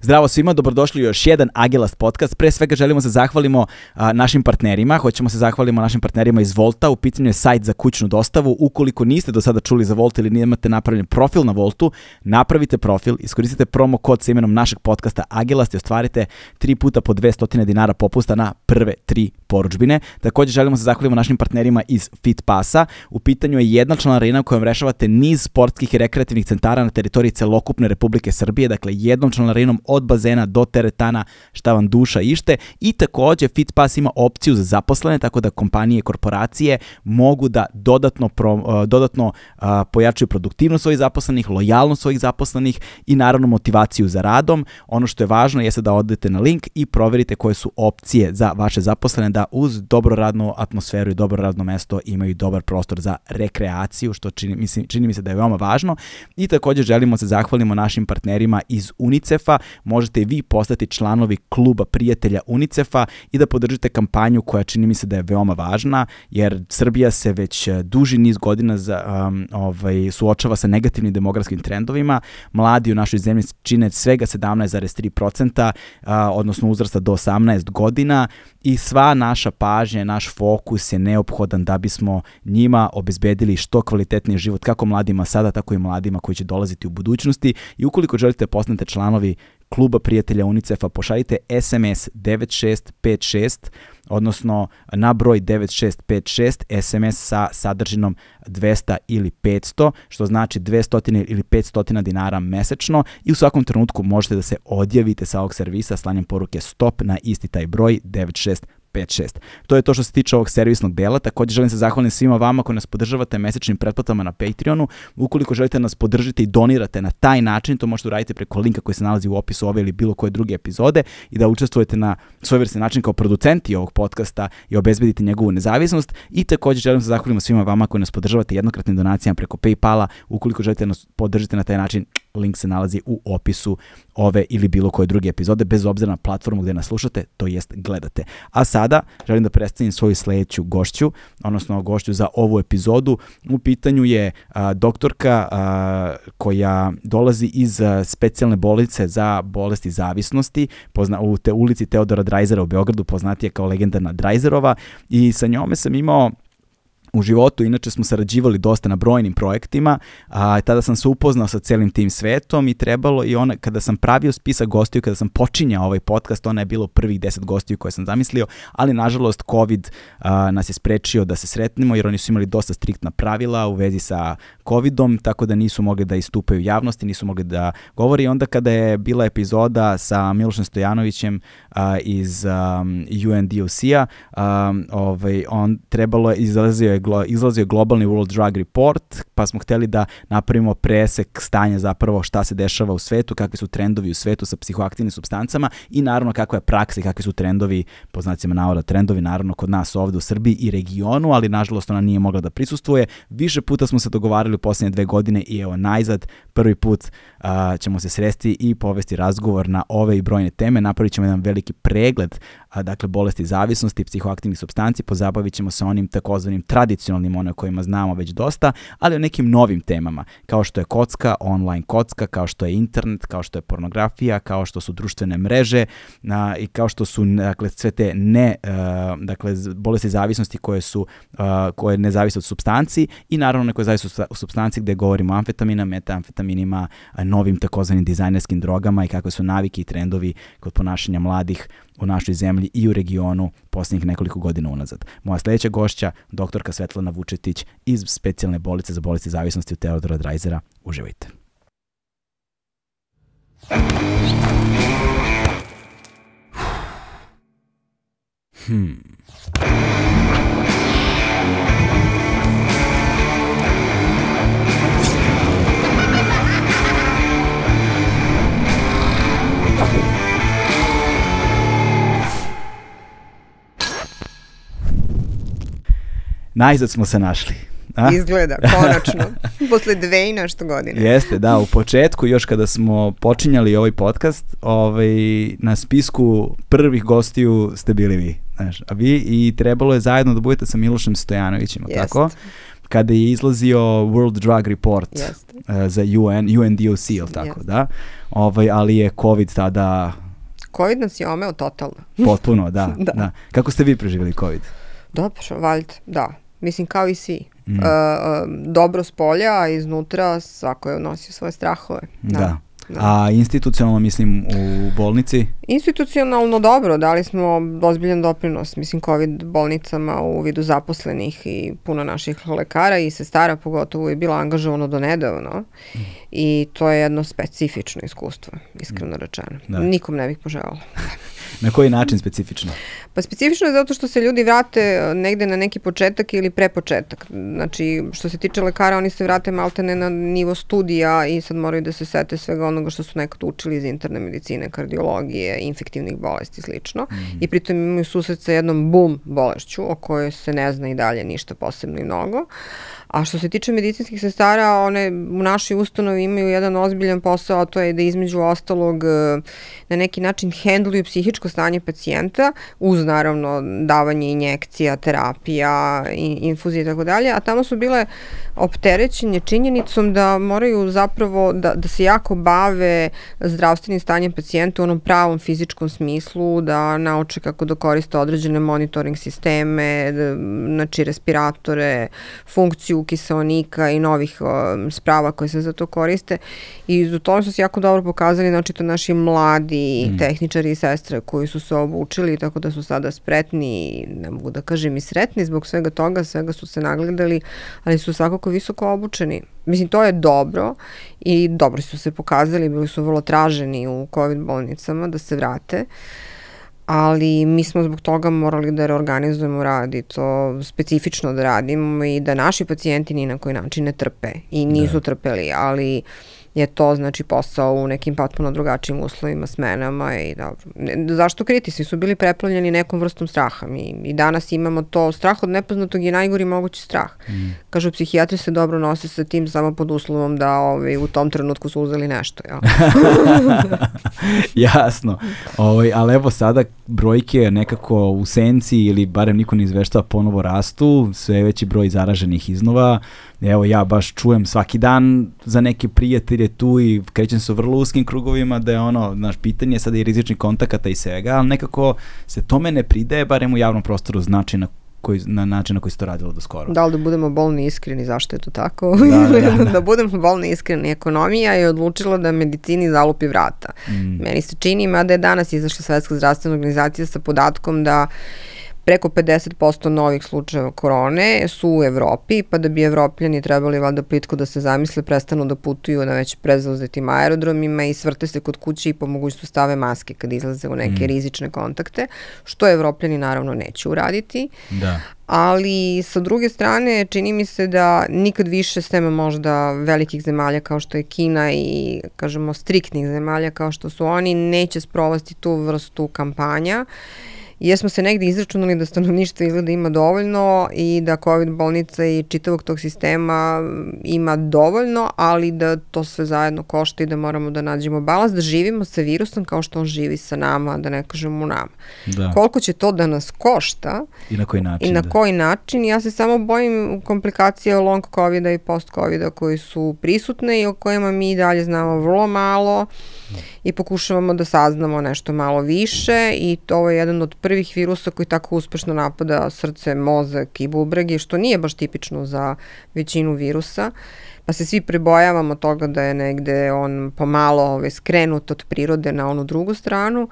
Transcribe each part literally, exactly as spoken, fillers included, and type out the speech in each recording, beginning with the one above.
Zdravo svima, dobrodošli u još jedan Agilast podcast. Pre svega želimo se zahvalimo a, našim partnerima. Hoćemo se zahvalimo našim partnerima iz Volta. U pitanju je sajt za kućnu dostavu. Ukoliko niste do sada čuli za Volt ili nemate napravljen profil na Voltu, napravite profil, iskoristite promo kod sa imenom našeg podcasta Agilast i ostvarite tri puta po dvesta dinara popusta na prve tri poručbine. Također želimo se zahvalimo našim partnerima iz FitPassa. U pitanju je jedna članarina u kojom rešavate niz sportskih i rekreativnih centara na teritoriji celokupne Republike Srbije. Dakle, jednom članarinom od bazena do teretana, šta vam duša ište. I također FitPass ima opciju za zaposlene, tako da kompanije i korporacije mogu da dodatno, pro, dodatno uh, pojačaju produktivnost svojih zaposlenih, lojalnost svojih zaposlenih i naravno motivaciju za radom. Ono što je važno jeste da odete na link i proverite koje su opcije za vaše zaposlene, da uz dobro radnu atmosferu i dobro radno mesto imaju dobar prostor za rekreaciju, što čini, mislim, čini mi se da je veoma važno. I također želimo se zahvalimo našim partnerima iz UNICEF-a. Možete i vi postati članovi kluba prijatelja UNICEF-a i da podržite kampanju koja čini mi se da je veoma važna, jer Srbija se već duži niz godina za, um, ovaj, suočava sa negativnim demografskim trendovima. Mladi u našoj zemlji čine svega sedamnaest zarez tri posto, uh, odnosno uzrasta do osamnaest godina, i sva naša pažnja, naš fokus je neophodan da bismo njima obezbedili što kvalitetniji život, kako mladima sada, tako i mladima koji će dolaziti u budućnosti. I ukoliko želite postanete članovi kluba prijatelja UNICEF-a, pošaljite es em es devet šest pet šest, odnosno na broj devet šest pet šest, es em es sa sadržinom dvesta ili petsto, što znači dvesta ili petsto dinara mesečno, i u svakom trenutku možete da se odjavite sa ovog servisa slanjem poruke stop na isti taj broj devet šest pet šest. To je to što se tiče ovog servisnog dela. Također želim se zahvaliti svima vama koji nas podržavate mesečnim pretplatama na Patreonu. Ukoliko želite nas podržite i donirate na taj način, to možete uraditi preko linka koji se nalazi u opisu ove ili bilo koje druge epizode i da učestvujete na svojevrsni način kao producenti ovog podcasta i obezbedite njegovu nezavisnost. I također želim se zahvaliti svima vama koji nas podržavate jednokratnim donacijama preko PayPala. Ukoliko želite nas podržite na taj način, link se nalazi u opisu ove ili bilo koje druge epizode, bez obzira na platformu gdje nas slušate, to jest gledate. A sada želim da predstavim svoju sledeću gošću, odnosno gošću za ovu epizodu. U pitanju je a, doktorka a, koja dolazi iz a, specijalne bolnice za bolesti zavisnosti, pozna, u te ulici Teodora Drajzera u Beogradu, poznatije kao legendarna Drajzerova, i sa njome sam imao u životu, inače smo sarađivali dosta na brojnim projektima, a tada sam se upoznao sa celim tim svetom i trebalo, i ona, kada sam pravio spisak gostiju, kada sam počinjao ovaj podcast, ona je bilo prvih deset gostiju koje sam zamislio, ali nažalost COVID a, nas je sprečio da se sretnemo, jer oni su imali dosta striktna pravila u vezi sa COVIDom, tako da nisu mogli da istupaju u javnosti, nisu mogli da govori. I onda kada je bila epizoda sa Milošem Stojanovićem a, iz um, U N D O C-a, um, ovaj, on trebalo, izlazio je izlazio globalni World Drug Report, pa smo hteli da napravimo presek stanja zapravo šta se dešava u svetu, kakvi su trendovi u svetu sa psihoaktivnim supstancama i naravno kakva je praksa i kakvi su trendovi, po znacima navoda trendovi, naravno kod nas ovdje u Srbiji i regionu, ali nažalost ona nije mogla da prisustvuje. Više puta smo se dogovarali u posljednje dve godine i evo najzad prvi put uh, ćemo se sresti i povesti razgovor na ove i brojne teme. Napravit ćemo jedan veliki pregled a, dakle bolesti zavisnosti, psihoaktivnih supstanci, pozabavit ćemo se onim takozvanim tradicionalnim, one o kojima znamo već dosta, ali o nekim novim temama, kao što je kocka, online kocka, kao što je internet, kao što je pornografija, kao što su društvene mreže a, i kao što su dakle sve te ne, a, dakle bolesti zavisnosti koje su a, koje ne zavise od supstanci, i naravno ne koje zavise od supstanci gdje govorimo o amfetamina, metamfetaminima, a, novim takozvanim dizajnerskim drogama i kakve su navike i trendovi kod ponašanja mladih u našoj zemlji i u regionu posljednjih nekoliko godina unazad. Moja sljedeća gošća, doktorka Svetlana Vučetić iz specijalne bolnice za bolesti zavisnosti u Teodora Drajzera. Uživajte. Hmm. Najzad smo se našli. A? Izgleda, konačno. Posle dve i nešto godine. Jeste, da, u početku, još kada smo počinjali ovaj podcast, ovaj, na spisku prvih gostiju ste bili vi. Znaš, a vi i trebalo je zajedno da budete sa Milošem Stojanovićem, tako? kada je izlazio World Drug Report Jeste. uh, za U N, U N D O C, ili tako, Jeste. da? Ovaj, ali je COVID tada COVID nas je omeo totalno. potpuno, da, Da. da. Kako ste vi preživjeli COVID? Dobro, valjda, da. Mislim, kao i svi. Mm. Uh, uh, dobro s polja, a iznutra svako je nosio svoje strahove. Da. Da. Da. A institucionalno, mislim, u bolnici? Institucionalno dobro, dali smo ozbiljan doprinos, mislim, COVID bolnicama u vidu zaposlenih i puno naših lekara i sestara pogotovo je bila angažovano do nedavno mm. i to je jedno specifično iskustvo, iskreno rečeno. Da. Nikom ne bih poželjala. Na koji način specifično? Pa specifično je zato što se ljudi vrate negde na neki početak ili prepočetak. Znači, što se tiče lekara, oni se vrate maltene na nivo studija i sad moraju da se sete svega onoga što su nekad učili iz interne medicine, kardiologije, infektivnih bolesti i slično. Mm. I pritom imaju susret sa jednom bum bolešću o kojoj se ne zna i dalje ništa posebno i mnogo. A što se tiče medicinskih sestara, one u našoj ustanovi imaju jedan ozbiljan posao, a to je da između ostalog na neki način hendluju psihičko stanje pacijenta, uz naravno davanje injekcija, terapija, infuzije i tako dalje, a tamo su bile opterećenje činjenicom da moraju zapravo da, da se jako bave zdravstvenim stanjem pacijenta u onom pravom fizičkom smislu, da nauče kako da koriste određene monitoring sisteme, da, znači respiratore, funkciju kiseonika i novih um, sprava koje se za to koriste i u tome su se jako dobro pokazali, znači to naši mladi mm. tehničari i sestre koji su se obučili, tako da su sada spretni, ne mogu da kažem i sretni zbog svega toga, svega su se nagledali, ali su svakako visoko obučeni. Mislim, to je dobro i dobro su se pokazali, bili su vrlo traženi u COVID bolnicama da se vrate, ali mi smo zbog toga morali da reorganizujemo rad i to specifično da radimo i da naši pacijenti ni na koji način ne trpe i nisu da. trpeli, ali je to znači posao u nekim potpuno drugačijim uslovima, smenama i dobro. Zašto kriti? Svi su bili preplavljeni nekom vrstom straha. Mi i danas imamo to, strah od nepoznatog je najgori mogući strah. Mm. Kažu, psihijatri se dobro nose sa tim samo pod uslovom da ovaj, u tom trenutku su uzeli nešto. Ja. Jasno. Ovaj, ali evo sada brojke nekako u senci ili barem niko ne izveštava ponovo rastu, sve veći broj zaraženih iznova. Evo ja baš čujem svaki dan za neke prijatelje tu i krećem se u vrlo uskim krugovima da je ono, naš pitanje sada i rizičnih kontakata i svega, ali nekako se tome ne pridaje barem u javnom prostoru znači na, koji, na način na koji se to radilo do skoro. Da li da budemo bolni iskreni, zašto je to tako? Da, da, da. Da budemo bolni iskreni. Ekonomija je odlučila da medicini zalupi vrata. Mm. Meni se čini, mada je danas izašla Svetska zdravstvena organizacija sa podatkom da preko pedeset posto novih slučajeva korone su u Evropi, pa da bi Evropljani trebali valjda plitko da se zamisle, prestanu da putuju na već prezauzetim aerodromima i svrte se kod kuće i po mogućstvu stave maske kad izlaze u neke mm. rizične kontakte, što Evropljani naravno neće uraditi. Da. Ali sa druge strane čini mi se da nikad više sem možda velikih zemalja kao što je Kina i kažemo striktnih zemalja kao što su oni neće sprovesti tu vrstu kampanja. Jer smo se negdje izračunali da stanovništvo izgleda ima dovoljno i da COVID bolnica i čitavog tog sistema ima dovoljno, ali da to sve zajedno košta i da moramo da nađemo balans, da živimo sa virusom kao što on živi sa nama, da ne kažemo u nama. Da. Koliko će to da nas košta i na koji način, i na da. koji način, ja se samo bojim komplikacija long covida i post covida koji su prisutne i o kojima mi i dalje znamo vrlo malo i pokušavamo da saznamo nešto malo više i to je jedan od prvih virusa koji tako uspešno napada srce, mozak i bubrege, što nije baš tipično za većinu virusa, pa se svi pribojavamo toga da je negde on pomalo ovaj, skrenut od prirode na onu drugu stranu,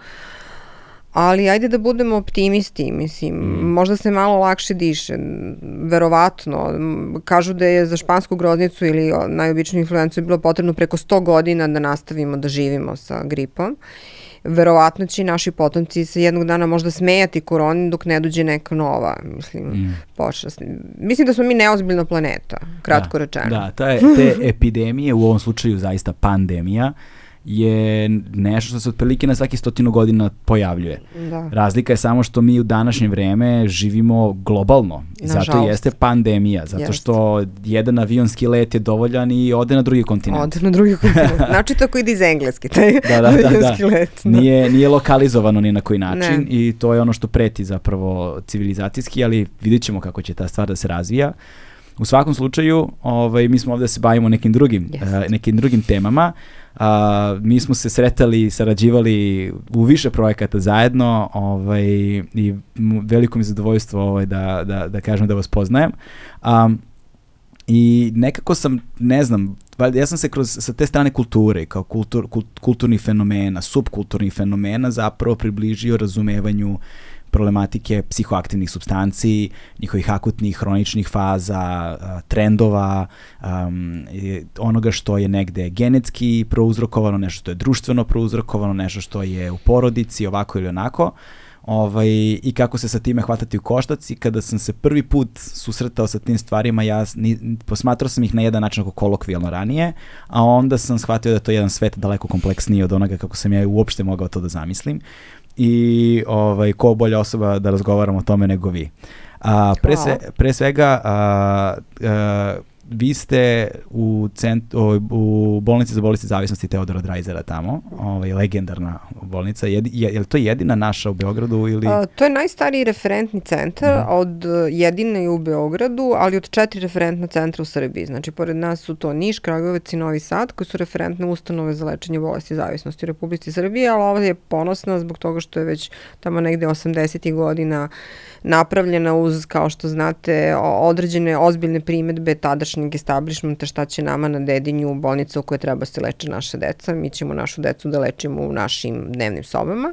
ali ajde da budemo optimisti, mislim, mm. možda se malo lakše diše, verovatno, kažu da je za špansku groznicu ili najobičniju influencu bilo potrebno preko sto godina da nastavimo da živimo sa gripom. Verovatno će i naši potomci se jednog dana možda smejati koroni dok ne dođe neka nova, mislim, mm. pošast. Mislim da smo mi neozbiljna planeta, kratko da, rečeno. Da, ta, te epidemije, u ovom slučaju zaista pandemija, je nešto što se otprilike na svaki stotinu godina pojavljuje. Da. Razlika je samo što mi u današnje vreme živimo globalno. I zato jeste pandemija. Zato jeste. Što jedan avionski let je dovoljan i ode na drugi kontinent. Ode na drugi kontinent. Znači tako ide iz Engleske, taj da, da, avionski da, da. let. Da. Nije, nije lokalizovano ni na koji način ne. I to je ono što preti zapravo civilizacijski, ali vidjet ćemo kako će ta stvar da se razvija. U svakom slučaju, ovaj, mi smo ovdje da se bavimo nekim drugim, yes. uh, nekim drugim temama. Uh, mi smo se sretali, sarađivali u više projekata zajedno, ovaj, i veliko mi zadovoljstvo ovaj, da, da, da kažem da vas poznajem. Um, I nekako sam, ne znam, ja sam se kroz sa te strane kulture, kao kultur, kult, kulturnih fenomena, subkulturnih fenomena zapravo približio razumevanju problematike psihoaktivnih supstanci, njihovih akutnih, hroničnih faza, trendova, um, onoga što je negde genetski prouzrokovano, nešto što je društveno prouzrokovano, nešto što je u porodici, ovako ili onako. Ovaj, i kako se sa time hvatati u koštac. I kada sam se prvi put susretao sa tim stvarima, ja ni, posmatrao sam ih na jedan način ako kolokvijalno ranije, a onda sam shvatio da je to jedan svet daleko kompleksniji od onoga kako sam ja uopšte mogao to da zamislim. I ovaj, ko bolja osoba da razgovaram o tome nego vi. A, pre, sve, pre svega, a, a, vi ste u, cent, o, u bolnici za bolesti zavisnosti Teodora Drajzera tamo, ovaj, legendarna bolnica. Je, je, je li to jedina naša u Beogradu? Ili? A, to je najstariji referentni centar, uh-huh. od jedine u Beogradu, ali od četiri referentna centra u Srbiji. Znači, pored nas su to Niš, Kragujevac i Novi Sad, koji su referentne ustanove za lečenje bolesti zavisnosti u Republici Srbiji, ali ova je ponosna zbog toga što je već tamo negde osamdesetih godina napravljena uz, kao što znate, određene ozbiljne primetbe tadašnjeg establishmenta šta će nama na Dedinju bolnica u kojoj treba se leče naše deca. Mi ćemo našu decu da lečimo u našim dnevnim sobama.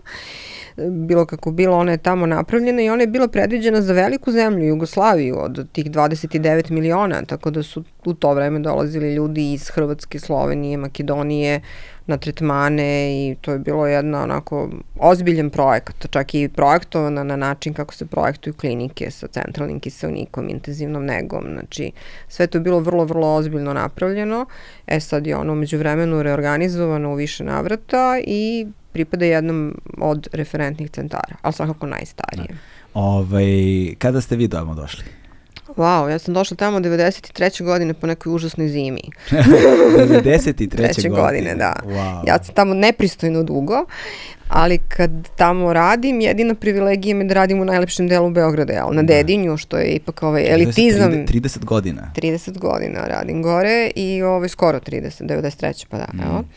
Bilo kako bilo, ona je tamo napravljena i ona je bila predviđena za veliku zemlju, Jugoslaviju, od tih dvadeset devet miliona, tako da su u to vreme dolazili ljudi iz Hrvatske, Slovenije, Makedonije na tretmane i to je bilo jedna onako ozbiljan projekat, čak i projektovana na način kako se projektuju klinike sa centralnim kiseonikom, intenzivnom negom, znači sve to je bilo vrlo, vrlo ozbiljno napravljeno. E sad je ono među vremenu reorganizovano u više navrata i pripada jednom od referentnih centara, ali svakako najstarije. Ove, kada ste vi doma došli? Wow, ja sam došla tamo devedeset treće godine po nekoj užasnoj zimi. devedeset treće godine, da. Wow. Ja sam tamo nepristojno dugo, ali kad tamo radim, jedina privilegija me da radim u najlepšem delu Beograda, jel? Na Dedinju, što je ipak ovaj elitizam. trideset godina. trideset godina radim gore i ovaj, skoro trideset, devedeset treće pa da, mm. evo.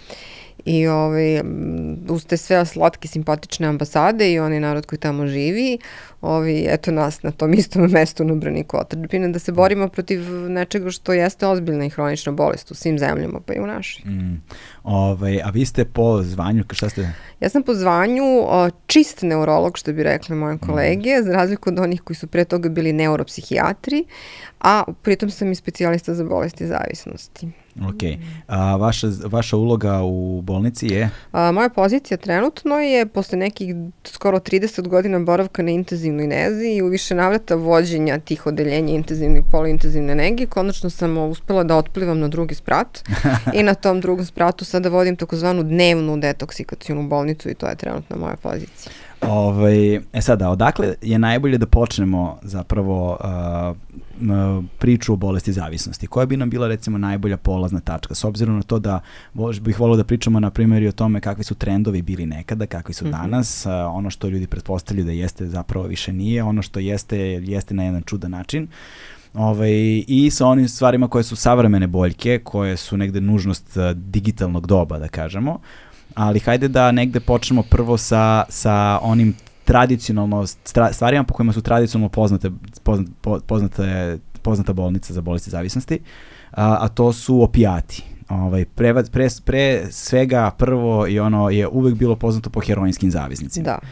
I ovaj, uz te sve slatke, simpatične ambasade i onaj narod koji tamo živi, ovaj, eto nas na tom istom mestu na braniku otadžbine, da se borimo protiv nečega što jeste ozbiljna i hronična bolest u svim zemljama, pa i u našoj. Mm. Ovaj, a vi ste po zvanju, šta ste? Ja sam po zvanju o, čist neurolog, što bi rekli moje kolege, mm. za razliku od onih koji su pre toga bili neuropsihijatri, a pritom sam i specijalista za bolesti zavisnosti. Ok. A vaša, vaša uloga u bolnici je? A, moja pozicija trenutno je, posle nekih skoro trideset godina boravka na intenzivnoj nezi i u više navrata vođenja tih odeljenja intenzivne i poluintenzivne nege, konačno sam uspela da otplivam na drugi sprat i na tom drugom spratu sada vodim takozvanu dnevnu detoksikacionu bolnicu i to je trenutno moja pozicija. Ovaj, e sada, odakle je najbolje da počnemo zapravo uh, priču o bolesti zavisnosti? Koja bi nam bila recimo najbolja polazna tačka? S obzirom na to da bih volio da pričamo na primjer i o tome kakvi su trendovi bili nekada, kakvi su mm-hmm. danas, uh, ono što ljudi pretpostavljaju da jeste zapravo više nije, ono što jeste, jeste na jedan čudan način. Ovaj, i sa onim stvarima koje su savremene boljke, koje su negde nužnost uh, digitalnog doba, da kažemo. Ali hajde da negde počnemo prvo sa, sa onim tradicionalno stvarima po kojima su tradicionalno poznate, poznate, poznate, poznata bolnica za bolesti zavisnosti, a, a to su opijati. Ovaj, pre, pre, pre svega prvo i ono je uvek bilo poznato po heroinskim zavisnicima. Da.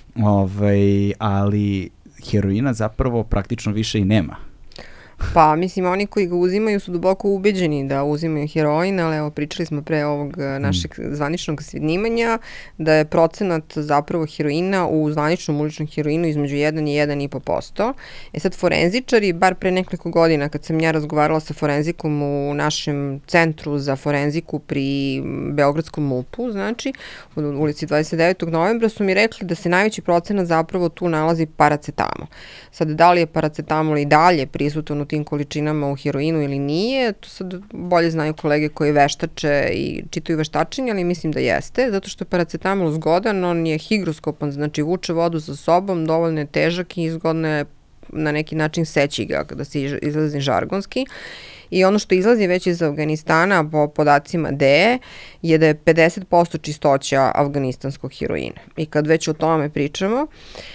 Ovaj, ali heroina zapravo praktično više i nema. Pa, mislim, oni koji ga uzimaju su duboko ubeđeni da uzimaju heroin, ali evo, pričali smo pre ovog našeg zvaničnog snimanja da je procenat zapravo heroina u zvaničnom uličnom heroinu između jedan i jedan i po posto. E sad, forenzičari, bar pre nekoliko godina kad sam ja razgovarala sa forenzikom u našem centru za forenziku pri Beogradskom MUP-u, znači, u ulici dvadeset devetog novembra, su mi rekli da se najveći procenat zapravo tu nalazi paracetamol. Sad, da li je paracetamol i dalje prisutan u tim količinama u heroinu ili nije, to sad bolje znaju kolege koji veštače i čitaju veštačenje, ali mislim da jeste, zato što je paracetamol zgodan, on je higroskopan, znači vuče vodu sa sobom, dovoljno je težak i zgodno je na neki način seći ga kada se izlazi žargonski. I ono što izlazi već iz Afganistana po podacima D E je da je pedeset posto čistoća afganistanskog heroina. I kad već o tome pričamo,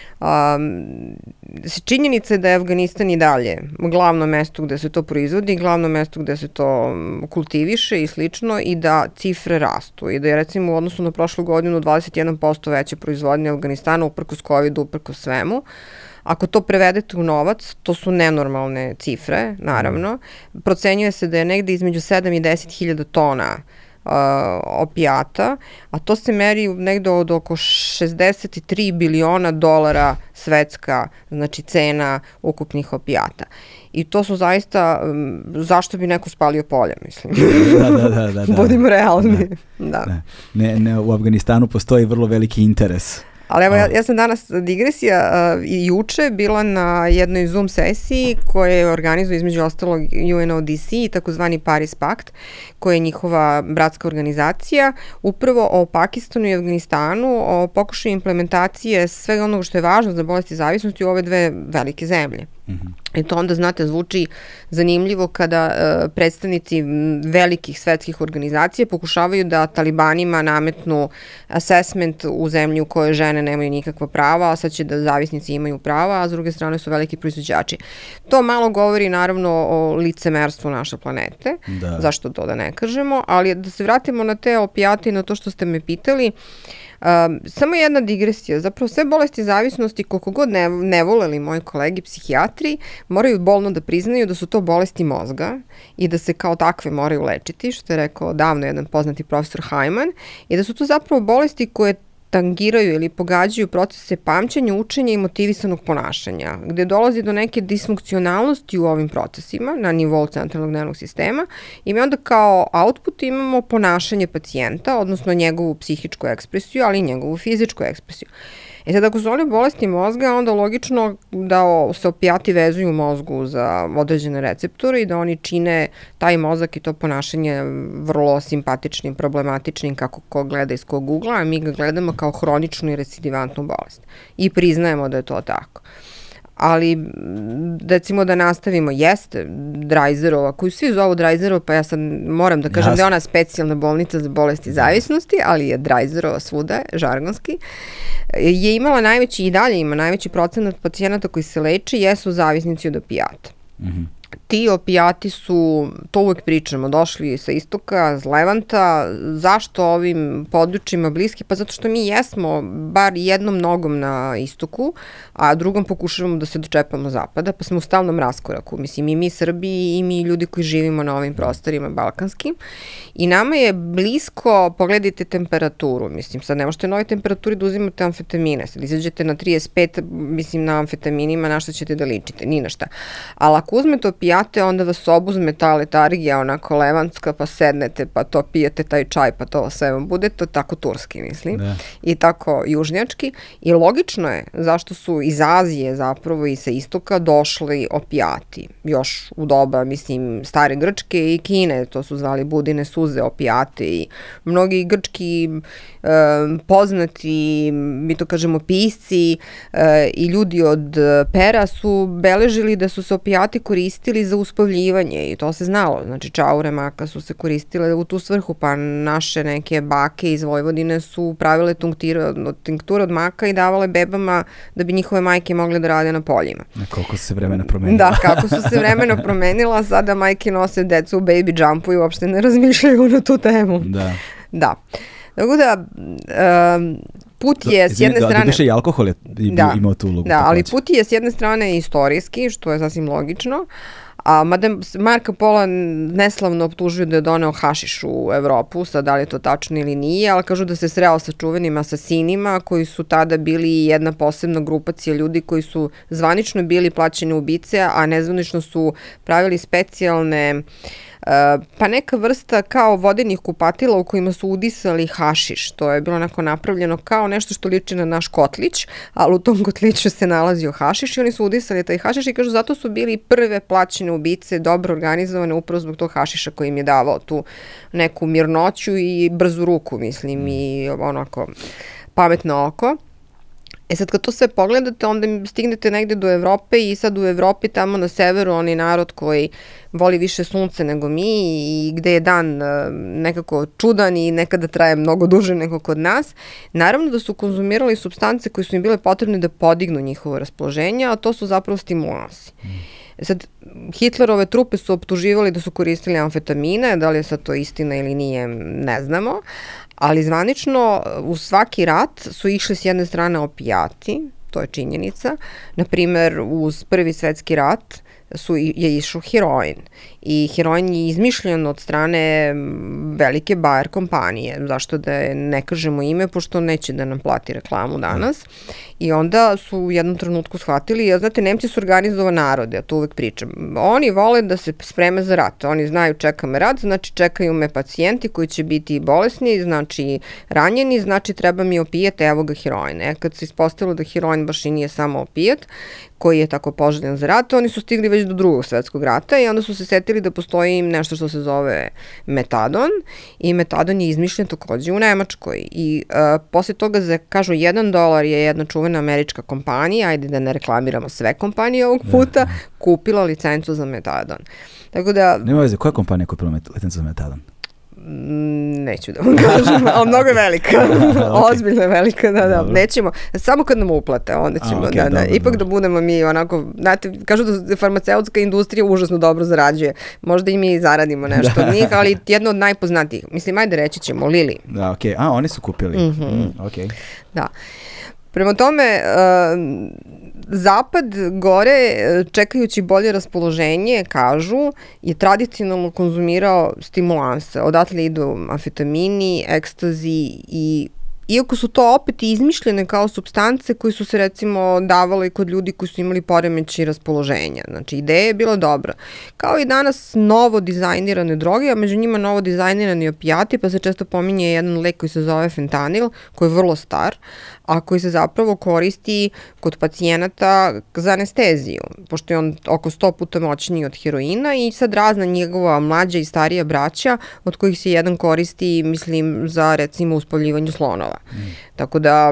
Um, činjenica je da je Afganistan i dalje glavno mesto gde se to proizvodi, glavno mesto gde se to kultiviše i slično i da cifre rastu i da je recimo u odnosu na prošlu godinu dvadeset jedan posto veće proizvodnje Afganistana uprkos covidu, uprkos svemu. Ako to prevedete u novac, to su nenormalne cifre, naravno. Procenjuje se da je negde između sedam i deset hiljada tona Uh, opijata, a to se meri negde od oko šezdeset tri biliona dolara svetska, znači cena ukupnih opijata. I to su zaista, um, zašto bi neko spalio polje, mislim. Da, da, da, da, da. Budimo realni. Da. Da. Ne, ne, u Afganistanu postoji vrlo veliki interes. Ali evo, ja, ja sam danas, digresija, uh, i juče bila na jednoj Zoom sesiji koje organizuje između ostalog U N O D C i takozvani Paris Pakt, koja je njihova bratska organizacija, upravo o Pakistanu i Afganistanu, o pokušaju implementacije svega onoga što je važno za bolesti zavisnosti u ove dve velike zemlje. Mm-hmm. I to onda, znate, zvuči zanimljivo kada uh, predstavnici velikih svetskih organizacija pokušavaju da talibanima nametnu assessment u zemlji u kojoj žene nemaju nikakva prava, a sad će da zavisnici imaju prava, a s druge strane su veliki proizvođači. To malo govori naravno o licemerstvu naše planete, da. Zašto to da ne kažemo, ali da se vratimo na te opijate i na to što ste me pitali. Um, samo jedna digresija, zapravo sve bolesti zavisnosti, koliko god ne, ne voleli moji kolegi psihijatri, moraju bolno da priznaju da su to bolesti mozga i da se kao takve moraju lečiti, što je rekao davno jedan poznati profesor Hyman, i da su to zapravo bolesti koje tangiraju ili pogađaju procese pamćenja, učenja i motivisanog ponašanja, gde dolazi do neke disfunkcionalnosti u ovim procesima na nivou centralnog nervnog sistema i mi onda kao output imamo ponašanje pacijenta, odnosno njegovu psihičku ekspresiju, ali i njegovu fizičku ekspresiju. E sad, ako su one bolesti mozga, onda logično da se opijati vezuju u mozgu za određene receptore i da oni čine taj mozak i to ponašanje vrlo simpatičnim, problematičnim, kako ko gleda iz kog ugla, a mi ga gledamo kao hroničnu i recidivantnu bolest. I priznajemo da je to tako. Ali, recimo da nastavimo, jeste Drajzerova, koju svi zovu Drajzerova, pa ja sad moram da kažem Jasne. Da je ona specijalna bolnica za bolesti zavisnosti, ali je Drajzerova svuda, žargonski, je imala najveći, i dalje ima najveći procenat pacijenata koji se leče, jesu zavisnici od opijata. Mm-hmm. Ti opijati su, to uvek pričamo, došli sa istoka, s Levanta. Zašto ovim područjima bliski? Pa zato što mi jesmo bar jednom nogom na istoku, a drugom pokušavamo da se dočepamo zapada, pa smo u stalnom raskoraku. Mislim, i mi Srbi i mi ljudi koji živimo na ovim prostorima balkanskim. I nama je blisko, pogledajte temperaturu, mislim, sad ne možete na ovoj temperaturi da uzimate amfetamine, sad izađete na trideset pet, mislim, na amfetaminima, na šta ćete da ličite, ni na šta. Ali ako uzmete opijate, onda vas obuzme ta letargija, onako levantska, pa sednete, pa to pijete taj čaj, pa to sve vam bude, to tako turski, mislim, da. I tako južnjački. I logično je zašto su iz Azije zapravo i sa istoka došli opijati, još u doba, mislim, stare Grčke i Kine, to su zvali budine suze, opijate i mnogi grčki e, poznati, mi to kažemo pisci e, i ljudi od pera su beležili da su se opijati koristili za uspavljivanje i to se znalo, znači čaure maka su se koristile u tu svrhu, pa naše neke bake iz Vojvodine su pravile tinkture od maka i davale bebama da bi njihove majke mogle da rade na poljima. Koliko su se vremena promenila. Da, kako su se vremena promenila, sada majke nose decu u baby jumpu i uopšte ne razmišljaju na tu temu. Da. Da. Tako da, um, put je s jedne strane... Doduše i alkohol je da, imao tu ulogu. Da, ali put je s jedne strane istorijski, što je sasvim logično, a mada Marka Pola neslavno optužuju da je doneo hašiš u Evropu, sad da li je to tačno ili nije, ali kažu da se sreo sa čuvenim asasinima koji su tada bili jedna posebna grupacija ljudi koji su zvanično bili plaćeni ubice, a nezvanično su pravili specijalne pa neka vrsta kao vodenih kupatila u kojima su udisali hašiš. To je bilo onako napravljeno kao nešto što liči na naš kotlić, ali u tom kotliću se nalazio hašiš i oni su udisali taj hašiš i kažu zato su bili prve plaćene ubice, dobro organizovane upravo zbog tog hašiša koji im je davao tu neku mirnoću i brzu ruku, mislim, i onako pametno oko. E sad kad to sve pogledate, onda stignete negde do Evrope i sad u Evropi tamo na severu oni narod koji voli više sunce nego mi i gde je dan nekako čudan i nekada traje mnogo duže nego kod nas. Naravno da su konzumirali supstance koje su im bile potrebne da podignu njihovo raspoloženje, a to su zapravo stimulansi. Sad, Hitlerove trupe su optuživali da su koristili amfetamine, da li je sad to istina ili nije, ne znamo, ali zvanično u svaki rat su išli s jedne strane opijati, to je činjenica. Naprimer, uz Prvi svetski rat su, je išao heroin i heroin je izmišljen od strane velike Bayer kompanije, zašto da je ne kažemo ime, pošto neće da nam plati reklamu danas. I onda su u jednom trenutku shvatili, ja znate, Nemci su organizovan narod, ja to uvek pričam. Oni vole da se spreme za rat, oni znaju čeka me rat, znači čekaju me pacijenti koji će biti bolesni, znači ranjeni, znači treba mi opijat, evo ga heroin. E, kad se ispostavilo da heroin baš i nije samo opijat, koji je tako poželjan za rat, oni su stigli već do drugog svetskog rata i onda su se setili da postoji nešto što se zove metadon i metadon je izmišljen takođe u Nemačkoj i uh, posle toga za, kažu, jedan dolar je jedna čuvena američka kompanija, ajde da ne reklamiramo sve kompanije ovog puta, ne, kupila licencu za metadon. Tako da... Nema veze, koja kompanija je kupila licencu za metadon? Neću da vam kažem, ali mnogo je velika. Ozbiljno je velika, da, da. Nećemo, samo kad nam uplate, onda ćemo, A, okay, da, da. Dobro, ipak dobro. Da budemo mi onako, znate, kažu da farmaceutska industrija užasno dobro zarađuje. Možda i mi zaradimo nešto od njih, ali jedno od najpoznatijih. Mislim, ajde reći ćemo, Lili. Da, okej. Okay. A, oni su kupili. Mm-hmm. Mm, okej. Okay. Da. Prema tome, uh, Zapad gore, čekajući bolje raspoloženje, kažu, je tradicionalno konzumirao stimulanse. Odatle idu amfetamini, ekstazi i iako su to opet izmišljene kao supstance koji su se recimo davale kod ljudi koji su imali poremeći raspoloženja. Znači, ideja je bila dobra. Kao i danas novo dizajnirane droge, a među njima novo dizajnirani opijati, pa se često pominje jedan lek koji se zove fentanil, koji je vrlo star, a koji se zapravo koristi kod pacijenata za anesteziju, pošto je on oko sto puta moćniji od heroina i sad razna njegova mlađa i starija braća, od kojih se jedan koristi, mislim, za recimo uspavljivanje slonova. Mm. Tako da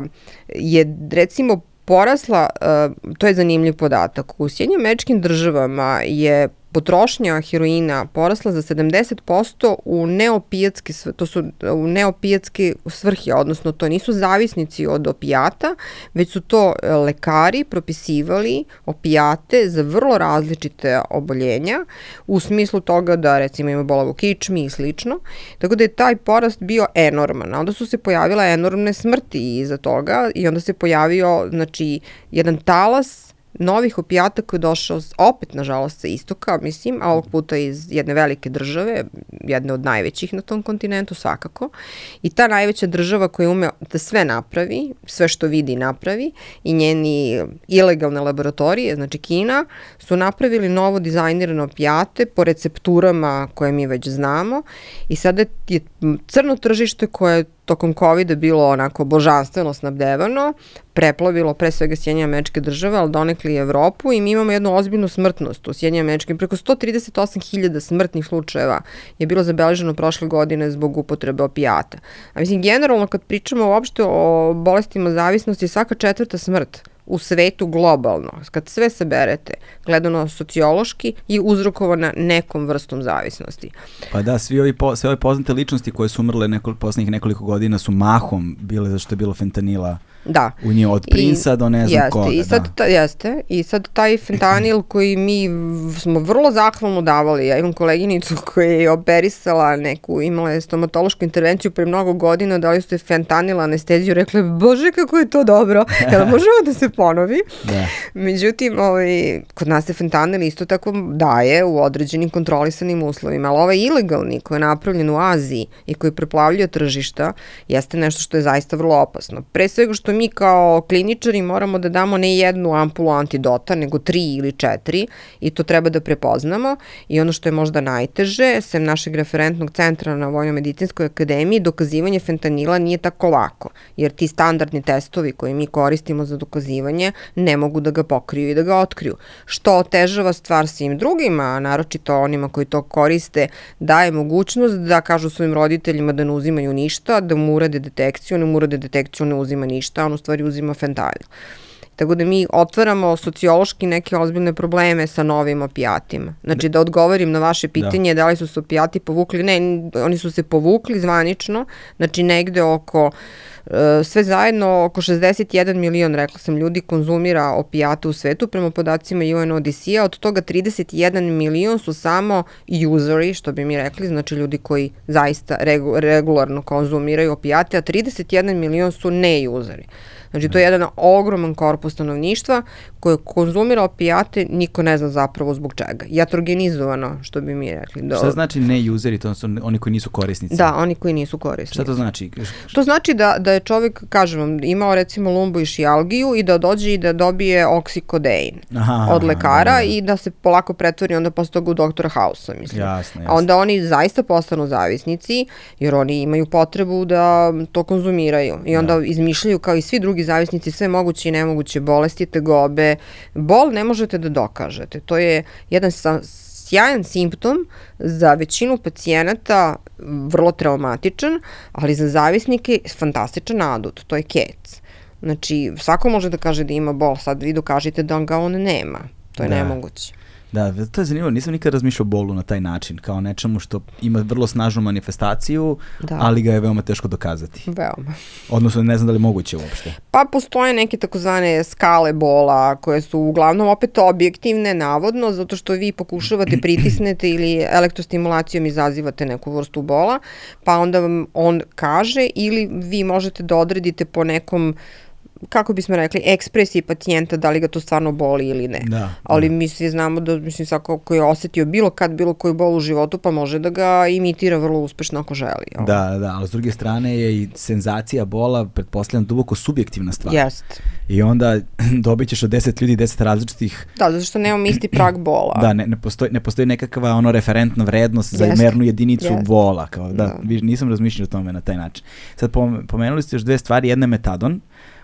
je recimo porasla, uh, to je zanimljiv podatak, u Sjedinjenim Američkim Državama je potrošnja heroina porasla za sedamdeset posto u neopijatske, to su u neopijatske svrhe, odnosno to nisu zavisnici od opijata, već su to lekari propisivali opijate za vrlo različite oboljenja, u smislu toga da recimo ima bolavu kičmi i slično, tako da je taj porast bio enorman. Onda su se pojavile enormne smrti iza toga i onda se pojavio, znači, jedan talas novih opijata koji je došao opet, nažalost, sa istoka, mislim, a ovog puta iz jedne velike države, jedne od najvećih na tom kontinentu, svakako. I ta najveća država koja ume da sve napravi, sve što vidi napravi, i njeni ilegalne laboratorije, znači Kina, su napravili novo dizajnirane opijate po recepturama koje mi već znamo i sada je crno tržište koje je tokom kovida bilo onako božanstveno snabdevano, preplavilo pre svega Sjedinjene Američke Države, ali donekle i Evropu i mi imamo jednu ozbiljnu smrtnost u Sjedinjenim Američkim. Preko sto trideset osam hiljada smrtnih slučajeva je bilo zabeleženo prošle godine zbog upotrebe opijata. A mislim, generalno kad pričamo uopšte o bolestima zavisnosti, svaka četvrta smrt u svetu globalno, kad sve saberete, gledano sociološki, je uzrokovana nekom vrstom zavisnosti. Pa da, svi ovi po, sve ove poznate ličnosti koje su umrle nekol, poslednjih nekoliko godina su mahom bile zašto je bilo fentanila da. U njoj, od princa I, do ne znam jeste, koga. I sad, da. ta, jeste, i sad taj fentanil koji mi smo vrlo zahvalno davali, ja imam koleginicu koja je operisala neku, imala je stomatološku intervenciju pre mnogo godina, dali su je fentanil anesteziju, rekla je, bože kako je to dobro, jel možemo da se ponovi? Da. Međutim, ovaj, kod nas se fentanil isto tako daje u određenim kontrolisanim uslovima, ali ovaj ilegalni koji je napravljen u Aziji i koji preplavljuje tržišta jeste nešto što je zaista vrlo opasno. Pre svega što mi kao kliničari moramo da damo ne jednu ampulu antidota, nego tri ili četiri i to treba da prepoznamo i ono što je možda najteže, sem našeg referentnog centra na Vojno-medicinskoj akademiji, dokazivanje fentanila nije tako lako, jer ti standardni testovi koje mi koristimo za dokazivanje ne mogu da ga pokriju i da ga otkriju. Što otežava stvar svim drugima, a naročito onima koji to koriste, daje mogućnost da kažu svojim roditeljima da ne uzimaju ništa, da mu urade detekciju, ne mu urade detekciju, ne uzima ništa, a on u stvari uzima fentanil. Tako da mi otvaramo sociološki neke ozbiljne probleme sa novim opijatima. Znači da odgovorim na vaše pitanje da, da li su se opijati povukli, ne, oni su se povukli zvanično, znači negde oko, sve zajedno oko šezdeset jedan milion, rekla sam, ljudi konzumira opijate u svetu prema podacima U N O D C-a, od toga trideset jedan milion su samo useri, što bi mi rekli, znači ljudi koji zaista regu, regularno konzumiraju opijate, a trideset jedan milion su ne useri. Znači, to je jedan ogroman korpus stanovništva koje konzumira opijate, niko ne zna zapravo zbog čega. Jatrogenizovano, što bi mi rekli. Do... Šta znači ne useri, to su oni koji nisu korisnici? Da, oni koji nisu korisnici. Šta to znači? To znači da, da je čovjek, kažem vam, imao recimo lumboišijalgiju i da dođe i da dobije oksikodein aha, od lekara aha, i da se polako pretvori onda posle toga u doktora Hausa, mislim. Jasno, jasno. A onda oni zaista postanu zavisnici, jer oni imaju potrebu da to konzumiraju. I onda da. izmišljaju kao i svi drugi zavisnici sve moguće i nemoguće bolesti, tegobe. Bol ne možete da dokažete. To je jedan sjajan simptom za većinu pacijenata, vrlo traumatičan, ali za zavisnike fantastičan adut. To je kec. Znači, svako može da kaže da ima bol, sad vi dokažite da ga on nema. To je da. nemoguće. Da, to je zanimljivo. Nisam nikad razmišljao o bolu na taj način, kao nečemu što ima vrlo snažnu manifestaciju, da. ali ga je veoma teško dokazati. Veoma. Odnosno, ne znam da li je moguće uopšte. Pa postoje neke takozvane skale bola koje su uglavnom opet objektivne, navodno, zato što vi pokušavate, pritisnete ili elektrostimulacijom izazivate neku vrstu bola, pa onda vam on kaže ili vi možete da odredite po nekom, kako bismo rekli, ekspresiji pacijenta, da li ga to stvarno boli ili ne. Da, ali da. mi svi znamo da, mislim, svako ko je osetio bilo kad, bilo koju bol u životu, pa može da ga imitira vrlo uspešno ako želi. Jel? Da, da, ali s druge strane je i senzacija bola, pretpostavljam, duboko subjektivna stvar. Jest. I onda dobit ćeš od deset ljudi deset različitih... Da, zato što nemamo isti prag bola. Da, ne, ne, postoji, ne postoji nekakva ono referentna vrednost za Jest. mernu jedinicu Jest. bola. Kao, da, da. Nisam razmišljao o tome na taj način. Sad pomenuli ste još dve stvari, jedna je metadon.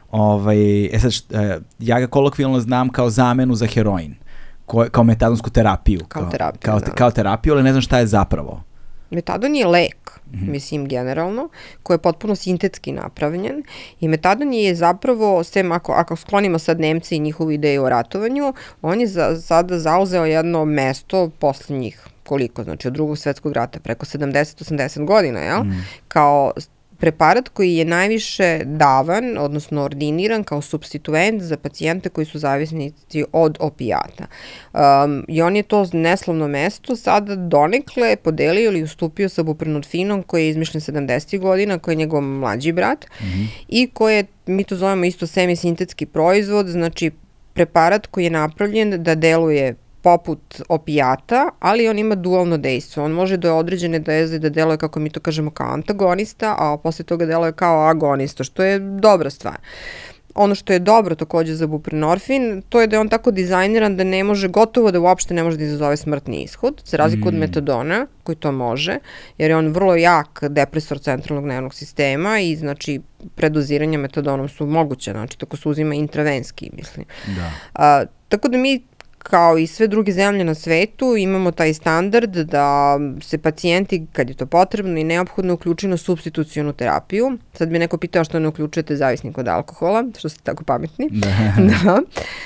Ovaj, e sad, ja ga kolokvijalno znam kao zamenu za heroin, ko, kao metadonsku terapiju. Kao, kao terapiju, kao, da. Kao terapiju, ali ne znam šta je zapravo. Metadon je lek, mm-hmm. mislim, generalno, koji je potpuno sintetski napravljen i metadon je zapravo, sem ako, ako sklonimo sad Nemce i njihovu ideju o ratovanju, on je za, sada zauzeo jedno mesto posle njih, koliko, znači od drugog svetskog rata, preko sedamdeset osamdeset godina, jel? Mm. Kao preparat koji je najviše davan, odnosno ordiniran kao supstituent za pacijente koji su zavisnici od opijata. Um, I on je to neslavno mesto sada donekle podelio ili ustupio sa buprenorfinom koji je izmišljen sedamdesetih godina, koji je njegov mlađi brat mm-hmm. i koji je, mi to zovemo isto semisintetski proizvod, znači preparat koji je napravljen da deluje poput opijata, ali on ima dualno dejstvo. On može do određene doze da deluje, kako mi to kažemo, kao antagonista, a posle toga deluje kao agonista, što je dobra stvar. Ono što je dobro takođe za buprenorfin, to je da je on tako dizajniran da ne može, gotovo da uopšte ne može da izazove smrtni ishod, za razliku mm. od metadona, koji to može, jer je on vrlo jak depresor centralnog nervnog sistema i znači predoziranje metadonom su moguće, znači tako se uzima intravenski, mislim. Da. A, tako da mi kao i sve druge zemlje na svetu, imamo taj standard da se pacijenti, kad je to potrebno i neophodno, uključuju na supstitucionu terapiju. Sad bi neko pitao što ne uključujete zavisnik od alkohola, što ste tako pametni. Da.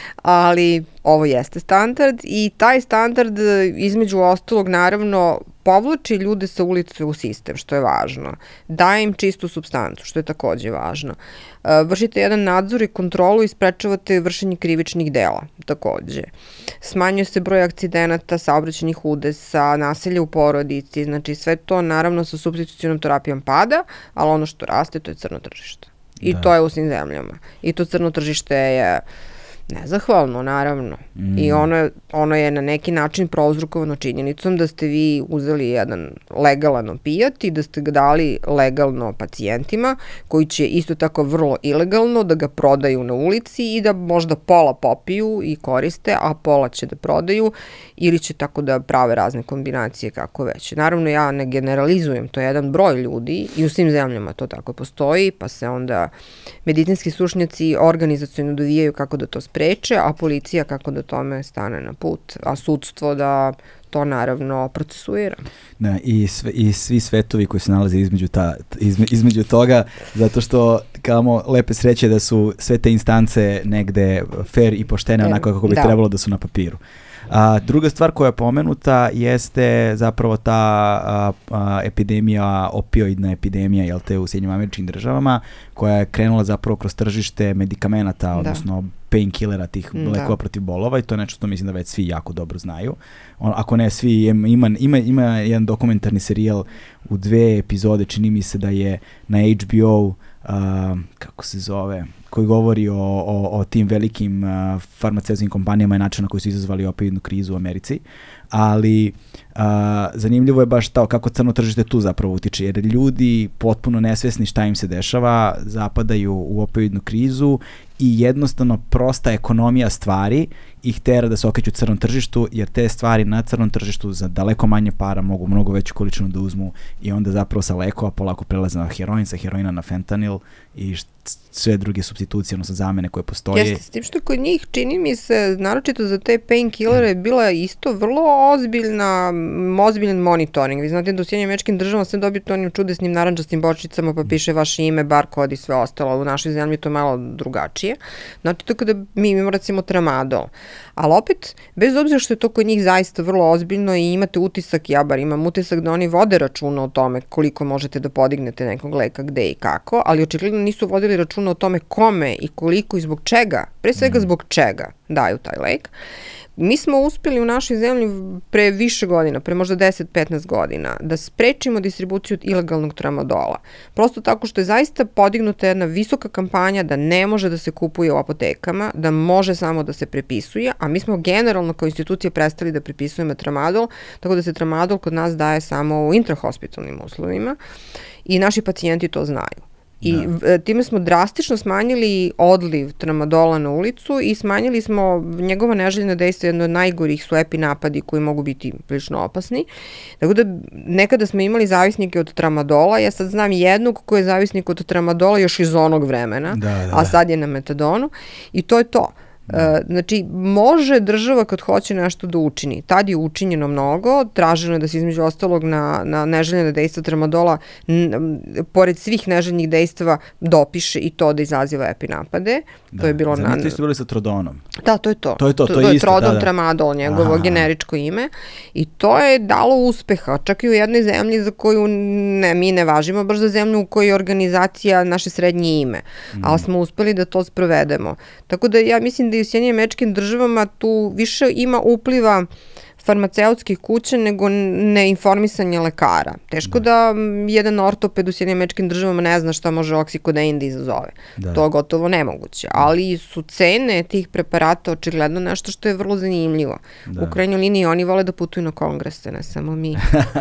Ali ovo jeste standard i taj standard između ostalog naravno povlači ljude sa ulice u sistem, što je važno. Daje im čistu supstancu, što je takođe važno. Vršite jedan nadzor i kontrolu i sprečavate vršenje krivičnih dela, takođe. Smanjuje se broj akcidenata, saobraćajnih udesa, nasilja u porodici, znači sve to naravno sa supstitucionom terapijom pada, ali ono što raste to je crno tržište. I da. To je u svim zemljama. I to crno tržište je nezahvalno, naravno. Mm. I ono, ono je na neki način prouzrokovano činjenicom da ste vi uzeli jedan legalan opijat i da ste ga dali legalno pacijentima koji će isto tako vrlo ilegalno da ga prodaju na ulici i da možda pola popiju i koriste, a pola će da prodaju ili će tako da prave razne kombinacije kako već. Naravno, ja ne generalizujem, to je jedan broj ljudi i u svim zemljama to tako postoji, pa se onda medicinski stručnjaci organizaciono dovijaju kako da to spreče. spreče, a policija kako da tome stane na put, a sudstvo da to naravno procesuira. Da, i, sve, i svi svetovi koji se nalaze između, ta, izme, između toga, zato što kamo lepe sreće da su sve te instance negde fair i poštene onako kako bi da. trebalo da su na papiru. A, druga stvar koja je pomenuta jeste zapravo ta a, a, epidemija, opioidna epidemija, jel te, u Sjedinjenim Američkim Državama, koja je krenula zapravo kroz tržište medikamenata, da. odnosno painkillera, tih lekova protiv bolova, i to je nešto što mislim da već svi jako dobro znaju. On, ako ne svi, ima, ima, ima jedan dokumentarni serijal u dve epizode, čini mi se da je na H B O, Uh, kako se zove, koji govori o, o, o tim velikim uh, farmaceutskim kompanijama i načinu na koji su izazvali opioidnu krizu u Americi, ali uh, zanimljivo je baš to kako crno tržište tu zapravo utiče, jer ljudi potpuno nesvesni šta im se dešava, zapadaju u opioidnu krizu i jednostavno prosta ekonomija stvari ih tera da se okreću crnom tržištu, jer te stvari na crnom tržištu za daleko manje para mogu mnogo veću količinu da uzmu i onda zapravo sa lekova polako prelaze na heroin, sa heroina na fentanil i sve druge supstitucije, odnosno zamene koje postoje. Jeste, s tim što kod njih čini mi se, naročito za te painkillere, bila isto vrlo ozbiljna, ozbiljan monitoring. Vi znate da u Sjedinjenim Američkim Državama sve dobijete onim čudesnim narančastim bočicama pa piše vaše ime, barkod i sve ostalo. U našoj zemlji to je malo drugačije. Znate, tako da mi imamo recimo tramadol. Ali opet, bez obzira što je to kod njih zaista vrlo ozbiljno i imate utisak, ja bar imam utisak da oni vode računa o tome koliko možete da podignete nekog leka, gde i kako, ali očigledno nisu vodili računa o tome kome i koliko i zbog čega, pre svega zbog čega daju taj lek. Mi smo uspjeli u našoj zemlji pre više godina, pre možda deset do petnaest godina, da sprečimo distribuciju ilegalnog tramadola. Prosto tako što je zaista podignuta jedna visoka kampanja da ne može da se kupuje u apotekama, da može samo da se prepisuje, a mi smo generalno kao institucija prestali da prepisujemo tramadol, tako da se tramadol kod nas daje samo u intrahospitalnim uslovima i naši pacijenti to znaju. I da. time smo drastično smanjili odliv tramadola na ulicu i smanjili smo njegova neželjena dejstva, jedno od najgorih su epinapadi koji mogu biti prilično opasni. Tako da nekada smo imali zavisnike od tramadola, ja sad znam jednog koji je zavisnik od tramadola još iz onog vremena, da, da, a sad je na metadonu i to je to. Znači, može država kad hoće nešto da učini. Tad je učinjeno mnogo, traženo je da se između ostalog na, na neželjene dejstva tramadola, n, pored svih neželjenih dejstava, dopiše i to da izaziva epinapade. Da, to je bilo na... Zanimljivo ste bili sa trodonom. Da, to je to. To je to, to, to je je isto. Trodon da, da. tramadol, njegovo Aha. generičko ime. I to je dalo uspeha, čak i u jednoj zemlji za koju ne, mi ne važimo, baš za zemlju u kojoj je organizacija naše srednje ime. Mm. Ali smo uspeli da to sprovedemo. Tako da ja mislim da i u Sjedinjenim Američkim Državama tu više ima upliva farmaceutskih kuća nego neinformisanje lekara. Teško da, da jedan ortoped u Sjedinjenim Američkim Državama ne zna šta može oksikodein da izazove. Da. To je gotovo nemoguće. Ali su cene tih preparata očigledno nešto što je vrlo zanimljivo. Da. U krajnjoj liniji oni vole da putuju na kongrese, ne samo mi.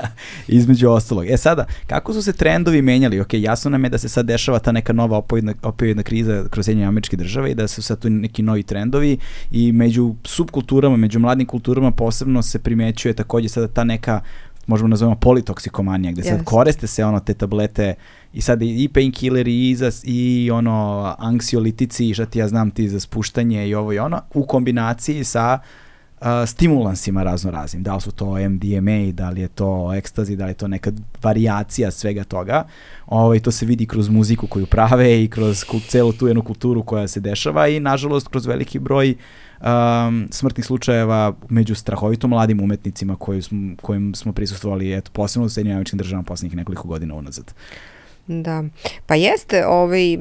Između ostalog. E sada, kako su se trendovi menjali? Ok, jasno nam je da se sad dešava ta neka nova opioidna, opioidna kriza kroz Sjedinjene Američke Države i da su sad tu neki novi trendovi i među subkulturama, među mladim kulturama posebno se primećuje takođe sada ta neka, možemo nazovemo politoksikomanija, gde sad yes. koriste se ono te tablete i sad i painkilleri i, i ono anksiolitici i šta ti ja znam ti za spuštanje i ovo i ono u kombinaciji sa uh, stimulansima razno raznim. Da li su to M D M A, da li je to ekstazi, da li je to neka varijacija svega toga. Ovo, to se vidi kroz muziku koju prave i kroz celu tu jednu kulturu koja se dešava i nažalost kroz veliki broj Um, smrtnih slučajeva među strahovito mladim umetnicima koji smo, kojim smo prisustvovali eto, posebno u Sjedinjenim Američkim Državama poslednjih nekoliko godina unazad. Da, pa jeste, ovaj,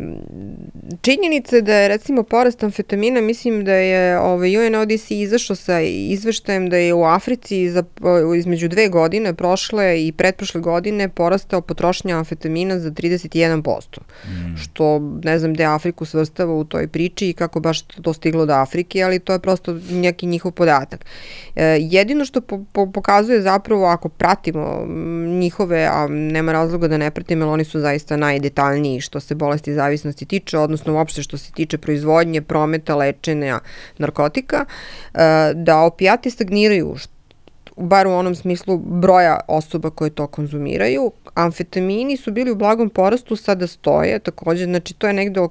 činjenica da je recimo porast amfetamina, mislim da je ovaj, U N O D C izašao sa izveštajem da je u Africi za, između dve godine, prošle i pretprošle godine, porastao potrošnja amfetamina za trideset jedan posto. Mm. Što ne znam gde Afriku svrstava u toj priči i kako baš to stiglo do Afrike, ali to je prosto neki njihov podatak. E, jedino što po, po, pokazuje zapravo, ako pratimo njihove, a nema razloga da ne pratimo, jer oni su zaista zaista najdetaljniji što se bolesti zavisnosti tiče, odnosno uopšte što se tiče proizvodnje, prometa, lečenja narkotika, da opijati stagniraju, bar u onom smislu broja osoba koje to konzumiraju. Amfetamini su bili u blagom porastu, sada stoje, takođe, znači to je negde oko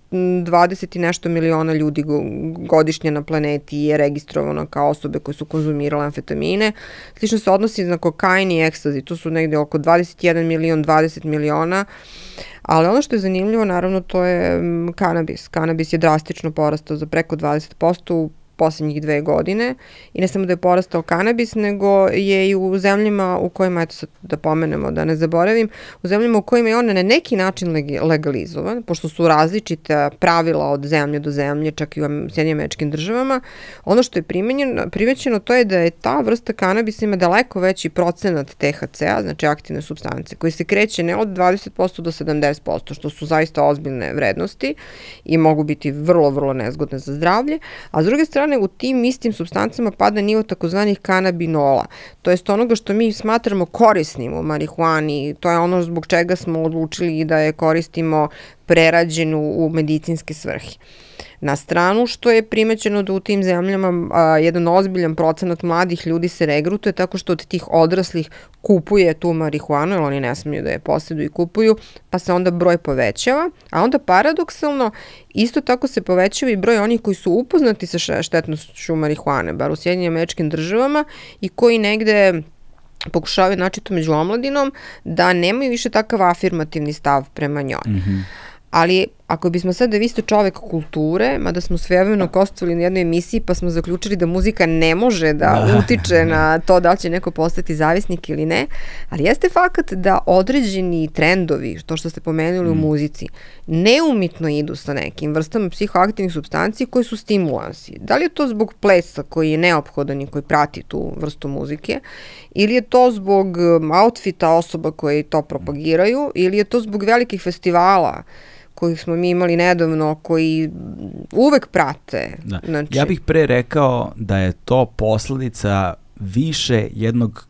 dvadeset i nešto miliona ljudi godišnje na planeti je registrovano kao osobe koje su konzumirale amfetamine. Slično se odnosi na kokain i ekstazi, to su negde oko dvadeset jedan milion, dvadeset miliona, ali ono što je zanimljivo, naravno, to je kanabis. Kanabis je drastično porastao za preko dvadeset posto u poslednjih dve godine i ne samo da je porastao kanabis, nego je i u zemljama u kojima, eto sad da pomenemo, da ne zaboravim, u zemljama u kojima je on na neki način legalizovan, pošto su različite pravila od zemlje do zemlje, čak i u Sjedinjenim Američkim Državama, ono što je primećeno to je da je ta vrsta kanabisa ima daleko veći procenat te ha ce a, znači aktivne supstance, koji se kreće ne od dvadeset posto do sedamdeset posto, što su zaista ozbiljne vrednosti i mogu biti vrlo, vrlo nezgodne za zdravlje, a s druge strane u tim istim supstancama pada nivo takozvanih kanabinola, to jest onoga što mi smatramo korisnim u marihuani, to je ono zbog čega smo odlučili da je koristimo prerađenu u medicinske svrhe. Na stranu što je primećeno da u tim zemljama a, jedan ozbiljan procenat mladih ljudi se regrutuje tako što od tih odraslih kupuje tu marihuanu, jer oni ne smiju da je posjeduju i kupuju, pa se onda broj povećava, a onda paradoksalno isto tako se povećava i broj onih koji su upoznati sa štetnošću marihuane, bar u Sjedinjenim Američkim Državama, i koji negde pokušavaju, znači to među omladinom, da nemaju više takav afirmativni stav prema njoj. Mm-hmm. Ali ako bismo sad, da vi ste čovek kulture, mada smo svevremeno gostovali na jednoj emisiji pa smo zaključili da muzika ne može da utiče na to da li će neko postati zavisnik ili ne, ali jeste fakat da određeni trendovi, to što ste pomenuli mm. u muzici, neumitno idu sa nekim vrstama psihoaktivnih supstanci koji su stimulansi. Da li je to zbog plesa koji je neophodan i koji prati tu vrstu muzike, ili je to zbog outfita osoba koje to propagiraju, ili je to zbog velikih festivala kojih smo mi imali nedavno, koji uvek prate. Da. Znači... Ja bih pre rekao da je to posledica više jednog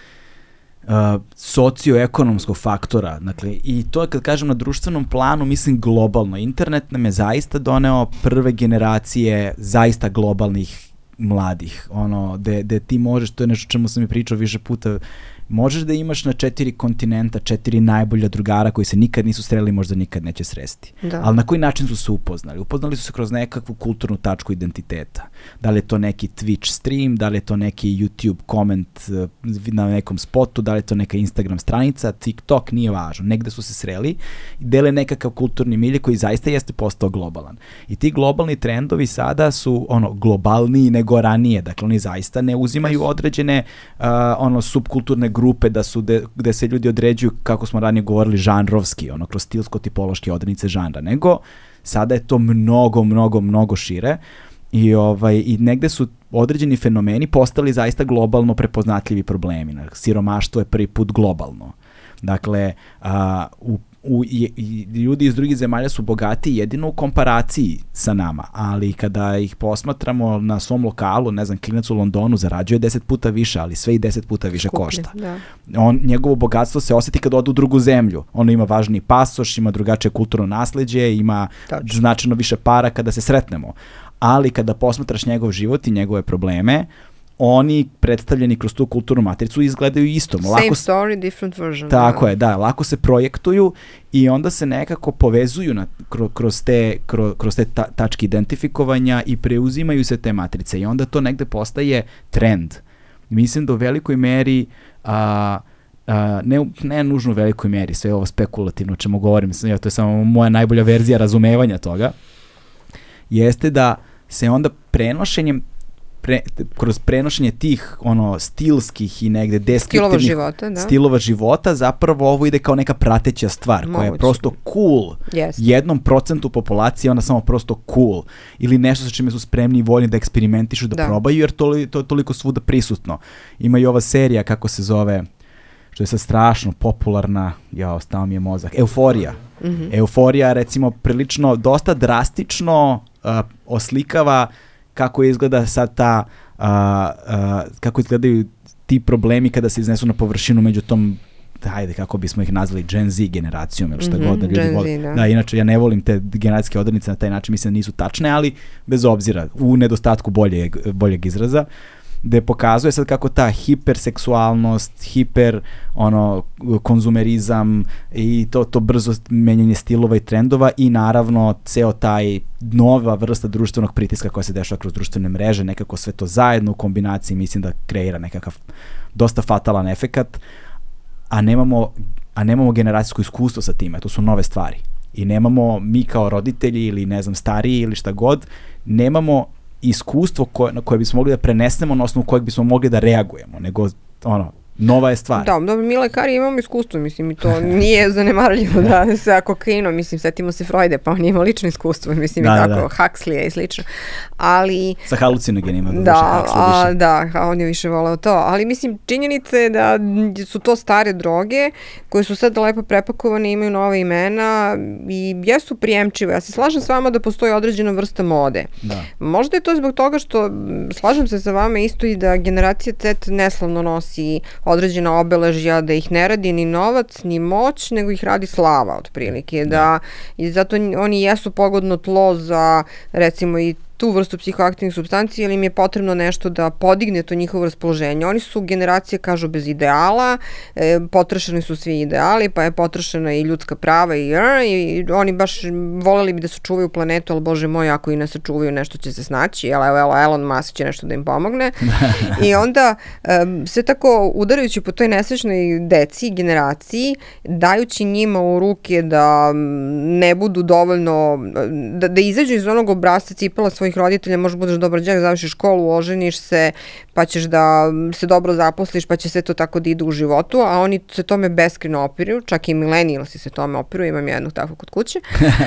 uh, socioekonomskog faktora. Dakle, i to je, kad kažem na društvenom planu, mislim globalno. Internet nam je zaista doneo prve generacije zaista globalnih mladih. Ono, de, de ti možeš, to je nešto čemu sam mi pričao više puta, možeš da imaš na četiri kontinenta četiri najbolja drugara koji se nikad nisu sreli, možda nikad neće sresti. Da. Ali na koji način su se upoznali? Upoznali su se kroz nekakvu kulturnu tačku identiteta. Da li je to neki Twitch stream, da li je to neki YouTube koment na nekom spotu, da li je to neka Instagram stranica, TikTok, nije važno. Negde su se sreli i dele nekakav kulturni milje koji zaista jeste postao globalan. I ti globalni trendovi sada su ono globalniji nego ranije. Dakle, oni zaista ne uzimaju određene uh, ono subkulturne grupe da su de, gde se ljudi određuju, kako smo ranije govorili, žanrovski, ono kroz stilsko-tipološke odrednice žanra, nego sada je to mnogo, mnogo, mnogo šire i, ovaj, i negde su određeni fenomeni postali zaista globalno prepoznatljivi problemi. Siromaštvo je prvi put globalno. Dakle, a, u U, i, i, ljudi iz drugih zemalja su bogati jedino u komparaciji sa nama, ali kada ih posmatramo na svom lokalu, ne znam, klinac u Londonu zarađuje deset puta više, ali sve i deset puta više Skuplje, košta. Da. On, njegovo bogatstvo se osjeti kad ode u drugu zemlju. Ono ima važniji pasoš, ima drugačije kulturno nasleđe, ima Tačno. značajno više para kada se sretnemo. Ali kada posmatraš njegov život i njegove probleme, oni predstavljeni kroz tu kulturnu matricu izgledaju isto. Same lako story, different version. Tako da. je, da, lako se projektuju i onda se nekako povezuju na, kroz te, kroz, kroz te ta, tačke identifikovanja i preuzimaju se te matrice i onda to negde postaje trend. Mislim da u velikoj meri, a, a, ne, ne nužno u velikoj meri, sve ovo spekulativno o čemu govorim, to je samo moja najbolja verzija razumevanja toga, jeste da se onda prenošenjem Pre, kroz prenošenje tih ono stilskih i negde deskriptivnih stilova života, da. stilova života zapravo ovo ide kao neka prateća stvar Moguće. koja je prosto cool. Yes. Jednom procentu populacije ona samo prosto cool. Ili nešto sa čime su spremni i voljni da eksperimentišu, da, da. probaju, jer to, to je toliko svuda prisutno. Ima i ova serija, kako se zove, što je sad strašno popularna, ja, ostao mi je mozak, Euforija. Mm-hmm. Euforija, recimo, prilično, dosta drastično uh, oslikava kako izgleda sad ta, uh, uh, kako izgledaju ti problemi kada se iznesu na površinu među tom, hajde, kako bismo ih nazvali, Gen Z generacijom, ili šta mm-hmm, god da ljudi vole. Da. da, inače ja ne volim te generacijske odrednice na taj način, mislim da nisu tačne, ali bez obzira, u nedostatku boljeg, boljeg izraza. gde pokazuje sad kako ta hiperseksualnost, hiper ono, konzumerizam i to, to brzo menjanje stilova i trendova i naravno ceo taj nova vrsta društvenog pritiska koja se dešava kroz društvene mreže, nekako sve to zajedno u kombinaciji mislim da kreira nekakav dosta fatalan efekat, a nemamo, a nemamo generacijsko iskustvo sa time, to su nove stvari. I nemamo mi kao roditelji ili ne znam stariji ili šta god, nemamo iskustvo koje, na koje bismo mogli da prenesemo na osnovu kojeg bismo mogli da reagujemo, nego ono, nova je stvar. Da, dobro, mi lekari imamo iskustvo, mislim, i to nije zanemarljivo da sa kokainom, mislim, setimo se Freude, pa on je imao lično iskustvo, mislim, da, i tako, da. Huxleya i slično, ali... Sa halucinogenima, da, da, više, a, više. Da, a on je više voleo to, ali mislim, činjenica je da su to stare droge koje su sad lepo prepakovane, imaju nova imena i jesu prijemčive. Ja se slažem s vama da postoji određena vrsta mode. Da. Možda je to zbog toga što, slažem se sa vama isto i da generacija Z neslavno nosi određena obeležja, da ih ne radi ni novac, ni moć, nego ih radi slava, otprilike. Da, i zato oni jesu pogodno tlo za, recimo, i tu vrstu psihoaktivnih supstanci, jer im je potrebno nešto da podigne to njihovo raspoloženje. Oni su generacije, kažu, bez ideala, e, potrošeni su svi ideali, pa je potrošena i ljudska prava i, i oni baš voleli bi da sačuvaju planetu, ali bože moj, ako i ne sačuvaju, nešto će se snaći, jel, evo, evo, Elon Musk će nešto da im pomogne. I onda, e, sve tako udarajući po toj nesrećnoj deci, generaciji, dajući njima u ruke da ne budu dovoljno, da, da izađu iz onog obrasca cipela svojih roditelja, možda budeš dobar đak, završiš školu, oženiš se, pa ćeš da se dobro zaposliš, pa će sve to tako da ide u životu, a oni se tome beskreno opiruju, čak i milenijalsi se tome opiruju, imam jednog tako kod kuće.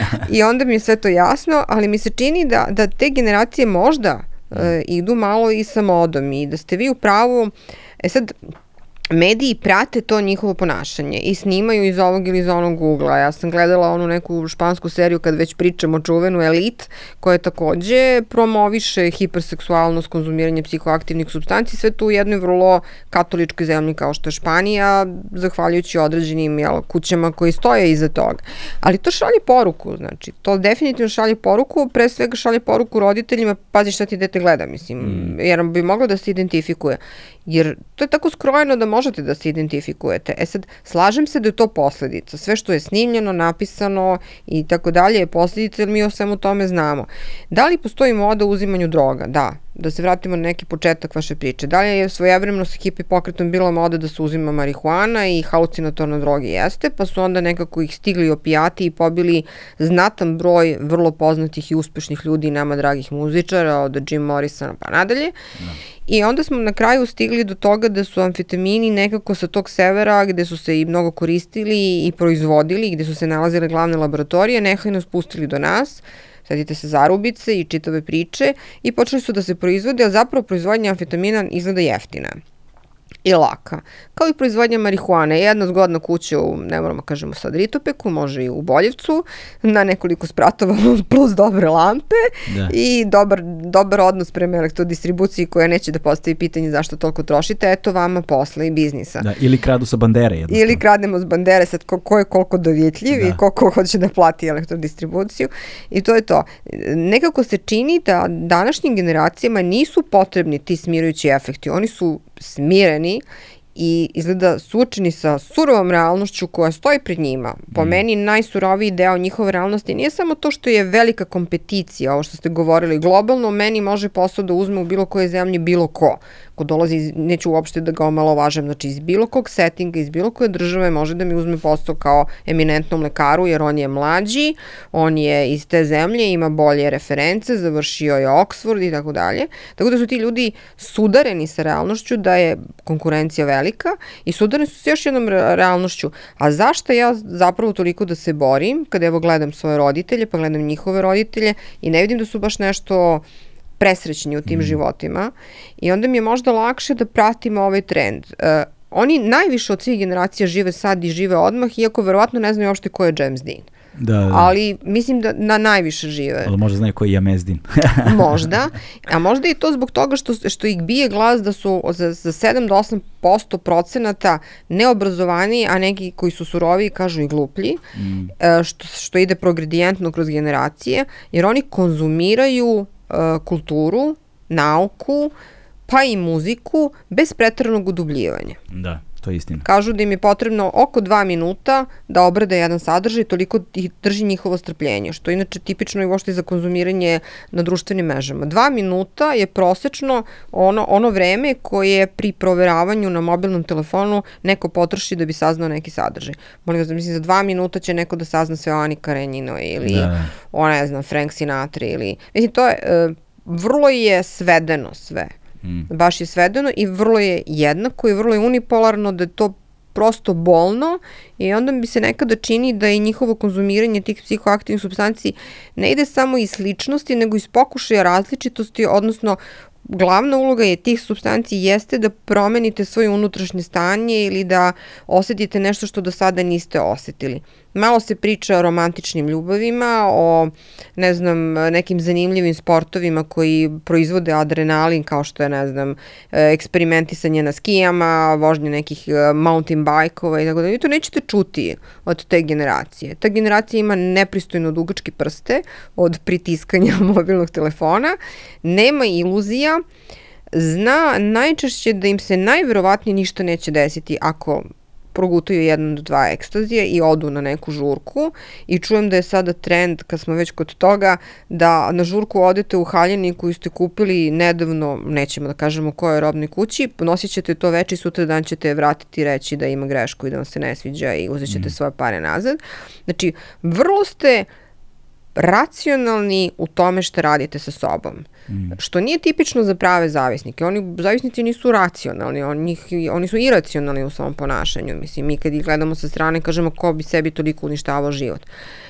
I onda mi je sve to jasno, ali mi se čini da, da te generacije možda e, idu malo i sa modom i da ste vi u pravu, e sad, mediji prate to njihovo ponašanje i snimaju iz ovog ili iz onog ugla. Ja sam gledala onu neku špansku seriju kad već pričamo čuvenu Elite, koja takođe promoviše hiperseksualnost, konzumiranje psihoaktivnih supstanci, sve to u jednoj vrlo katoličkoj zemlji kao što je Španija, zahvaljujući određenim jel, kućama koji stoje iza toga. Ali to šalje poruku, znači, to definitivno šalje poruku, pre svega šalje poruku roditeljima, pazi šta ti dete gleda, mislim, mm. jer bi moglo da se identifikuje. Jer to je tako skrojeno da možete da se identifikujete. E sad, slažem se da je to posledica. Sve što je snimljeno, napisano i tako dalje je posledica, jer mi o svemu tome znamo. Da li postoji moda u uzimanju droga? Da. Da se vratimo na neki početak vaše priče. Da li je svojevremeno sa hipi pokretom bila moda da se uzima marihuana i halucinatorne droge? Jeste, pa su onda nekako ih stigli opijati i pobili znatan broj vrlo poznatih i uspešnih ljudi i nama dragih muzičara, od Jim Morrisona pa nadalje. No. I onda smo na kraju stigli do toga da su amfetamini nekako sa tog severa, gde su se i mnogo koristili i proizvodili, gde su se nalazile glavne laboratorije, nehajno spustili do nas, setite se Zarubice i čitave priče, i počeli su da se proizvode, a zapravo proizvodnja amfetamina izgleda jeftina i laka. Kao i proizvodnja marihuane. Jedna zgodna kuća u, ne moramo kažemo sad Ritopeku, može i u Boljevcu, na nekoliko spratova plus dobre lampe da. I dobar, dobar odnos prema elektrodistribuciji koja neće da postavi pitanje zašto toliko trošite, eto vama posla i biznisa. Da, ili kradu sa bandere jednostavno. Ili kradnemo s bandere, sad ko, ko je koliko dovjetljiv da. I koliko hoće da plati elektrodistribuciju i to je to. Nekako se čini da današnjim generacijama nisu potrebni ti smirujući efekti, oni su smireni i izgleda suočeni sa surovom realnošću koja stoji pred njima. Po mm. meni najsuroviji deo njihove realnosti nije samo to što je velika kompeticija, ovo što ste govorili, globalno meni može posao da uzme u bilo koje zemlji bilo ko. Ko dolazi, iz, neću uopšte da ga omalovažem, znači iz bilo kog settinga, iz bilo koje države može da mi uzme posao kao eminentnom lekaru, jer on je mlađi, on je iz te zemlje, ima bolje reference, završio je Oxford i tako dalje. Tako da su ti ljudi sudareni sa realnošću da je konkurencija velika i sudareni su s još jednom realnošću. A zašto ja zapravo toliko da se borim, kada evo gledam svoje roditelje, pa gledam njihove roditelje i ne vidim da su baš nešto presrećni u tim mm. životima i onda mi je možda lakše da pratim ovaj trend. Uh, oni najviše od svih generacija žive sad i žive odmah, iako verovatno ne znaju uopšte ko je James Dean. Da, da. Ali mislim da na najviše žive. Ali možda znaju ko je James Dean. Možda, a možda i to zbog toga što, što ih bije glas da su za, za sedam do osam posto procenata neobrazovaniji, a neki koji su suroviji kažu i gluplji, mm. što, što ide progredijentno kroz generacije, jer oni konzumiraju kulturu, nauku, pa i muziku, bez preteranog udubljivanja. Da, to je istina. Kažu da im je potrebno oko dva minuta da obrade jedan sadržaj, toliko ih drži njihovo strpljenje, što je inače tipično i uopšte za konzumiranje na društvenim mrežama. Dva minuta je prosečno ono, ono vreme koje pri proveravanju na mobilnom telefonu neko potroši da bi saznao neki sadržaj. Molim vas, da mislim, za dva minuta će neko da sazna sve o Ani Karenjinoj ili da. o, ne znam, Frank Sinatra ili... Mislim, to je, uh, vrlo je svedeno sve. Mm. Baš je svedeno i vrlo je jednako i vrlo je unipolarno, da je to prosto bolno i onda mi se nekada čini da je njihovo konzumiranje tih psihoaktivnih supstanci ne ide samo iz sličnosti, nego iz pokušaja različitosti, odnosno glavna uloga je tih supstanci jeste da promenite svoje unutrašnje stanje ili da osetite nešto što do sada niste osetili. Malo se priča o romantičnim ljubavima, o, ne znam, nekim zanimljivim sportovima koji proizvode adrenalin, kao što je, ne znam, eksperimentisanje na skijama, vožnje nekih mountain bajkova i tako da. Vi to nećete čuti od te generacije. Ta generacija ima nepristojno dugačke prste od pritiskanja mobilnog telefona, nema iluzija, zna najčešće da im se najverovatnije ništa neće desiti ako progutaju jedan do dva ekstazije i odu na neku žurku i čujem da je sada trend, kad smo već kod toga, da na žurku odete u haljini koju ste kupili nedavno, nećemo da kažemo u kojoj robnoj kući, nosit ćete to veče i sutra dan ćete je vratiti i reći da ima grešku i da vam se ne sviđa i uzet ćete mm. svoje pare nazad. Znači, vrlo ste racionalni u tome što radite sa sobom. Mm. Što nije tipično za prave zavisnike. Oni, zavisnici nisu racionalni, oni, oni su iracionalni u svom ponašanju. Mislim, mi kad ih gledamo sa strane kažemo ko bi sebi toliko uništavao život.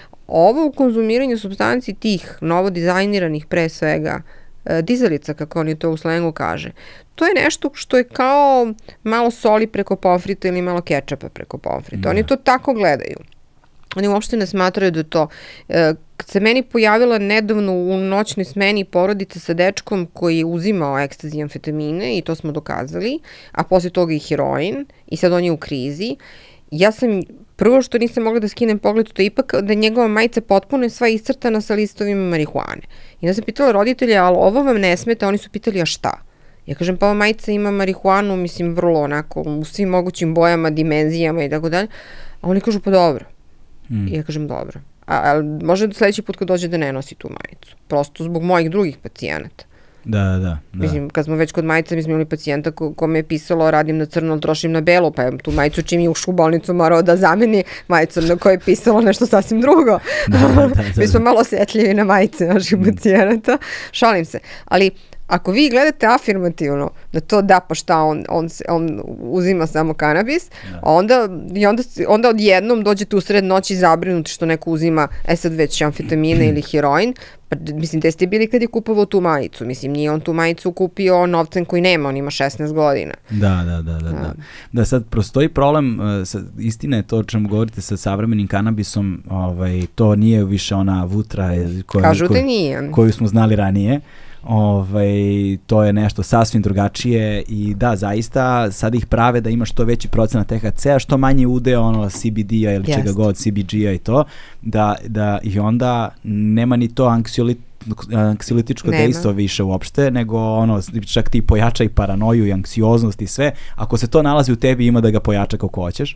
Ovo u konzumiranju supstanci tih novodizajniranih pre svega dizelica, kako oni to u slengu kaže, to je nešto što je kao malo soli preko pomfrita ili malo kečapa preko pomfrita. Mm. Oni to tako gledaju. Oni uopšte ne smatraju da to... Kad se meni pojavila nedavno u noćnoj smeni porodica sa dečkom koji je uzimao ekstazi i amfetamine i to smo dokazali, a posle toga i heroin i sad on je u krizi, ja sam prvo što nisam mogla da skinem pogled, to je ipak da je njegova majica potpuno sva iscrtana sa listovima marihuane. I onda sam pitala roditelja, ali ovo vam ne smeta? Oni su pitali, a šta? Ja kažem, pa ova majica ima marihuanu, mislim, vrlo onako, u svim mogućim bojama, dimenzijama i tako dalje. A oni kažu, pa dobro. Mm. I ja kažem, dobro. A, a može da sledeći put kad dođe da ne nosi tu majicu. Prosto zbog mojih drugih pacijenata. Da, da, da. Mislim, kad smo već kod majica, mi smo imali pacijenta ko, ko me je pisalo radim na crno, ali trošim na belo, pa je tu majicu čim je ušao u bolnicu morao da zameni majicom na kojoj je pisalo nešto sasvim drugo. Da, da, da, mi smo malo osjetljivi na majice naših mm. pacijenata. Šalim se. Ali ako vi gledate afirmativno da to da pa šta on, on, on uzima samo kanabis, da. onda, i onda, onda odjednom dođete u sred noći zabrinuti što neko uzima, e sad već amfetamine ili heroin, pa mislim, gde ste bili kad je kupovao tu majicu? Mislim, nije on tu majicu kupio novcem koji nema, on ima šesnaest godina. Da, da, da, da. Da, da sad prostoji problem, istina je to o čemu govorite sa savremenim kanabisom, ovaj, to nije više ona vutra koja, Kažu da nije. koju smo znali ranije. Ovaj, to je nešto sasvim drugačije i da, zaista sad ih prave da ima što veći procenat T H C-a, što manji udeo ono C B D-a ili yes. čega god, C B G-a i to, da, da i onda nema ni to anksiolit, anksiolitičko dejstvo više uopšte, nego ono, čak ti pojača i paranoju i anksioznost i sve, ako se to nalazi u tebi ima da ga pojača kako hoćeš.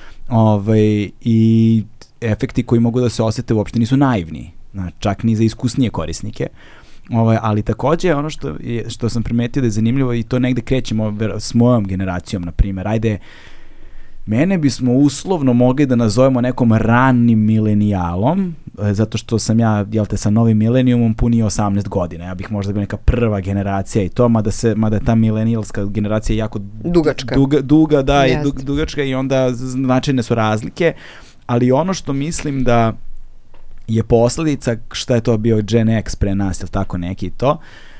Ovaj, i efekti koji mogu da se osete uopšte nisu naivni, znači, čak ni za iskusnije korisnike. Ovaj, ali takođe ono što, je, što sam primetio da je zanimljivo i to negde krećemo s mojom generacijom, na primjer, ajde, mene bismo uslovno mogli da nazovemo nekom ranim milenijalom, zato što sam ja, jel te, sa novim milenijumom punio osamnaest godina, ja bih možda bio neka prva generacija i to, mada, se, mada ta milenijalska generacija je jako dugačka, duga, duga da, i dug, dugačka i onda značajne su razlike, ali ono što mislim da je posledica, šta je to bio Gen X pre nas, ili tako neki to,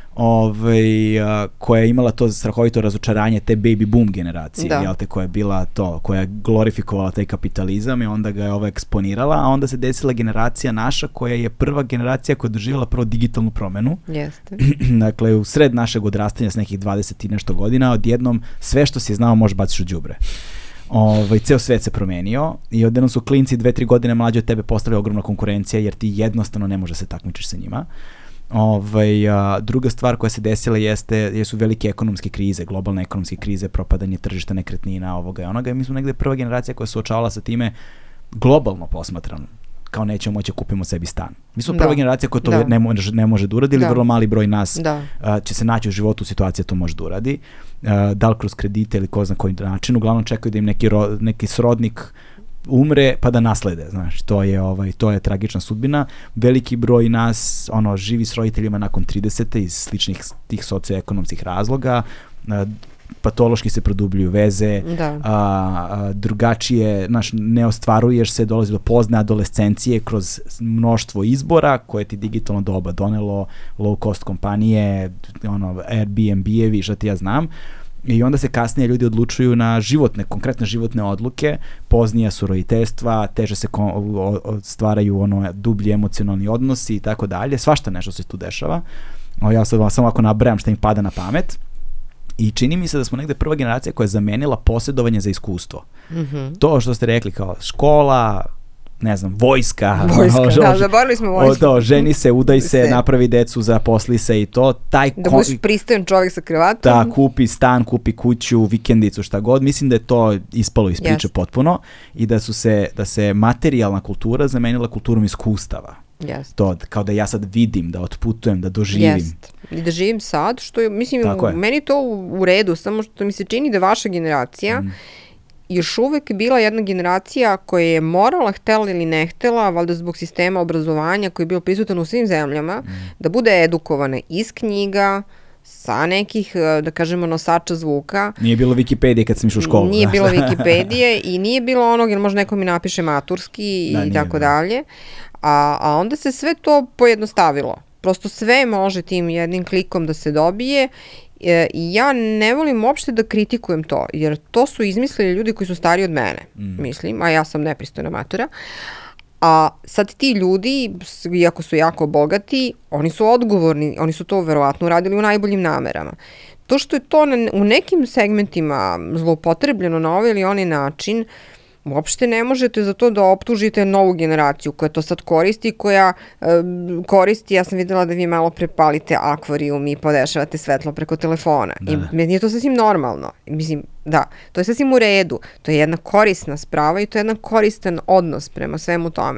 ovaj, a, koja je imala to strahovito razočaranje te baby boom generacije, da. Jel te, koja je bila to, koja je glorifikovala taj kapitalizam i onda ga je ovo eksponirala, a onda se desila generacija naša koja je prva generacija koja je doživjela prvo digitalnu promenu. Jeste. Dakle, u sred našeg odrastanja s nekih dvadeset i nešto godina, odjednom sve što si znao možeš baciš u đubre. Ovaj, ceo svet se promenio i odjednom su klinci dve, tri godine mlađe od tebe postale ogromna konkurencija jer ti jednostavno ne može se takmičiš sa njima. Ovaj, a, druga stvar koja se desila jeste, jesu velike ekonomske krize, globalne ekonomske krize, propadanje tržišta nekretnina, ovoga i onoga. I mi smo negde prva generacija koja se suočavala sa time globalno posmatrano, kao nećemo moći kupimo sebi stan. Mi smo prva da. generacija koja to da. ne, može, ne može da uradi, ili da. vrlo mali broj nas da. a, će se naći u životu u situaciji da to može da uradi. A, da li kroz kredite ili ko zna koji način. Uglavnom čekaju da im neki, ro, neki srodnik umre pa da naslede, znaš, to je ovaj to je tragična sudbina. Veliki broj nas ono živi s roditeljima nakon tridesete iz sličnih tih socioekonomskih razloga. A, patološki se produbljuju veze, da. a, a, drugačije, znaš, ne ostvaruješ se, dolazi do pozne adolescencije kroz mnoštvo izbora koje ti digitalno doba donelo, low cost kompanije, ono, Airbnb-evi, šta ti ja znam. I onda se kasnije ljudi odlučuju na životne, konkretne životne odluke, poznija su roditeljstva, teže se ko, o, o, stvaraju ono dublji emocionalni odnosi i tako dalje, svašta nešto se tu dešava. O, ja sad samo ako nabrajam šta mi pada na pamet. I čini mi se da smo negde prva generacija koja je zamenila posjedovanje za iskustvo. Mm-hmm. To što ste rekli kao škola, ne znam, vojska. Vojska, o, da, zaborili smo vojsku. To, ženi se, udaj se, se, napravi decu, zaposli se i to. Taj da kon... buš pristojan čovjek sa kravatom. Da, kupi stan, kupi kuću, vikendicu, šta god. Mislim da je to ispalo iz priče yes. potpuno i da su se, da se materijalna kultura zamenila kulturom iskustava. Yes. To, kao da ja sad vidim, da otputujem, da doživim. Jest. I da živim sad, što je, mislim, je. meni to u, u redu, samo što mi se čini da vaša generacija mm. još uvek bila jedna generacija koja je morala, htela ili ne htela, valjda zbog sistema obrazovanja koji je bio prisutan u svim zemljama, mm. da bude edukovana iz knjiga, sa nekih, da kažemo, nosača zvuka. Nije bilo Wikipedije kad sam išao u školu. Nije bilo Wikipedije i nije bilo onog, jer možda neko mi napiše maturski da, i tako bilo. dalje. A, a onda se sve to pojednostavilo. Prosto sve može tim jednim klikom da se dobije e, i ja ne volim uopšte da kritikujem to, jer to su izmislili ljudi koji su stariji od mene, mm. mislim, a ja sam nepristojna matura. A sad ti ljudi, iako su jako bogati, oni su odgovorni, oni su to verovatno uradili u najboljim namerama. To što je to na, u nekim segmentima zloupotrebljeno na ovaj ili onaj način, uopšte ne možete za to da optužite novu generaciju koja to sad koristi, koja e, koristi, ja sam videla da vi malo prepalite akvarijum i podešavate svetlo preko telefona. Da. I meni je to sasvim normalno. Mislim, da, to je sasvim u redu. To je jedna korisna sprava i to je jedan koristan odnos prema svemu tome.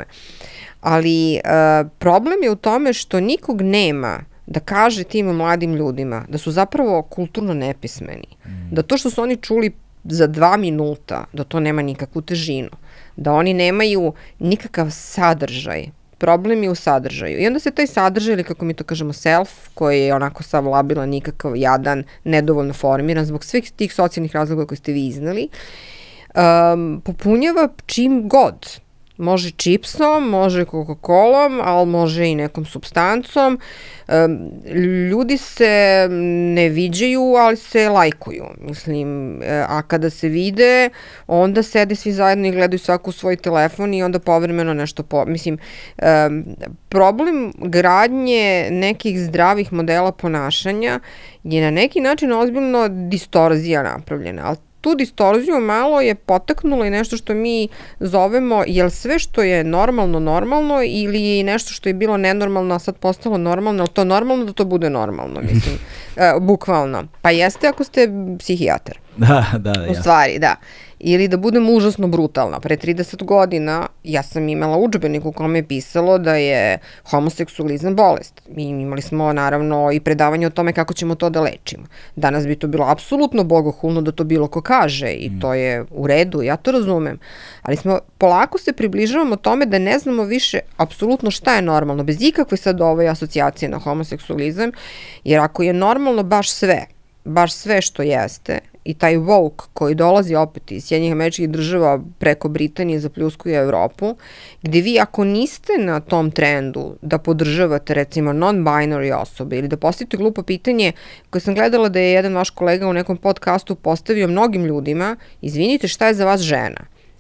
Ali e, problem je u tome što nikog nema da kaže tim mladim ljudima da su zapravo kulturno nepismeni. Mm. Da to što su oni čuli za dva minuta, da to nema nikakvu težinu, da oni nemaju nikakav sadržaj. Problem je u sadržaju. I onda se taj sadržaj, ili kako mi to kažemo self, koji je onako sav labilan, nikakav jadan, nedovoljno formiran, zbog svih tih socijalnih razloga koje ste vi iznali, um, popunjava čim god. Može čipsom, može Coca-Colom, ali može i nekom supstancom. Um, ljudi se ne viđaju, ali se lajkuju. Mislim, a kada se vide, onda sede svi zajedno i gledaju svaku svoj telefon i onda povremeno nešto po... Mislim, um, problem gradnje nekih zdravih modela ponašanja je na neki način ozbiljno distorzija napravljena, ali tu distorziju malo je potaknulo i nešto što mi zovemo, jel sve što je normalno normalno ili je nešto što je bilo nenormalno, a sad postalo normalno, ali to normalno da to bude normalno, mislim, e, bukvalno. Pa jeste ako ste psihijatar. Da, da, da. U stvari, da. Ili da budem užasno brutalna. Pre trideset godina ja sam imala udžbenik u kome je pisalo da je homoseksualizam bolest. Mi imali smo naravno i predavanje o tome kako ćemo to da lečimo. Danas bi to bilo apsolutno bogohulno da to bilo ko kaže i mm. to je u redu, ja to razumem. Ali smo polako se približavamo tome da ne znamo više apsolutno šta je normalno, bez ikakve sad ove asocijacije na homoseksualizam, jer ako je normalno baš sve, baš sve što jeste, i taj woke koji dolazi opet iz Sjedinjenih Američkih Država preko Britanije zapljuskuje Evropu, gde vi ako niste na tom trendu da podržavate recimo non-binary osobe ili da postavite glupo pitanje koje sam gledala da je jedan vaš kolega u nekom podcastu postavio mnogim ljudima, izvinite šta je za vas žena?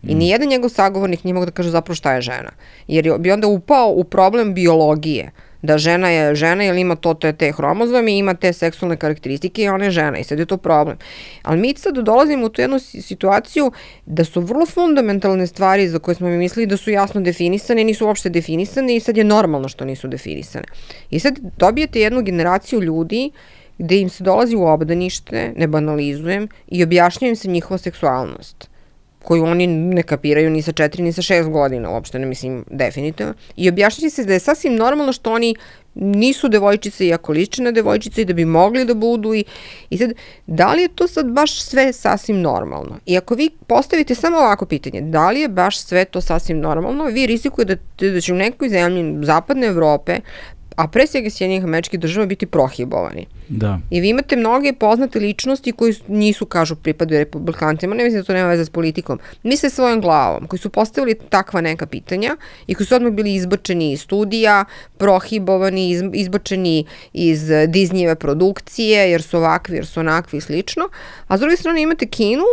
I nijedan njegov sagovornik nije mogu da kaže zapravo šta je žena. Jer bi onda upao u problem biologije. Da žena je žena jer ima to, te, te hromozome i ima te seksualne karakteristike i ona je žena i sad je to problem. Ali mi sad dolazimo u tu jednu situaciju da su vrlo fundamentalne stvari za koje smo mi mislili da su jasno definisane, nisu uopšte definisane i sad je normalno što nisu definisane. I sad dobijete jednu generaciju ljudi gde im se dolazi u obdanište, ne banalizujem, i objašnjava im se njihova seksualnost, koju oni ne kapiraju ni sa četiri, ni sa šest godina, uopšte ne mislim definitivno. I objašnjava se da je sasvim normalno što oni nisu devojčice iako liče na devojčice i da bi mogli da budu i, i sad, da li je to sad baš sve sasvim normalno? I ako vi postavite samo ovako pitanje, da li je baš sve to sasvim normalno, vi risikujete da, da će u nekoj zemlji zapadne Evrope, a pre svega Sjedinjenih Američkih Država biti prohibovani. Da. I vi imate mnoge poznate ličnosti koji nisu, kažu, pripadaju republikancima, ne mislim da to nema veze s politikom, misle svojom glavom, koji su postavili takva neka pitanja i koji su odmah bili izbačeni iz studija, prohibovani, iz, izbačeni iz Disneyjeve produkcije, jer su ovakvi, jer su onakvi i slično. A s druge strane imate Kinu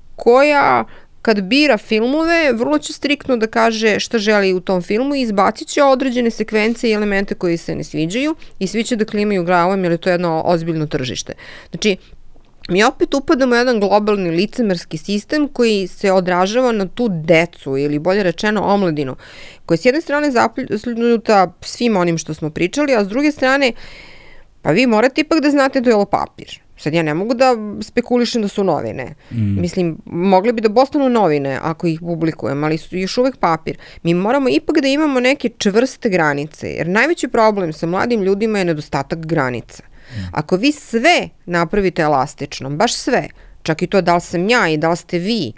koja kad bira filmove, vrlo će striktno da kaže šta želi u tom filmu i izbacit će određene sekvence i elemente koji se ne sviđaju i svi će da klimaju glavom jer je to jedno ozbiljno tržište. Znači, mi opet upadamo u jedan globalni licemerski sistem koji se odražava na tu decu ili bolje rečeno omladinu, koja je s jedne strane zapljunuta svim onim što smo pričali, a s druge strane, pa vi morate ipak da znate da je ovo papir. Sad ja ne mogu da spekulišem da su novine. Mm. Mislim, mogli bi da postanu novine ako ih publikujem, ali su još uvek papir. Mi moramo ipak da imamo neke čvrste granice, jer najveći problem sa mladim ljudima je nedostatak granica. Mm. Ako vi sve napravite elastično, baš sve, čak i to da li sam ja i da li ste vi,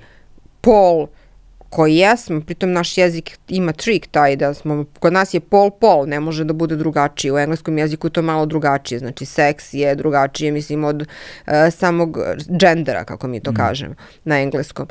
pol koji jesmo, pritom naš jezik ima trik taj da smo, kod nas je pol pol, ne može da bude drugačije, u engleskom jeziku je to malo drugačije, znači seks je drugačije, mislim, od uh, samog gendera, kako mi to mm. kažemo, na engleskom.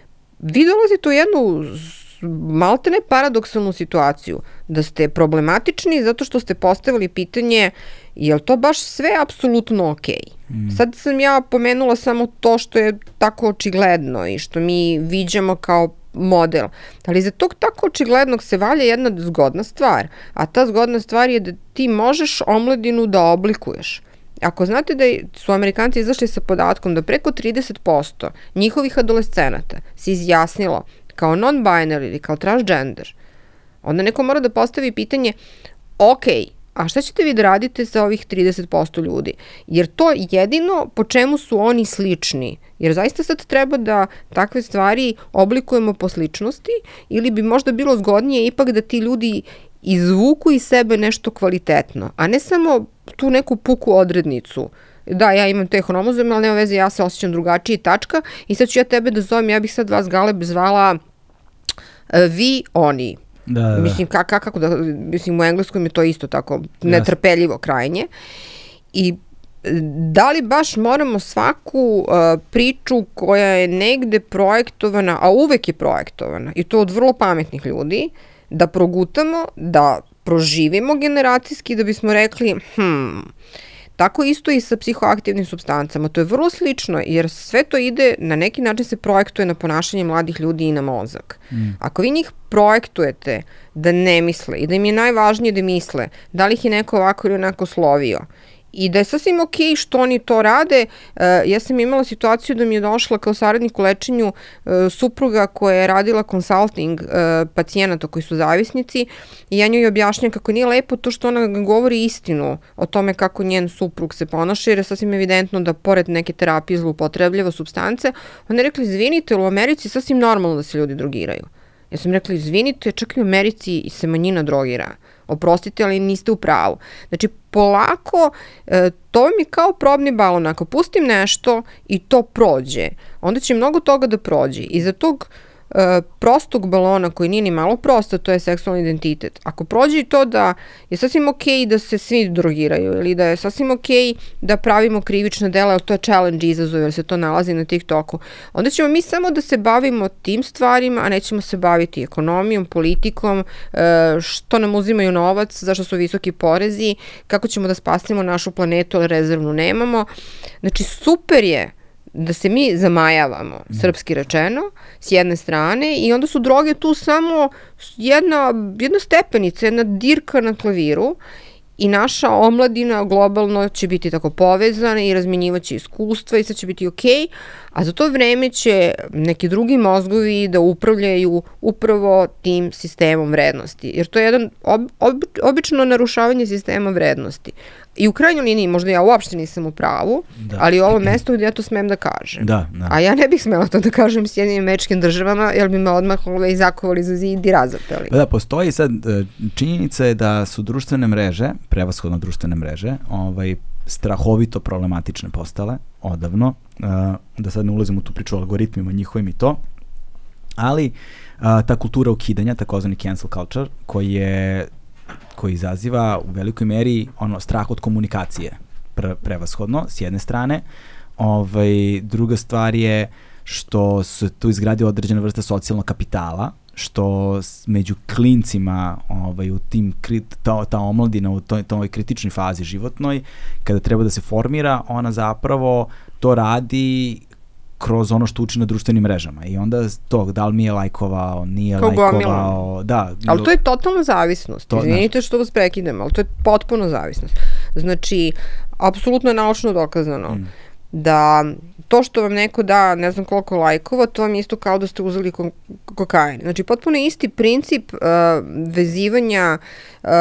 Vi dolazite u jednu maltene paradoksalnu situaciju, da ste problematični zato što ste postavili pitanje je li to baš sve apsolutno okej? Mm. Sad sam ja pomenula samo to što je tako očigledno i što mi viđamo kao model. Ali za tog tako očiglednog se valja jedna zgodna stvar, a ta zgodna stvar je da ti možeš omladinu da oblikuješ. Ako znate da su Amerikanci izašli sa podatkom da preko trideset posto njihovih adolescenata se izjasnilo kao non-binary ili kao transgender, onda neko mora da postavi pitanje, ok, a šta ćete vi da radite sa ovih trideset posto ljudi? Jer to jedino po čemu su oni slični. Jer zaista sad treba da takve stvari oblikujemo po sličnosti ili bi možda bilo zgodnije ipak da ti ljudi izvuku iz sebe nešto kvalitetno, a ne samo tu neku puku odrednicu. Da, ja imam te hromozome, ali nema veze, ja se osjećam drugačije, tačka, i sad ću ja tebe da zovem, ja bih sad vas, Galeb, zvala uh, vi, oni. Da, da, da. Mislim, kako, kako da, mislim, u engleskom je to isto tako netrpeljivo krajnje. I da li baš moramo svaku uh, priču koja je negde projektovana, a uvek je projektovana, i to od vrlo pametnih ljudi, da progutamo, da proživimo generacijski, da bismo rekli, hm, tako isto i sa psihoaktivnim supstancama. To je vrlo slično, jer sve to ide, na neki način se projektuje na ponašanje mladih ljudi i na mozak. Mm. Ako vi njih projektujete da ne misle i da im je najvažnije da misle, da li ih je neko ovako ili onako slovio, i da je sasvim ok što oni to rade. Uh, ja sam imala situaciju da mi je došla kao saradnik u lečenju uh, supruga koja je radila konsulting uh, pacijenata koji su zavisnici i ja njoj objašnjam kako nije lepo to što ona govori istinu o tome kako njen suprug se ponaša, jer je sasvim evidentno da pored neke terapije zloupotrebljava supstance. Ona je rekla, izvinite, u Americi je sasvim normalno da se ljudi drogiraju. Ja sam rekla, izvinite, čak i u Americi se manjina drogira. Oprostite, ali niste u pravu. Znači, polako, e, to mi je kao probni balon. Ako pustim nešto i to prođe, onda će mnogo toga da prođe. I za tog e, prostog balona, koji nije ni malo prosto, to je seksualni identitet. Ako prođe i to da je sasvim okej da se svi drogiraju ili da je sasvim okej da pravimo krivična dela, to je challenge izazov, jer se to nalazi na TikToku, onda ćemo mi samo da se bavimo tim stvarima, a nećemo se baviti ekonomijom, politikom, što nam uzimaju novac, zašto su visoki porezi, kako ćemo da spasimo našu planetu, ali rezervnu nemamo. Znači, super je da se mi zamajavamo, mm. srpski rečeno, s jedne strane, i onda su droge tu samo jedna, jedna stepenica, jedna dirka na klaviru, i naša omladina globalno će biti tako povezana i razmjenjivaće iskustva i sad će biti okej, a za to vreme će neki drugi mozgovi da upravljaju upravo tim sistemom vrednosti. Jer to je jedan ob, ob, obično narušavanje sistema vrednosti. I u krajnjoj liniji, možda ja uopšte nisam u pravu, da. Ali ovo mesto gdje ja to smem da kažem. Da, da. A ja ne bih smela to da kažem s Sjedinjenim Američkim Državama, jer bi me odmah ovaj, zakovali za zid i razapeli. Da, postoji sad, činjenica je da su društvene mreže, prevashodno društvene mreže, ovaj, strahovito problematične postale odavno, da sad ne ulazim u tu priču o algoritmima njihovim i to, ali ta kultura ukidanja, takozvani cancel culture, koji je koji izaziva u velikoj meri ono strah od komunikacije pre, prevashodno s jedne strane. Ovaj, druga stvar je što se tu izgradio određena vrsta socijalnog kapitala, što među klincima ovaj, u tim, ta, ta omladina u toj, toj kritičnoj fazi životnoj, kada treba da se formira, ona zapravo to radi kroz ono što uči na društvenim mrežama. I onda to, da li mi je lajkovao, nije kao lajkovao. Da, ali to je totalna zavisnost. To, izvinite što vas prekidam, ali to je potpuno zavisnost. Znači, apsolutno je naučno dokazano mm. da to što vam neko da ne znam koliko lajkova, to vam je isto kao da ste uzeli ko kokain. Znači, potpuno isti princip uh, vezivanja um,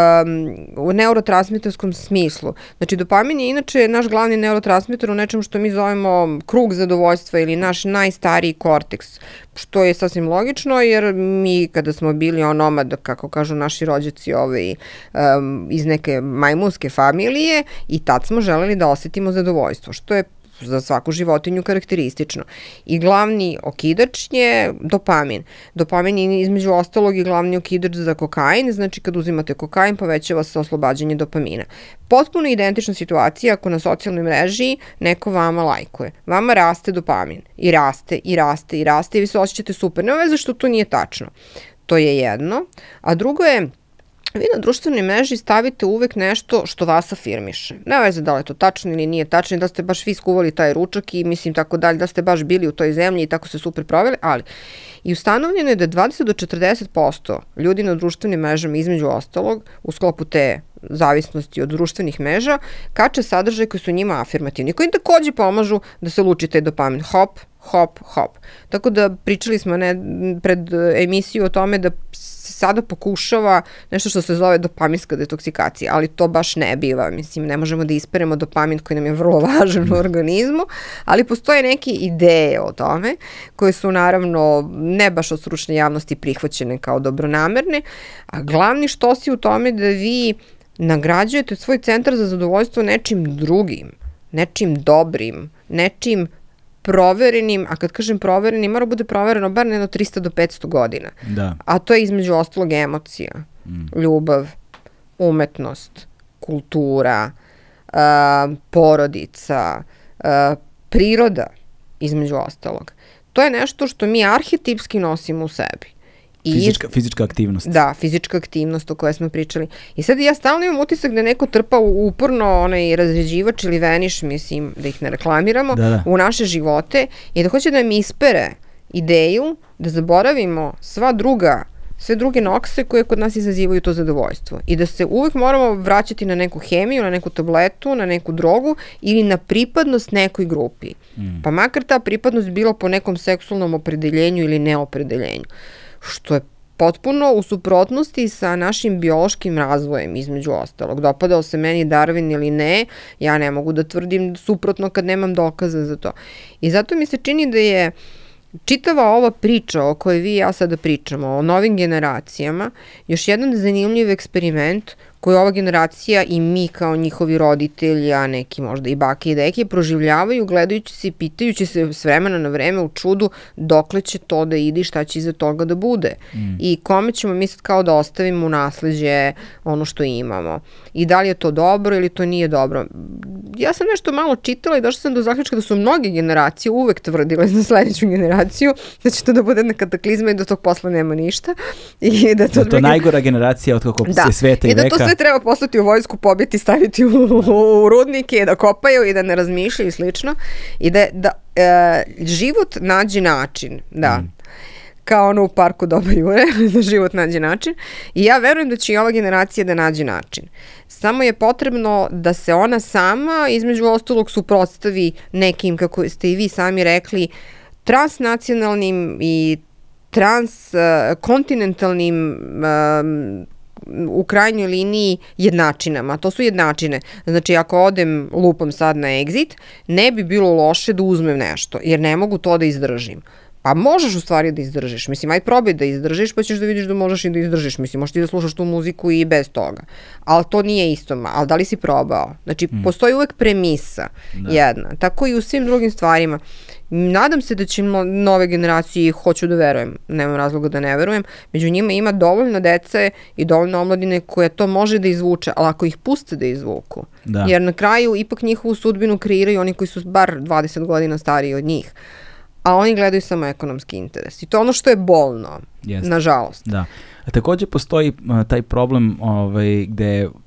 u neurotransmiterskom smislu. Znači, dopamin je inače naš glavni neurotransmiter u nečem što mi zovemo krug zadovoljstva ili naš najstariji korteks, što je sasvim logično, jer mi kada smo bili onomad, kako kažu naši rođaci ovaj, um, iz neke majmunske familije, i tad smo želeli da osetimo zadovoljstvo, što je za svaku životinju karakteristično. I glavni okidač je dopamin. Dopamin je između ostalog i glavni okidač za kokain, znači kad uzimate kokain povećava se oslobađanje dopamina. Potpuno identična situacija ako na socijalnoj mreži neko vama lajkuje. Vama raste dopamin i raste i raste i raste i vi se osjećate super. Ne veze što to nije tačno. To je jedno. A drugo je, vi na društvenoj mreži stavite uvek nešto što vas afirmiše. Ne veze da li je to tačno ili nije tačno, da ste baš vi skuvali taj ručak i mislim tako dalje, da ste baš bili u toj zemlji i tako se super proveli, ali i ustanovljeno je da dvadeset do četrdeset posto ljudi na društvenim mrežama između ostalog u sklopu te zavisnosti od društvenih mreža kače sadržaje koji su njima afirmativni, koji takođe pomažu da se luči taj dopamin. Hop, hop, hop. Tako da pričali smo ne, pred emisiju o tome da sada pokušava nešto što se zove dopaminska detoksikacija, ali to baš ne biva. Mislim, ne možemo da isperemo dopamin koji nam je vrlo važan u organizmu, ali postoje neke ideje o tome koje su naravno ne baš od stručne javnosti prihvaćene kao dobronamerne, a glavni što si u tome da vi nagrađujete svoj centar za zadovoljstvo nečim drugim, nečim dobrim, nečim proverenim, a kad kažem proverenim, mora bude provereno bar jedno trista do petsto godina. Da. A to je između ostalog emocija, mm. ljubav, umetnost, kultura, uh, porodica, uh, priroda, između ostalog. To je nešto što mi arhetipski nosimo u sebi. I, fizička, fizička aktivnost. Da, fizička aktivnost o kojoj smo pričali. I sad ja stalno imam utisak da neko trpa uporno onaj razređivač ili veniš, mislim, da ih ne reklamiramo, da, da. u naše živote i da hoće da mi ispere ideju da zaboravimo sva druga, sve druge nokse koje kod nas izazivaju to zadovoljstvo. I da se uvek moramo vraćati na neku hemiju, na neku tabletu, na neku drogu ili na pripadnost nekoj grupi. Mm. Pa makar ta pripadnost bila po nekom seksualnom opredeljenju ili neopredeljenju. Što je potpuno u suprotnosti sa našim biološkim razvojem, između ostalog. Dopadao se meni Darwin ili ne, ja ne mogu da tvrdim suprotno kad nemam dokaza za to. I zato mi se čini da je čitava ova priča o kojoj vi i ja sada pričamo, o novim generacijama, još jedan zanimljiv eksperiment koju ova generacija i mi kao njihovi roditelji, a neki možda i bake i deke, proživljavaju gledajući se i pitajući se s vremena na vreme u čudu dokle će to da ide i šta će iza toga da bude. Mm. I kome ćemo mi sad kao da ostavimo u nasleđe ono što imamo. I da li je to dobro ili to nije dobro. Ja sam nešto malo čitala i došla sam do zaključka da su mnoge generacije uvek tvrdile za sledeću generaciju da će to da bude jedna kataklizma i da tog posla nema ništa. I da to, da to neka... najgora generacija od kako da. se sveta i, i veka. sve treba poslati u vojsku, pobiti, staviti u, u rudnike, da kopaju i da ne razmišljaju i slično. I da, da e, život nađe način, da. Mm. Kao ono u parku Doba Jure, da život nađe način. I ja verujem da će i ova generacija da nađe način. Samo je potrebno da se ona sama, između ostalog, suprotstavi nekim, kako ste i vi sami rekli, transnacionalnim i transkontinentalnim um, u krajnjoj liniji jednačinama. To su jednačine. Znači, ako odem lupom sad na Exit, ne bi bilo loše da uzmem nešto, jer ne mogu to da izdržim. Pa možeš u stvari da izdržiš. Mislim, aj probaj da izdržiš, pa ćeš da vidiš da možeš i da izdržiš. Mislim, možeš ti da slušaš tu muziku i bez toga. Ali to nije isto. Ali da li si probao? Znači, mm. postoji uvek premisa da. jedna. Tako i u svim drugim stvarima. Nadam se da će nove generacije, hoću da verujem, nemam razloga da ne verujem, među njima ima dovoljno dece i dovoljno omladine koje to može da izvuče, ali ako ih puste da izvuku. Da. Jer na kraju ipak njihovu sudbinu kreiraju oni koji su bar dvadeset godina stariji od njih. A oni gledaju samo ekonomski interes. I to je ono što je bolno, yes. nažalost. Da. A takođe postoji uh, taj problem ovaj, gde uh,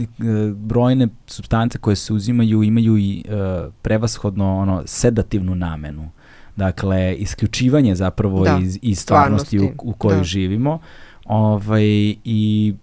brojne supstance koje se uzimaju imaju i uh, prevashodno ono, sedativnu namenu. Dakle, isključivanje zapravo da. iz, iz stvarnosti u, u kojoj da. živimo. Ovaj, i, i,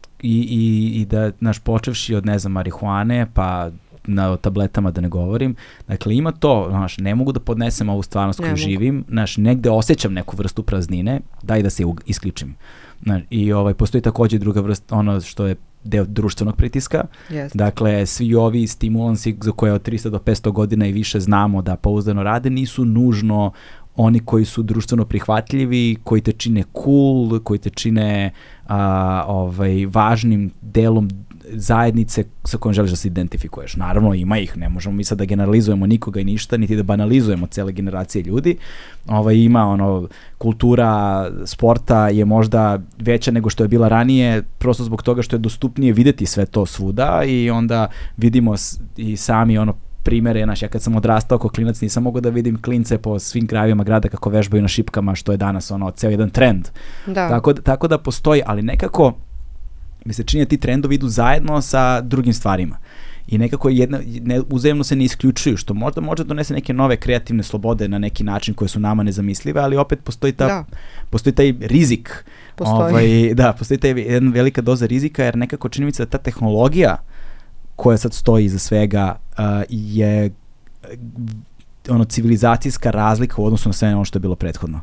i, i da, naš, počevši od, ne znam, marihuane, pa na tabletama da ne govorim. Dakle, ima to, znaš, ne mogu da podnesem ovu stvarnost koju živim, znaš, negde osjećam neku vrstu praznine, daj da se isključim. Znaš, i ovaj, postoji takođe druga vrsta, ono što je deo društvenog pritiska. Yes. Dakle, svi ovi stimulansi za koje od tristo do petsto godina i više znamo da pouzdano rade, nisu nužno oni koji su društveno prihvatljivi, koji te čine cool, koji te čine a, ovaj, važnim delom zajednice sa kojom želiš da se identifikuješ. Naravno, ima ih, ne možemo mi sad da generalizujemo nikoga i ništa, niti da banalizujemo cele generacije ljudi. Ovaj, ima ono, kultura sporta je možda veća nego što je bila ranije, prosto zbog toga što je dostupnije videti sve to svuda i onda vidimo i sami ono primere, znaš, ja kad sam odrastao kao klinac nisam mogao da vidim klince po svim krajevima grada kako vežbaju na šipkama, što je danas ono ceo jedan trend. Da. Tako, tako da postoji, ali nekako mi se čini da ti trendovi idu zajedno sa drugim stvarima. I nekako jedna, ne, uzajemno se ne isključuju, što možda može donese neke nove kreativne slobode na neki način koje su nama nezamislive, ali opet postoji, ta, da. postoji taj rizik. Postoji. Ovaj, da, postoji taj jedna velika doza rizika, jer nekako čini mi se da ta tehnologija koja sad stoji iza svega uh, je ono civilizacijska razlika u odnosu na sve ono što je bilo prethodno.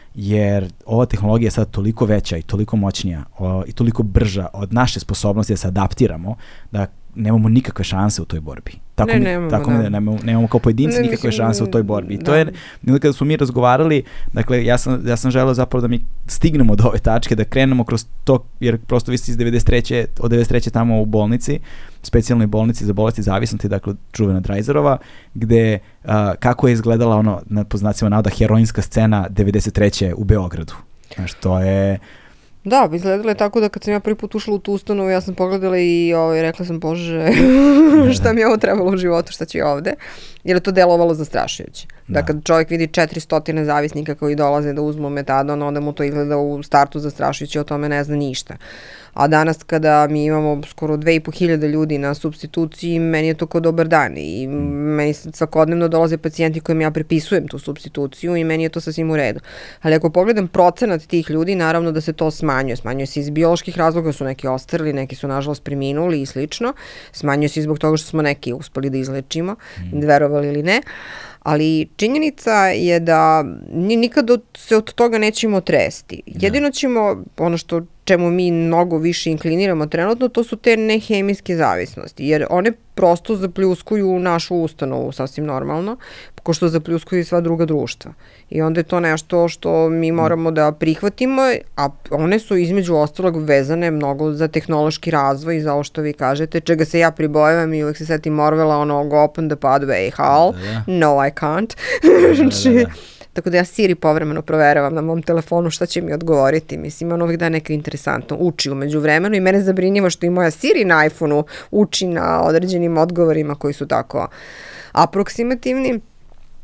Jer ova tehnologija je sad toliko veća i toliko moćnija o, i toliko brža od naše sposobnosti da se adaptiramo, da nemamo nikakve šanse u toj borbi. Tako ne, mi, nemamo, tako da. mi, nemamo, nemamo kao pojedinci ne, nikakve mislim, šanse u toj borbi. I to da. je, kada smo mi razgovarali, dakle, ja sam, ja sam želeo zapravo da mi stignemo do ove tačke, da krenemo kroz to, jer prosto vi ste iz devedeset treće od devedeset treće tamo u bolnici, specijalnoj bolnici za bolesti zavisnosti, dakle, čuvena Drajzerova, gde uh, kako je izgledala ono, na poznacima navoda, heroinska scena devedeset treće u Beogradu. Znaš, to je... Da, izgledalo je tako da kad sam ja prvi put ušla u tu ustanovu, ja sam pogledala i ovaj, rekla sam, bože, šta mi je ovo trebalo u životu, šta će ovde, jer je to delovalo zastrašujuće. Da, da kad čovjek vidi četiristo zavisnika koji dolaze da uzmu metadon, onda mu to izgleda u startu zastrašujuće, o tome ne zna ništa. A danas kada mi imamo skoro dve i po hiljade ljudi na supstituciji, meni je to kao dobar dan i mm. meni svakodnevno dolaze pacijenti kojim ja prepisujem tu supstituciju i meni je to sasvim u redu. Ali ako pogledam procenat tih ljudi, naravno da se to smanjuje. Smanjuje se iz bioloških razloga, su neki ostarili, neki su nažalost preminuli i slično. Smanjuje se i zbog toga što smo neki uspeli da izlečimo, mm. verovali ili ne. Ali činjenica je da nikad se od toga nećemo tresti. Jedino ćemo, ono što čemu mi mnogo više inkliniramo trenutno, to su te nehemijske zavisnosti, jer one prosto zapljuskuju našu ustanovu sasvim normalno, ko što zapljuskuju i sva druga društva. I onda je to nešto što mi moramo da prihvatimo, a one su između ostalog vezane mnogo za tehnološki razvoj i za ovo što vi kažete, čega se ja pribojavam i uvek se setim Orwella, onog open the pathway, Hal, no I can't. Znači, tako da ja Siri povremeno proveravam na mom telefonu šta će mi odgovoriti. Mislim, on uvijek da je neka interesantno. Uči umeđu vremenu i mene zabrinjava što i moja Siri na iPhoneu uči na određenim odgovorima koji su tako aproksimativni.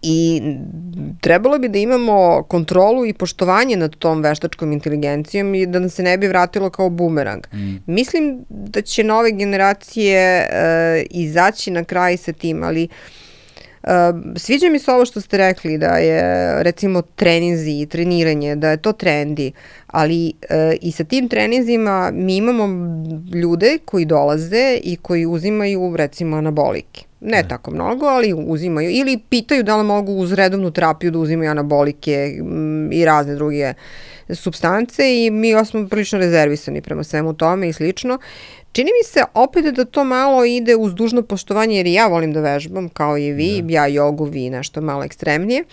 I trebalo bi da imamo kontrolu i poštovanje nad tom veštačkom inteligencijom i da nam se ne bi vratilo kao bumerang. Mm. Mislim da će nove generacije uh, izaći na kraj sa tim, ali uh, sviđa mi se ovo što ste rekli, da je recimo treninzi i treniranje, da je to trendi, ali uh, i sa tim treninzima mi imamo ljude koji dolaze i koji uzimaju recimo anabolike. Ne ne tako mnogo, ali uzimaju. Ili pitaju da li mogu uz redovnu terapiju da uzimaju anabolike i razne druge supstance i mi smo prilično rezervisani prema svemu tome i slično. Čini mi se opet da to malo ide uz dužno poštovanje, jer ja volim da vežbam, kao i vi, da. Ja jogu, vi nešto malo ekstremnije,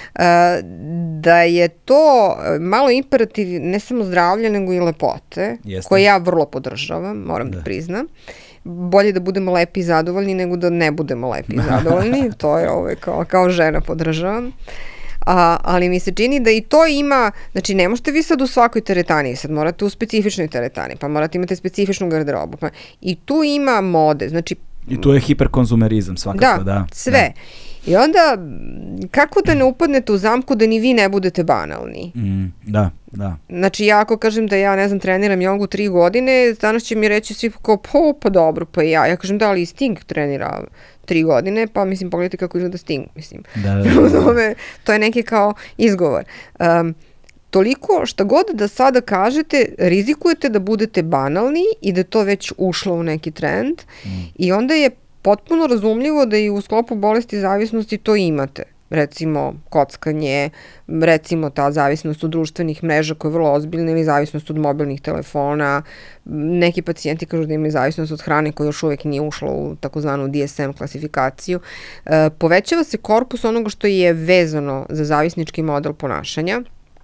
da je to malo imperativ ne samo zdravlja, nego i lepote, Jeste. Koje ja vrlo podržavam, moram da, da priznam. Bolje da budemo lepi i zadovoljni nego da ne budemo lepi i zadovoljni, to je ove, kao, kao žena podržavam. A, ali mi se čini da i to ima, znači ne možete vi sad u svakoj teretani, sad morate u specifičnoj teretani, pa morate imati specifičnu garderobu. Pa, i tu ima mode, znači... I tu je hiperkonzumerizam svakako, da. Da, sve. Da. I onda, kako da ne upadnete u zamku da ni vi ne budete banalni? Mm, da, da. Znači, ja ako kažem da ja, ne znam, treniram jogu tri godine, danas će mi reći svi kao, pa, pa dobro, pa i ja. Ja kažem, da li i Sting trenira tri godine, pa mislim, pogledajte kako izgleda Sting, mislim. Da, da, da, da. To je neki kao izgovor. Um, toliko šta god da sada kažete, rizikujete da budete banalni i da to već ušlo u neki trend mm. i onda je potpuno razumljivo da i u sklopu bolesti zavisnosti to imate. Recimo kockanje, recimo ta zavisnost od društvenih mreža koja je vrlo ozbiljna ili zavisnost od mobilnih telefona. Neki pacijenti kažu da imaju zavisnost od hrane koja još uvek nije ušla u takozvanu D S M klasifikaciju. E, povećava se korpus onoga što je vezano za zavisnički model ponašanja,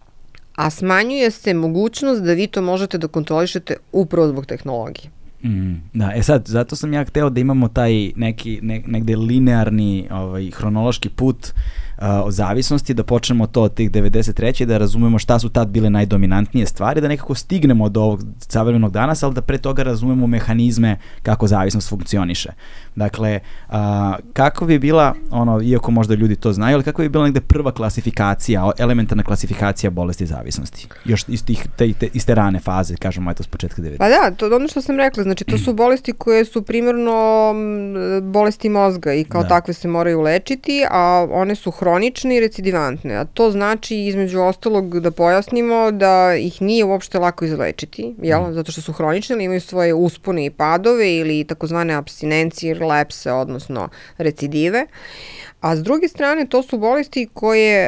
a smanjuje se mogućnost da vi to možete da kontrolišete upravo zbog tehnologije. Mm, da, e sad, zato sam ja hteo da imamo taj neki, ne, negde linearni ovaj, hronološki put uh, o zavisnosti, da počnemo to od tih devedeset treće da razumemo šta su tad bile najdominantnije stvari, da nekako stignemo do ovog savremenog danas, ali da pre toga razumemo mehanizme kako zavisnost funkcioniše. Dakle, uh, kako bi bila, ono, iako možda ljudi to znaju, ali kako bi bila negde prva klasifikacija, elementarna klasifikacija bolesti zavisnosti? Još iz, tih, te, te, iz te rane faze, kažemo, eto, s početka devedesetih. Pa da, to ono što sam rekla, znači to su bolesti koje su primarno bolesti mozga i kao da. Takve se moraju lečiti, a one su hronične i recidivantne. A to znači, između ostalog, da pojasnimo da ih nije uopšte lako izlečiti, jel? Mm. Zato što su hronične, ali imaju svoje uspone i padove ili takozvane apstinencije, relapse, odnosno recidive. A s druge strane, to su bolesti koje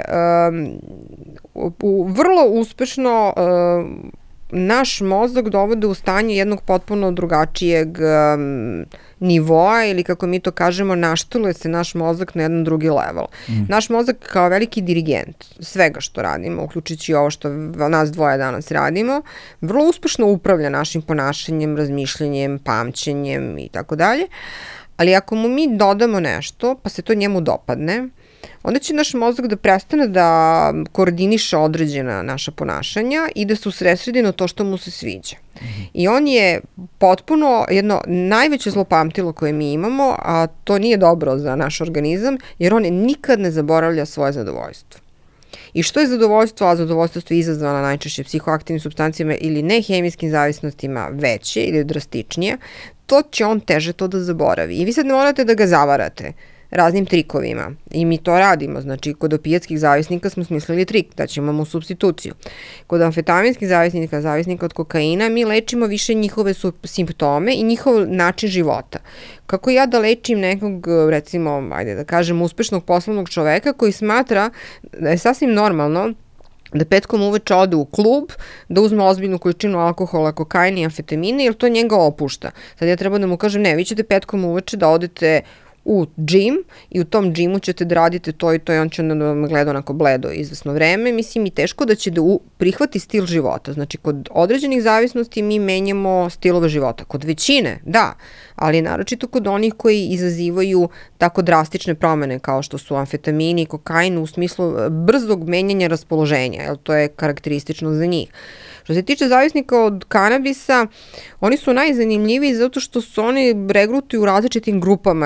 um, u, vrlo uspešno um, naš mozak dovode u stanje jednog potpuno drugačijeg um, nivoa ili kako mi to kažemo, naštuluje se naš mozak na jedan drugi level. Mm. Naš mozak kao veliki dirigent svega što radimo, uključujući ovo što nas dvoje danas radimo, vrlo uspešno upravlja našim ponašanjem, razmišljanjem, pamćenjem i tako dalje. Ali ako mu mi dodamo nešto, pa se to njemu dopadne, onda će naš mozak da prestane da koordiniše određena naša ponašanja i da se usredsredi na to što mu se sviđa. Mm-hmm. I on je potpuno jedno najveće zlopamtilo koje mi imamo, a to nije dobro za naš organizam, jer on nikad ne zaboravlja svoje zadovoljstvo. I što je zadovoljstvo, a zadovoljstvo je izazvana najčešće psihoaktivnim supstancijama ili nehemijskim zavisnostima veće ili drastičnije, to će on teže to da zaboravi. I vi sad ne morate da ga zavarate raznim trikovima. I mi to radimo. Znači, kod opijatskih zavisnika smo smislili trik, da ćemo mu supstituciju. Kod amfetaminskih zavisnika, zavisnika od kokaina, mi lečimo više njihove simptome i njihov način života. Kako ja da lečim nekog, recimo, ajde da kažem, uspešnog poslovnog čoveka koji smatra da je sasvim normalno da petkom uveče ode u klub, da uzme ozbiljnu količinu alkohola, kokaina i amfetamina, jer to njega opušta. Sad ja treba da mu kažem, ne, vi ćete petkom uveče da odete u džim i u tom džimu ćete da radite to i to i on će onda da me gleda onako bledo izvesno vreme. Mislim i teško da će da u, prihvati stil života. Znači kod određenih zavisnosti mi menjamo stilove života. Kod većine, da, ali naročito kod onih koji izazivaju tako drastične promene kao što su amfetamini i kokain u smislu brzog menjanja raspoloženja, jer to je karakteristično za njih. Što se tiče zavisnika od kanabisa, oni su najzanimljiviji zato što su oni regrutuju u različitim grupama ljudi.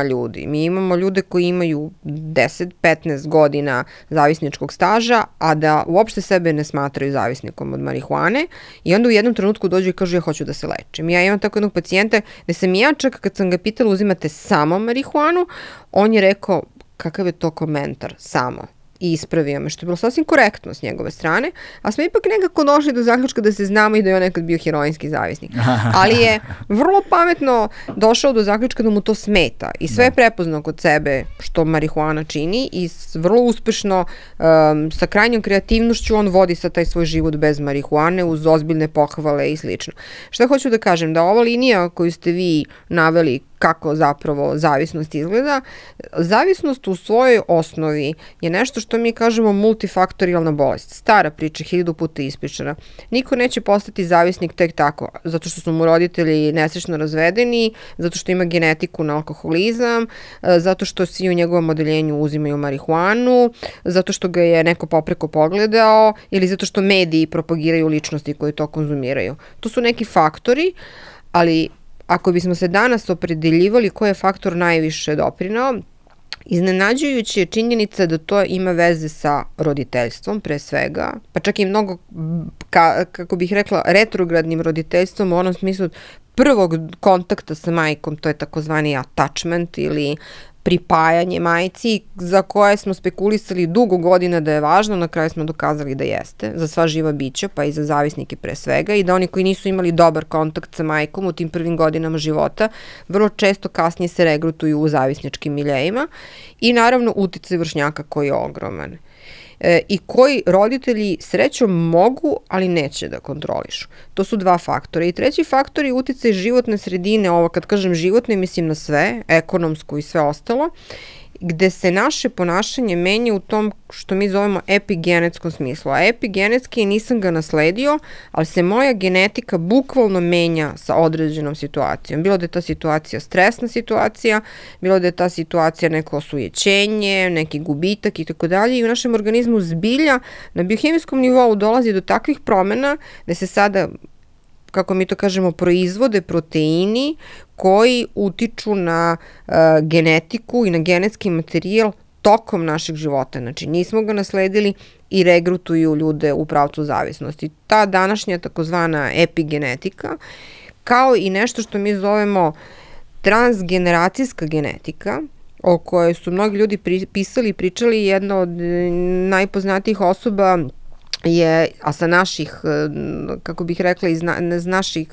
Mi imamo ljude koji imaju deset do petnaest godina zavisničkog staža, a da uopšte sebe ne smatraju zavisnikom od marihuane i onda u jednom trenutku dođu i kažu ja hoću da se lečim. Ja imam tako jednog pacijenta gde sam ja čak kad sam ga pitala uzimate samo marihuanu, on je rekao kakav je to komentar, samo. I ispravio me, što je bilo sasvim korektno s njegove strane, a smo ipak nekako došli do zaključka da se znamo i da je on nekad bio heroinski zavisnik. Ali je vrlo pametno došao do zaključka da mu to smeta i sve je prepoznao kod sebe što marihuana čini i vrlo uspešno um, sa krajnjom kreativnošću on vodi sa taj svoj život bez marihuane uz ozbiljne pohvale i slično. Šta hoću da kažem? Da ova linija koju ste vi naveli kako zapravo zavisnost izgleda, zavisnost u svojoj osnovi je nešto što mi kažemo multifaktorijalna bolest. Stara priča, hiljadu puta ispričana. Niko neće postati zavisnik tek tako, zato što su mu roditelji nesrećno razvedeni, zato što ima genetiku na alkoholizam, zato što svi u njegovom odeljenju uzimaju marihuanu, zato što ga je neko popreko pogledao ili zato što mediji propagiraju ličnosti koje to konzumiraju. To su neki faktori, ali ako bismo se danas opredeljivali koji je faktor najviše doprinao, iznenađujuće je činjenica da to ima veze sa roditeljstvom pre svega, pa čak i mnogo, ka, kako bih rekla, retrogradnim roditeljstvom u onom smislu prvog kontakta sa majkom, to je takozvani attachment ili pripajanje majci za koje smo spekulisali dugo godina da je važno, na kraju smo dokazali da jeste, za sva živa bića, pa i za zavisnike pre svega i da oni koji nisu imali dobar kontakt sa majkom u tim prvim godinama života, vrlo često kasnije se regrutuju u zavisničkim miljejima i naravno uticaj vršnjaka koji je ogroman. E, i koji roditelji srećom mogu, ali neće da kontrolišu. To su dva faktora. I treći faktor je uticaj životne sredine, ovo kad kažem životne, mislim na sve, ekonomsku i sve ostalo, gde se naše ponašanje menja u tom što mi zovemo epigenetskom smislu. A epigenetski nisam ga nasledio, ali se moja genetika bukvalno menja sa određenom situacijom. Bilo da je ta situacija stresna situacija, bilo da je ta situacija neko osujećenje, neki gubitak i tako dalje. I u našem organizmu zbilja na biohemijskom nivou dolazi do takvih promena da se sada, kako mi to kažemo, proizvode proteini koji utiču na uh, genetiku i na genetski materijal tokom našeg života. Znači, nismo ga nasledili i regrutuju ljude u pravcu zavisnosti. Ta današnja takozvana epigenetika, kao i nešto što mi zovemo transgeneracijska genetika, o kojoj su mnogi ljudi pisali i pričali, jedna od najpoznatijih osoba je, a sa naših, kako bih rekla, iz, na, iz, naših,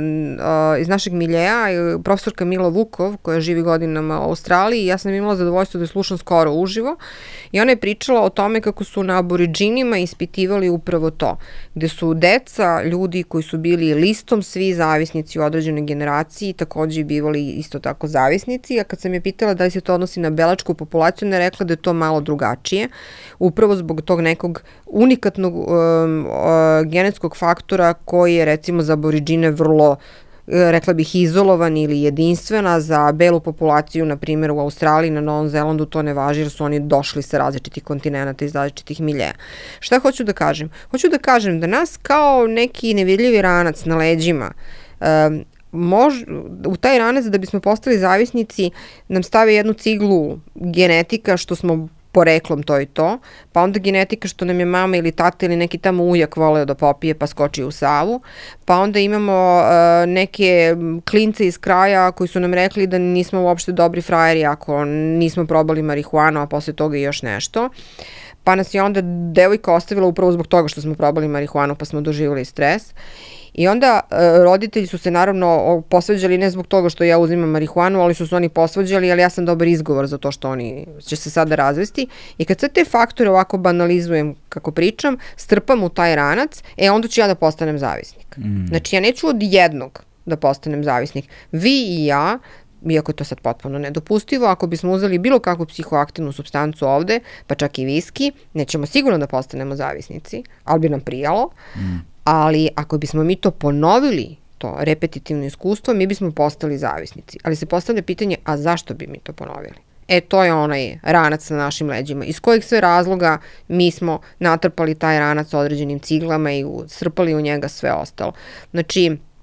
iz našeg miljeja, profesorka Mila Vukov, koja živi godinama u Australiji, ja sam imala zadovoljstvo da je slušam skoro uživo, i ona je pričala o tome kako su na Aboriđinima ispitivali upravo to, gde su deca, ljudi koji su bili listom svi zavisnici u određenoj generaciji, takođe bivali isto tako zavisnici, a kad sam je pitala da li se to odnosi na belačku populaciju, ona je rekla da je to malo drugačije, upravo zbog tog nekog unikatnog um, uh, genetskog faktora koji je recimo za Aboriđine vrlo, rekla bih, izolovan ili jedinstvena. Za belu populaciju, na primjer u Australiji, na Novom Zelandu to ne važi jer su oni došli sa različitih kontinenta iz različitih miljeja. Šta hoću da kažem? Hoću da kažem da nas kao neki nevidljivi ranac na leđima, um, Mož, u taj ranac da bismo postali zavisnici nam stave jednu ciglu genetika što smo poreklom to i to, pa onda genetika što nam je mama ili tata ili neki tamo ujak voleo da popije pa skoči u Savu, pa onda imamo uh, neke klince iz kraja koji su nam rekli da nismo uopšte dobri frajeri ako nismo probali marihuanu, a posle toga i još nešto. Pa nas je onda devojka ostavila upravo zbog toga što smo probali marihuanu pa smo doživjeli stres. I onda e, roditelji su se naravno posvađali ne zbog toga što ja uzimam marihuanu, ali su se oni posvađali, ali ja sam dobar izgovor za to što oni će se sada razvesti. I kad sve te faktore ovako banalizujem kako pričam, strpam u taj ranac, e onda ću ja da postanem zavisnik. Mm. Znači ja neću od jednog da postanem zavisnik. Vi i ja, iako je to sad potpuno nedopustivo, ako bismo uzeli bilo kakvu psihoaktivnu supstancu ovde, pa čak i viski, nećemo sigurno da postanemo zavisnici, ali bi nam prijalo. Mm. Ali ako bismo mi to ponovili, to repetitivno iskustvo, mi bismo postali zavisnici. Ali se postavlja pitanje, a zašto bi mi to ponovili? E, to je onaj ranac na našim leđima. Iz kojih sve razloga mi smo natrpali taj ranac određenim ciglama i srpali u njega sve ostalo. Znači,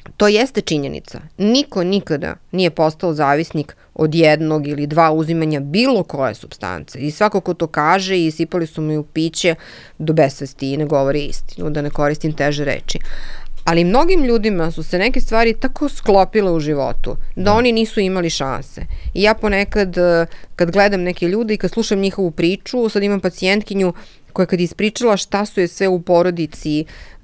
to jeste činjenica. Niko nikada nije postao zavisnik od jednog ili dva uzimanja bilo koje supstance. I svako ko to kaže i sipali su mu u piće do besvesti i ne govori istinu, da ne koristim teže reči. Ali mnogim ljudima su se neke stvari tako sklopile u životu da oni nisu imali šanse. I ja ponekad kad gledam neke ljude i kad slušam njihovu priču, sad imam pacijentkinju koja kad je ispričala šta su je sve u porodici,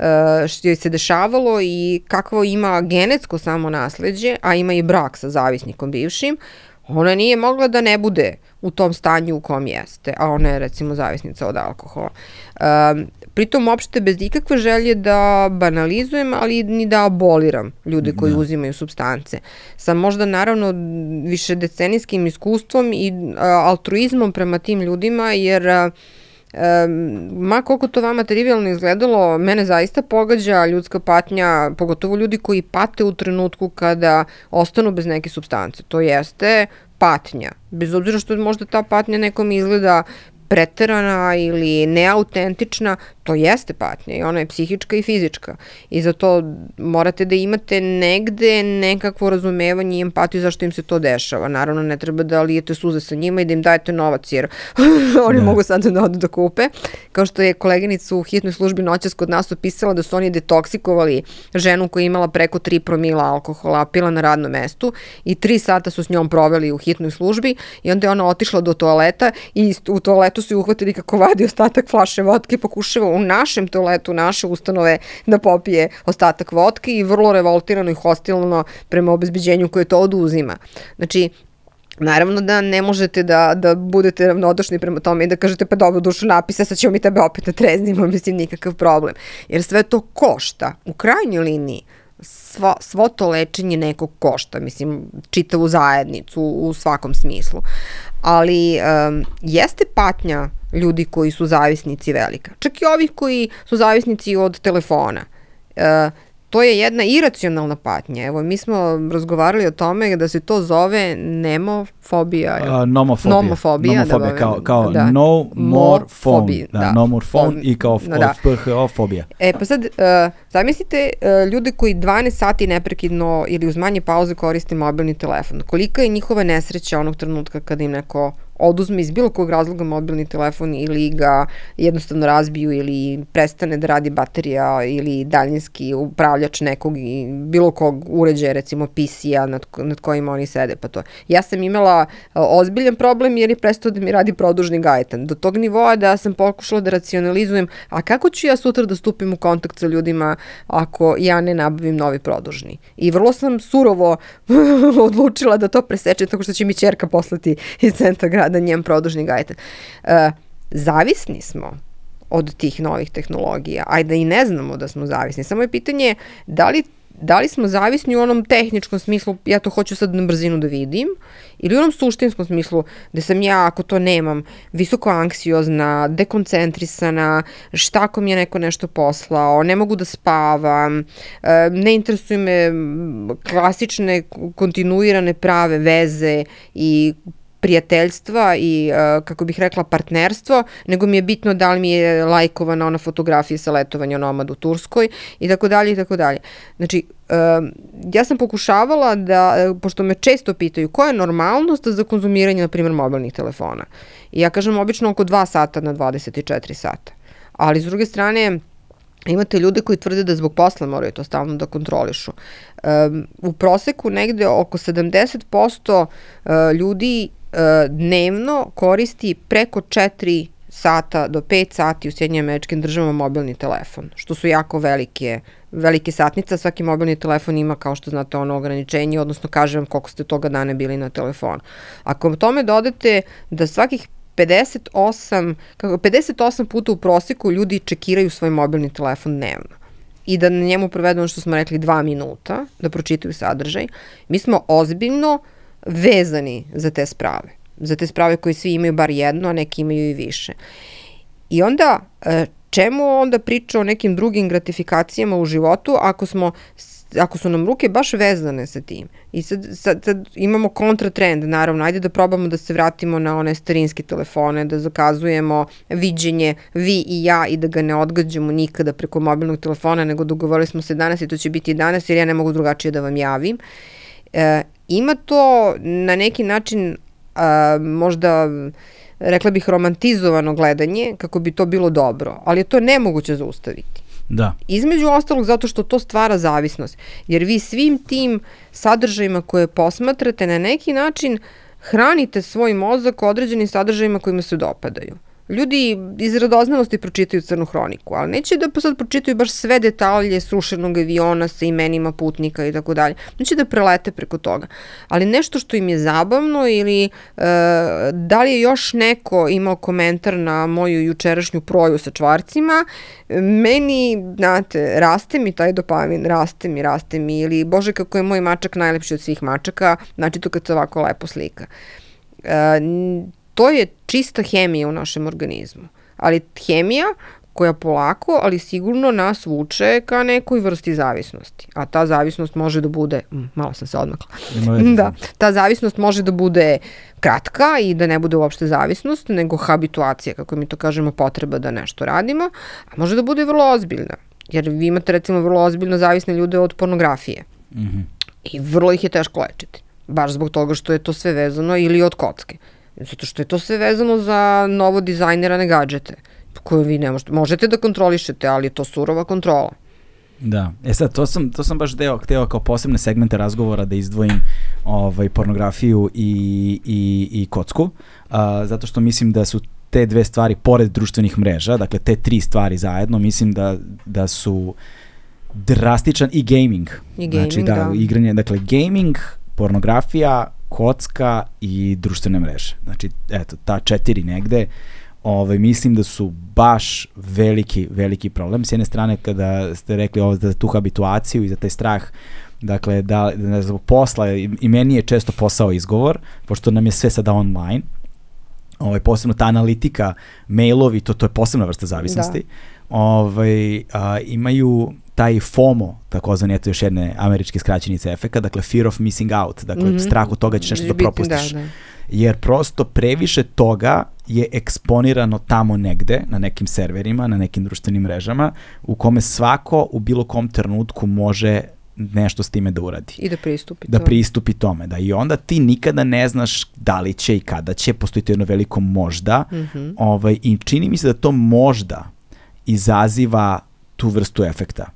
što joj se dešavalo i kakvo ima genetsko samo nasleđe, a ima i brak sa zavisnikom bivšim, ona nije mogla da ne bude u tom stanju u kom jeste, a ona je recimo zavisnica od alkohola. Um, pritom uopšte bez ikakve želje da banalizujem, ali ni da aboliram ljude koji no. uzimaju supstance. Sa možda naravno više decenijskim iskustvom i uh, altruizmom prema tim ljudima, jer uh, Um, ma koliko to vama trivialno izgledalo, mene zaista pogađa ljudska patnja, pogotovo ljudi koji pate u trenutku kada ostanu bez neke supstance. To jeste patnja. Bez obzira što možda ta patnja nekom izgleda preterana ili neautentična, to jeste patnja i ona je psihička i fizička. I zato morate da imate negde nekakvo razumevanje i empatiju zašto im se to dešava. Naravno, ne treba da lijete suze sa njima i da im dajete novac, jer oni ne. mogu sad da odu da kupe. Kao što je koleginica u hitnoj službi noćas kod nas opisala da su oni detoksikovali ženu koja je imala preko tri promila alkohola, pila na radnom mestu i tri sata su s njom proveli u hitnoj službi i onda je ona otišla do toaleta i u toaletu su ju uhvatili kako vadi ostatak flaše vodke i pokušava u našem toaletu, naše ustanove da popije ostatak vodke i vrlo revoltirano i hostilno prema obezbeđenju koje to oduzima. Znači, naravno da ne možete da, da budete ravnodušni prema tome i da kažete pa dobro dušu napisa, sad ćemo mi tebe opet da treznimo, mislim nikakav problem. Jer sve to košta. U krajnjoj liniji svo, svo to lečenje nekog košta, mislim čitavu zajednicu u svakom smislu. Ali um, jeste patnja ljudi koji su zavisnici velika. Čak i ovih koji su zavisnici od telefona. Uh, to je jedna iracionalna patnja. Evo, mi smo razgovarali o tome da se to zove nemofobija. Uh, nomofobija. Nomofobija, nomofobija da, kao, kao da. no more phone. Da, da. No more phone i kao da. P H O fobija. E, pa sad, uh, zamislite uh, ljude koji dvanaest sati neprekidno ili uz manje pauze koriste mobilni telefon. Kolika je njihova nesreća onog trenutka kada im neko oduzme iz bilo kog razloga mobilni telefon ili ga jednostavno razbiju ili prestane da radi baterija ili daljinski upravljač nekog i bilo kog uređaja, recimo P C-a nad, nad kojima oni sede. Pa to. Ja sam imala ozbiljan problem jer je prestao da mi radi produžni gajetan. Do tog nivoa da sam pokušala da racionalizujem, a kako ću ja sutra da stupim u kontakt sa ljudima ako ja ne nabavim novi produžni. I vrlo sam surovo odlučila da to presečem tako što će mi ćerka poslati iz centra grada da njem produžni gajetan. Uh, zavisni smo od tih novih tehnologija, a da i ne znamo da smo zavisni. Samo je pitanje da li, da li smo zavisni u onom tehničkom smislu, ja to hoću sad na brzinu da vidim, ili u onom suštinskom smislu da sam ja, ako to nemam, visoko anksiozna, dekoncentrisana, šta ako mi je neko nešto poslao, ne mogu da spavam, ne interesuju me klasične, kontinuirane prave veze i prijateljstva i, uh, kako bih rekla, partnerstvo, nego mi je bitno da li mi je lajkovana ona fotografija sa letovanja nomad u Turskoj i tako dalje i tako dalje. Znači, uh, ja sam pokušavala da, pošto me često pitaju koja je normalnost za konzumiranje, na primjer, mobilnih telefona. I ja kažem obično oko dva sata na dvadeset četiri sata. Ali, s druge strane, imate ljude koji tvrde da zbog posla moraju to stalno da kontrolišu. Um, u proseku negde oko sedamdeset posto uh, ljudi dnevno koristi preko četiri sata do pet sati u Sjedinjenim Američkim Državama mobilni telefon, što su jako velike, velike satnice. Svaki mobilni telefon ima, kao što znate, ono ograničenje, odnosno kaže vam koliko ste toga dana bili na telefonu. Ako tome dodate da svakih pedeset osam, kako, pedeset osam puta u proseku ljudi čekiraju svoj mobilni telefon dnevno i da na njemu provedu ono što smo rekli dva minuta, da pročitaju sadržaj, mi smo ozbiljno vezani za te sprave. Za te sprave koje svi imaju bar jedno, a neki imaju i više. I onda, čemu onda priča o nekim drugim gratifikacijama u životu ako smo ako su nam ruke baš vezane sa tim i sad, sad, sad imamo kontratrend, naravno, ajde da probamo da se vratimo na one starinske telefone, da zakazujemo viđenje vi i ja i da ga ne odgađamo nikada preko mobilnog telefona, nego dogovorili smo se danas i to će biti danas jer ja ne mogu drugačije da vam javim. E, ima to na neki način a, možda, rekla bih, romantizovano gledanje kako bi to bilo dobro, ali je to nemoguće zaustaviti. Da. Između ostalog zato što to stvara zavisnost, jer vi svim tim sadržajima koje posmatrate na neki način hranite svoj mozak određenim sadržajima kojima se dopadaju. Ljudi iz radoznalosti pročitaju Crnu hroniku, ali neće da sad pročitaju baš sve detalje srušenog aviona sa imenima putnika i tako dalje. Neće da prelete preko toga. Ali nešto što im je zabavno ili e, da li je još neko imao komentar na moju jučerašnju proju sa čvarcima, meni, znate, raste mi taj dopamin, raste mi, raste mi, ili bože kako je moj mačak najlepši od svih mačaka, znači to kad se ovako lepo slika. E, To je čista hemija u našem organizmu, ali hemija koja polako, ali sigurno nas vuče ka nekoj vrsti zavisnosti. A ta zavisnost može da bude, malo sam se odmakla, da, ta zavisnost može da bude kratka i da ne bude uopšte zavisnost, nego habituacija, kako mi to kažemo, potreba da nešto radimo, a može da bude vrlo ozbiljna. Jer vi imate recimo vrlo ozbiljno zavisne ljude od pornografije. Mm-hmm. I vrlo ih je teško lečiti. Baš zbog toga što je to sve vezano, ili od kocke. Zato što je to sve vezano za novo dizajnirane gadžete koje vi ne možete, možete da kontrolišete, ali je to surova kontrola. Da, e sad, to sam, to sam baš deo, hteo kao posebne segmente razgovora da izdvojim ovaj, pornografiju i, i, i kocku, uh, zato što mislim da su te dve stvari, pored društvenih mreža, dakle te tri stvari zajedno, mislim da, da su drastičan i gaming. I gaming, znači, da. da. Igranje, dakle, gaming, pornografija, kocka i društvene mreže. Znači, eto, ta četiri negde, ovaj, mislim da su baš veliki, veliki problem. S jedne strane, kada ste rekli ovo za tu habituaciju i za taj strah, dakle, da, da zbog posla, i, i meni je često posao izgovor, pošto nam je sve sada online, ovaj, posebno ta analitika, mailovi, to, to je posebna vrsta zavisnosti, da. Ovaj, a, imaju taj FOMO, takozvan, eto još jedne američke skraćenice efeka, dakle fear of missing out, dakle mm-hmm. strah od toga ćeš nešto da propustiš. Da, da. Jer prosto previše toga je eksponirano tamo negde, na nekim serverima, na nekim društvenim mrežama, u kome svako u bilo kom trenutku može nešto s time da uradi. I da pristupi Da to. pristupi tome, da. I onda ti nikada ne znaš da li će i kada će, postoji to jedno veliko možda, mm-hmm. ovaj, i čini mi se da to možda izaziva tu vrstu efekta.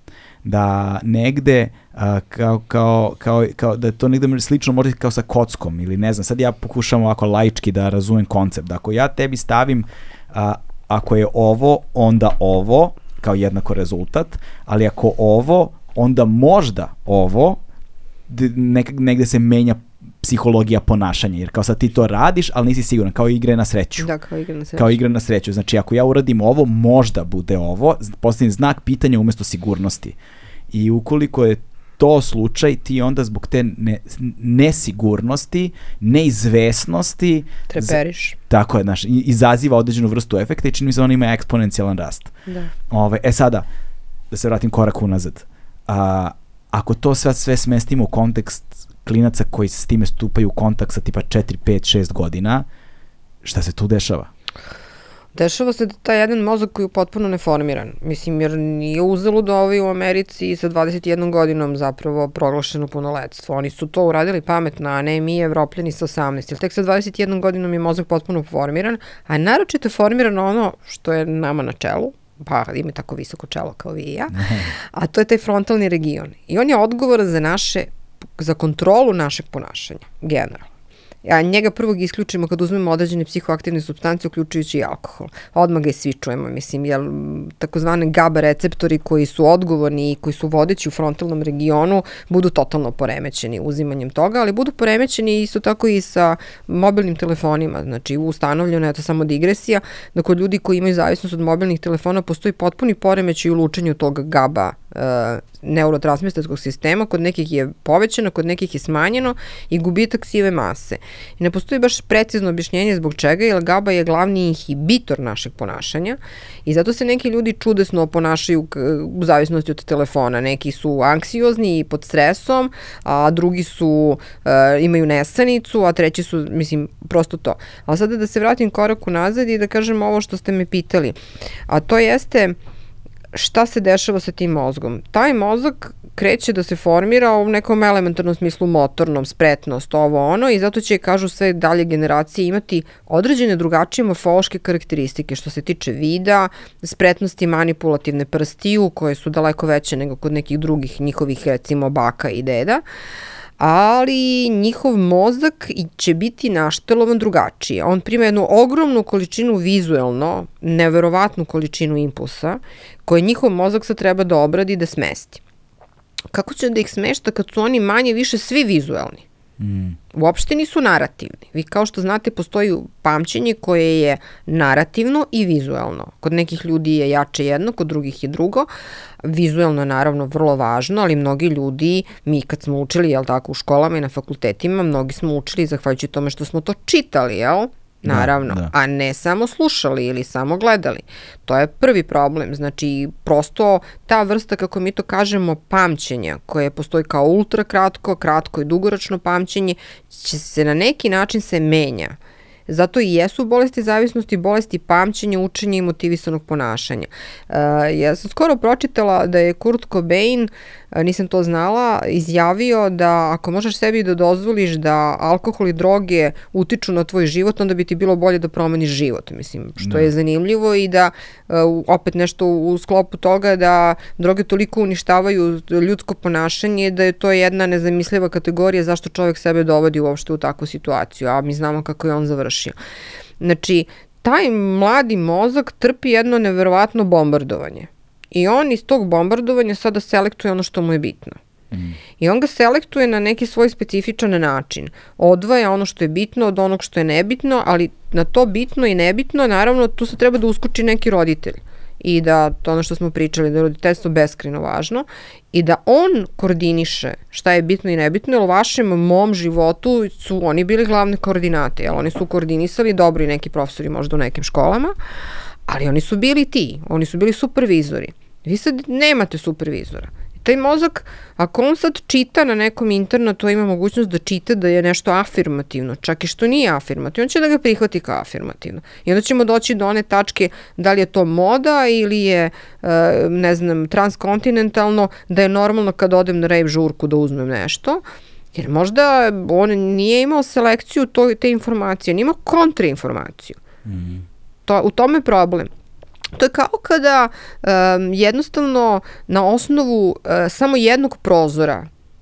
Da negde uh, kao, kao, kao, kao da je to negde slično možda kao sa kockom ili ne znam, sad ja pokušam ovako laički da razumem koncept. Da ako ja tebi stavim uh, ako je ovo, onda ovo kao jednako rezultat, ali ako ovo, onda možda ovo, nek, negde se menja psihologija ponašanja, jer kao sad ti to radiš, ali nisi siguran, kao igre na sreću. Da, kao igre na sreću. Kao igre na sreću. Znači, ako ja uradim ovo, možda bude ovo, postavim znak pitanja umjesto sigurnosti. I ukoliko je to slučaj, ti onda zbog te ne, nesigurnosti, neizvesnosti treperiš. Z, tako je, znaš, izaziva određenu vrstu efekta i čini mi se da on ima eksponencijalan rast. Da. Ove, e sada, da se vratim korak unazad. A, ako to sve, sve smestimo u kontekst klinaca koji s time stupaju u kontakt sa tipa četiri, pet, šest godina, šta se tu dešava? Dešava se da taj jedan mozak koji je potpuno neformiran. Mislim, jer nije uzalud ovaj u Americi sa dvadeset jednom godinom zapravo proglašeno punoletstvo. Oni su to uradili pametno, a ne mi Evropljani sa osamnaest. Jer tek sa dvadeset jednom godinom je mozak potpuno formiran, a naročito je formirano ono što je nama na čelu, pa ima tako visoko čelo kao vi i ja, a to je taj frontalni region. I on je odgovoran za naše, za kontrolu našeg ponašanja, generalno. Ja njega prvog isključimo kad uzmemo određene psihoaktivne supstance, uključujući i alkohol. Odmah ga i svi čujemo, mislim, jer takozvane GABA receptori koji su odgovorni i koji su vodeći u frontalnom regionu budu totalno poremećeni uzimanjem toga, ali budu poremećeni isto tako i sa mobilnim telefonima. Znači, ustanovljeno je to samo digresija, da kod ljudi koji imaju zavisnost od mobilnih telefona postoji potpuni poremećaj u lučenju tog GABA uh, neurotransmisterskog sistema, kod nekih je povećano, kod nekih je smanjeno i gubitak sive mase. I ne postoji baš precizno objašnjenje zbog čega, jer GABA je glavni inhibitor našeg ponašanja i zato se neki ljudi čudesno ponašaju u zavisnosti od telefona. Neki su anksiozni i pod stresom, a drugi su, e, imaju nesanicu, a treći su, mislim, prosto to. Ali sada da se vratim korak unazad i da kažem ovo što ste me pitali. A to jeste šta se dešava sa tim mozgom. Taj mozak kreće da se formira u nekom elementarnom smislu motornom, spretnost, ovo ono, i zato će, kažu, sve dalje generacije imati određene drugačije morfološke karakteristike što se tiče vida, spretnosti manipulativne prstiju, koje su daleko veće nego kod nekih drugih njihovih, recimo, baka i deda, ali njihov mozak će biti naštelovan drugačije. On prima jednu ogromnu količinu vizuelno, neverovatnu količinu impulsa, koje njihov mozak sad treba da obradi i da smesti. Kako će da ih smešta kad su oni manje više svi vizuelni? Mm. Uopšte nisu narativni. Vi kao što znate, postoji pamćenje koje je narativno i vizuelno. Kod nekih ljudi je jače jedno, kod drugih je drugo. Vizuelno je naravno vrlo važno, ali mnogi ljudi, mi kad smo učili, jel tako, u školama i na fakultetima, mnogi smo učili zahvaljujući tome što smo to čitali, jel? Naravno, da, da. A ne samo slušali ili samo gledali. To je prvi problem. Znači, prosto ta vrsta, kako mi to kažemo, pamćenja, koje postoji kao ultra kratko, kratko i dugoročno pamćenje, će se na neki način se menja. Zato i jesu bolesti zavisnosti, bolesti pamćenja, učenja i motivisanog ponašanja. Uh, ja sam skoro pročitala da je Kurt Cobain, uh, nisam to znala, izjavio da ako možeš sebi da dozvoliš da alkohol i droge utiču na tvoj život, onda bi ti bilo bolje da promeniš život, mislim, što ne. je zanimljivo i da uh, opet nešto u sklopu toga da droge toliko uništavaju ljudsko ponašanje da je to jedna nezamisliva kategorija zašto čovjek sebe dovodi uopšte u takvu situaciju, a mi znamo kako je on završio. Znači, taj mladi mozak trpi jedno neverovatno bombardovanje. I on iz tog bombardovanja sada selektuje ono što mu je bitno. Mm. I on ga selektuje na neki svoj specifičan način. Odvaja ono što je bitno od onog što je nebitno, ali na to bitno i nebitno, naravno, tu se treba da uskoči neki roditelj. I da, to ono što smo pričali, da je roditeljstvo beskrajno važno i da on koordiniše šta je bitno i nebitno, jer u vašem mom životu su oni bili glavne koordinate, jer oni su koordinisali, dobro i neki profesori možda u nekim školama, ali oni su bili ti, oni su bili supervizori. Vi sad nemate supervizora. Taj mozak, ako on sad čita na nekom internetu, ima mogućnost da čita da je nešto afirmativno, čak i što nije afirmativno, on će da ga prihvati kao afirmativno. I onda ćemo doći do one tačke da li je to moda ili je, ne znam, transkontinentalno, da je normalno kad odem na rave žurku da uzmem nešto, jer možda on nije imao selekciju to, te informacije, on imao kontrainformaciju. Mm-hmm. To, u tome je problem. To je kao kada um, jednostavno na osnovu uh, samo jednog prozora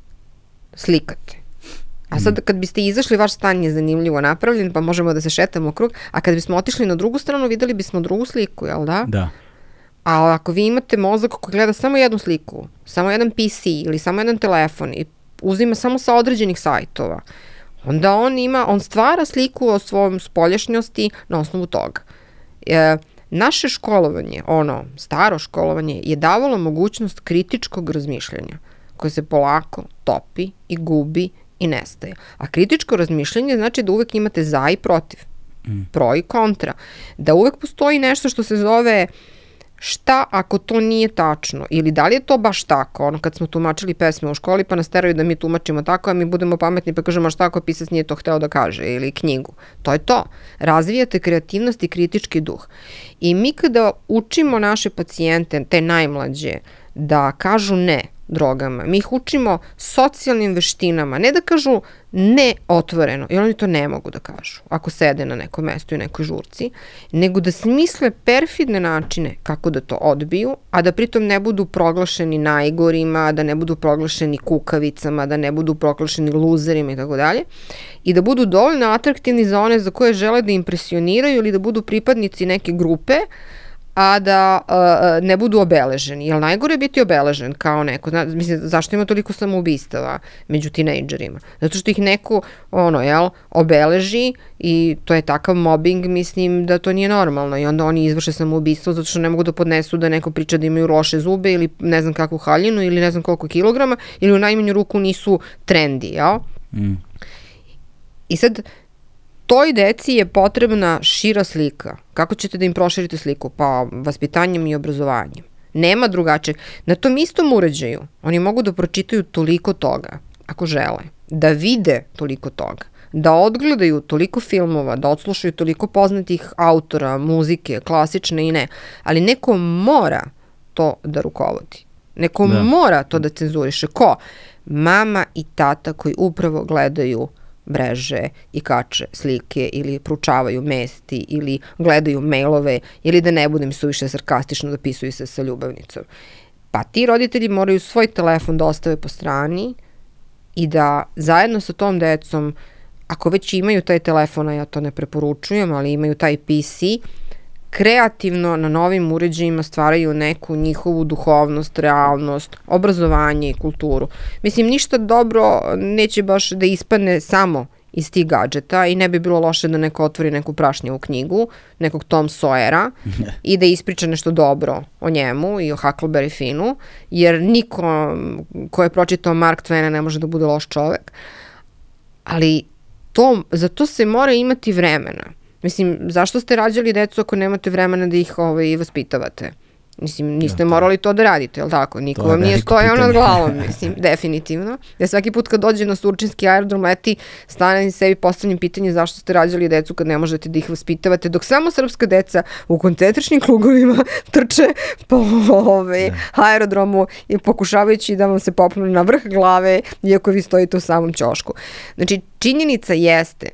slikate. A sad kad biste izašli, vaš stan je zanimljivo napravljen, pa možemo da se šetamo u krug, a kad bismo otišli na drugu stranu, videli bismo drugu sliku, jel da? Da. A ako vi imate mozak koji gleda samo jednu sliku, samo jedan P C ili samo jedan telefon i uzima samo sa određenih sajtova, onda on ima, on stvara sliku o svom spoljašnjosti na osnovu toga. E, Naše školovanje, ono, staro školovanje, je davalo mogućnost kritičkog razmišljanja, koje se polako topi i gubi i nestaje. A kritičko razmišljanje znači da uvek imate za i protiv, mm. pro i kontra. Da uvek postoji nešto što se zove šta ako to nije tačno, ili da li je to baš tako, ono kad smo tumačili pesme u školi pa nas teraju da mi tumačimo tako, a mi budemo pametni pa kažemo šta ako pisac nije to hteo da kaže, ili knjigu. To je to. Razvijate kreativnost i kritički duh. I mi kada učimo naše pacijente, te najmlađe, da kažu ne drogama, mi ih učimo socijalnim veštinama, ne da kažu ne otvoreno, jer oni to ne mogu da kažu ako sede na nekom mestu i nekoj žurci, nego da smisle perfidne načine kako da to odbiju, a da pritom ne budu proglašeni najgorima, da ne budu proglašeni kukavicama, da ne budu proglašeni luzerima i tako dalje, i da budu dovoljno atraktivni za one za koje žele da impresioniraju ili da budu pripadnici neke grupe, a da uh, ne budu obeleženi. Jel najgore je biti obeležen kao neko? Zna, mislim, zašto ima toliko samoubistava među tinejdžerima? Zato što ih neko, ono, jel, obeleži i to je takav mobbing, mislim da to nije normalno i onda oni izvrše samoubistvo zato što ne mogu da podnesu da neko priča da imaju loše zube ili ne znam kakvu haljinu ili ne znam koliko kilograma ili u najmanju ruku nisu trendi, jel? Mm. I sad, toj deci je potrebna šira slika. Kako ćete da im proširite sliku? Pa vaspitanjem i obrazovanjem. Nema drugačije. Na tom istom uređaju oni mogu da pročitaju toliko toga, ako žele, da vide toliko toga, da odgledaju toliko filmova, da odslušaju toliko poznatih autora, muzike, klasične i ne, ali neko mora to da rukovodi. Neko da. mora to da cenzuriše. Ko? Mama i tata koji upravo gledaju mreže i kače slike ili proučavaju mesti ili gledaju mailove ili da ne budem suviše sarkastično dopisuju se sa ljubavnicom. Pa ti roditelji moraju svoj telefon da ostave po strani i da zajedno sa tom decom, ako već imaju taj telefon, a ja to ne preporučujem, ali imaju taj P C, kreativno na novim uređajima stvaraju neku njihovu duhovnost, realnost, obrazovanje i kulturu. Mislim, ništa dobro neće baš da ispadne samo iz tih gadžeta i ne bi bilo loše da neko otvori neku prašnjevu knjigu, nekog Tom Sawyera i da ispriča nešto dobro o njemu i o Huckleberry Finnu, jer niko ko je pročitao Mark Twena ne može da bude loš čovek. Ali to, za to se mora imati vremena. Mislim, zašto ste rađali decu ako nemate vremena da ih ovaj, vaspitavate? Mislim, niste ja, morali to da radite, jel tako? Niko vam nije stojao nad glavom, mislim, definitivno. Ja svaki put kad dođe na surčinski aerodrom leti, stane i sebi postavljam pitanje zašto ste rađali decu kad ne možete da ih vaspitavate, dok samo srpska deca u koncentričnim krugovima trče po ove, aerodromu i pokušavajući da vam se popnu na vrh glave, iako vi stojite u samom ćošku. Znači, činjenica jeste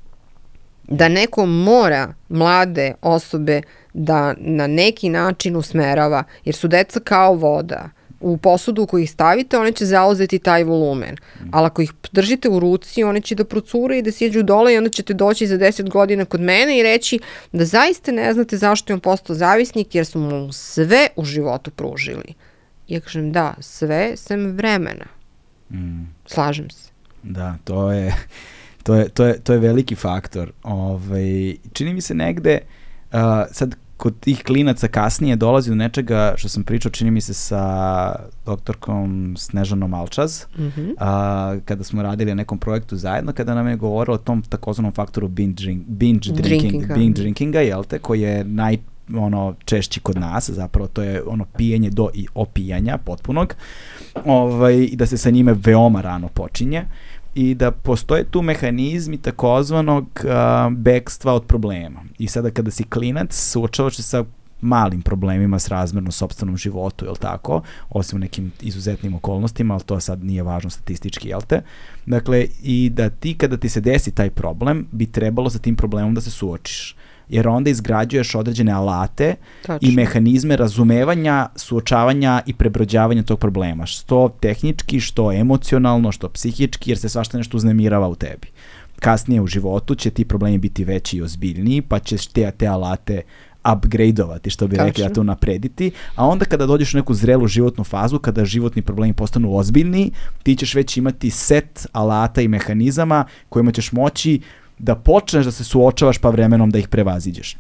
da neko mora mlade osobe da na neki način usmerava, jer su deca kao voda. U posudu u koju ih stavite, one će zauzeti taj volumen. Ali ako ih držite u ruci, one će da procure i da sjeđu dole i onda ćete doći za deset godina kod mene i reći da zaista ne znate zašto je on postao zavisnik, jer smo mu sve u životu pružili. Ja kažem da, sve sem vremena. Mm. Slažem se. Da, to je... To je, to je, to je veliki faktor. Ovaj, čini mi se negde, uh, sad kod tih klinaca kasnije dolazi do nečega što sam pričao, čini mi se sa doktorkom Snežanom Alčaz, mm-hmm. uh, kada smo radili na nekom projektu zajedno, kada nam je govorila o tom takozvanom faktoru binge, drink, binge drinking, drinkinga, binge drinkinga, jel te, koji je naj ono češći kod nas, zapravo to je ono pijenje do i opijanja potpunog, ovaj, i da se sa njime veoma rano počinje. I da postoje tu mehanizmi takozvanog uh, bekstva od problema. I sada kada si klinac, suočavaš se sa malim problemima s razmerno sopstvenom životu, jel tako? Osim u nekim izuzetnim okolnostima, ali to sad nije važno statistički, jel te? Dakle, i da ti kada ti se desi taj problem, bi trebalo sa tim problemom da se suočiš. Jer onda izgrađuješ određene alate Tačno. i mehanizme razumevanja, suočavanja i prebrođavanja tog problema. Što tehnički, što emocionalno, što psihički, jer se svašta nešto uznemirava u tebi. Kasnije u životu će ti problemi biti veći i ozbiljniji, pa ćeš te, te alate upgradeovati, što bi Tačno. rekli, da to naprediti, a onda kada dođeš u neku zrelu životnu fazu, kada životni problemi postanu ozbiljni, ti ćeš već imati set alata i mehanizama kojima ćeš moći da počneš da se suočavaš pa vremenom da ih prevaziđeš.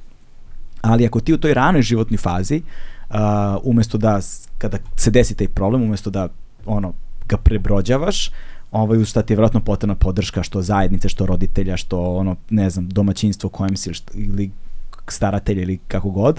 Ali ako ti u toj ranoj životnoj fazi, uh, umjesto da, kada se desi taj problem, umjesto da ono, ga prebrođavaš, ovaj, uz šta ti je vjerojatno potrebna podrška, što zajednice, što roditelja, što ono, ne znam, domaćinstvo kojem si ili staratelj ili kako god,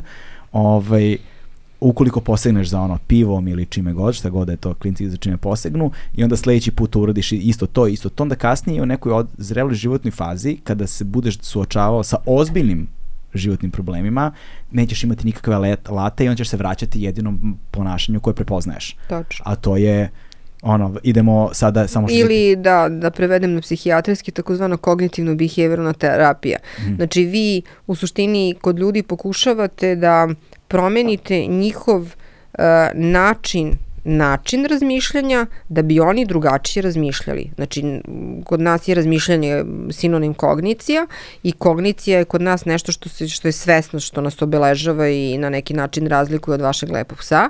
ovaj, ukoliko posegneš za ono pivom ili čime god, šta god da je to klinci za čime posegnu, i onda sljedeći put uradiš isto to, isto to, onda kasnije u nekoj od, zreloj životnoj fazi, kada se budeš suočavao sa ozbiljnim životnim problemima, nećeš imati nikakve alate i onda ćeš se vraćati jedinom ponašanju koje prepoznaješ. Točno. A to je ono, idemo sada samo što... Ili da, da prevedem na psihijatrijski, takozvano kognitivno-behavioralna terapija. Mm. Znači vi u suštini kod ljudi pokušavate da promenite njihov uh, način način razmišljanja da bi oni drugačije razmišljali. Znači, kod nas je razmišljanje sinonim kognicija i kognicija je kod nas nešto što, se, što je svesno, što nas obeležava i na neki način razlikuje od vašeg lepog psa,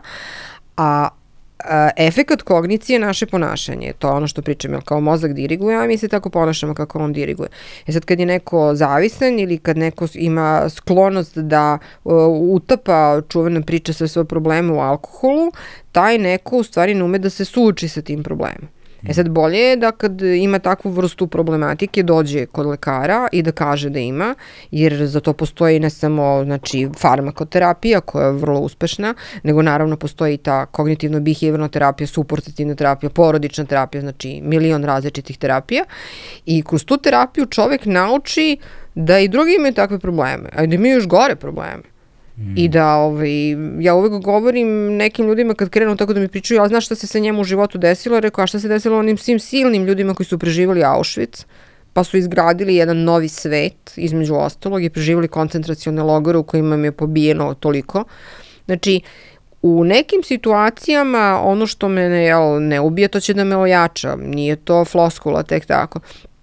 a a, efekat kognicije je naše ponašanje. To je ono što pričam, jer kao mozak diriguje, a mi se tako ponašamo kako on diriguje. E sad, kad je neko zavisan ili kad neko ima sklonost da uh, utapa čuvena priča sa svoje probleme u alkoholu, taj neko u stvari ne ume da se suoči sa tim problemom. E sad, bolje je da kad ima takvu vrstu problematike dođe kod lekara i da kaže da ima, jer za to postoji ne samo znači, farmakoterapija koja je vrlo uspešna, nego naravno postoji i ta kognitivno-behaviorna terapija, suportativna terapija, porodična terapija, znači milion različitih terapija i kroz tu terapiju čovek nauči da i drugi imaju takve probleme, a da imaju još gore probleme. I da, ovaj, ja uvek govorim nekim ljudima kad krenu tako da mi pričaju, ali znaš šta se sa njemu u životu desilo? Rekao, a šta se desilo onim svim silnim ljudima koji su preživali Auschwitz, pa su izgradili jedan novi svet, između ostalog, i preživali koncentracione logore u kojima im je pobijeno toliko. Znači, u nekim situacijama ono što me ne, jel, ne ubije, to će da me ojača. Nije to floskula, tek tako.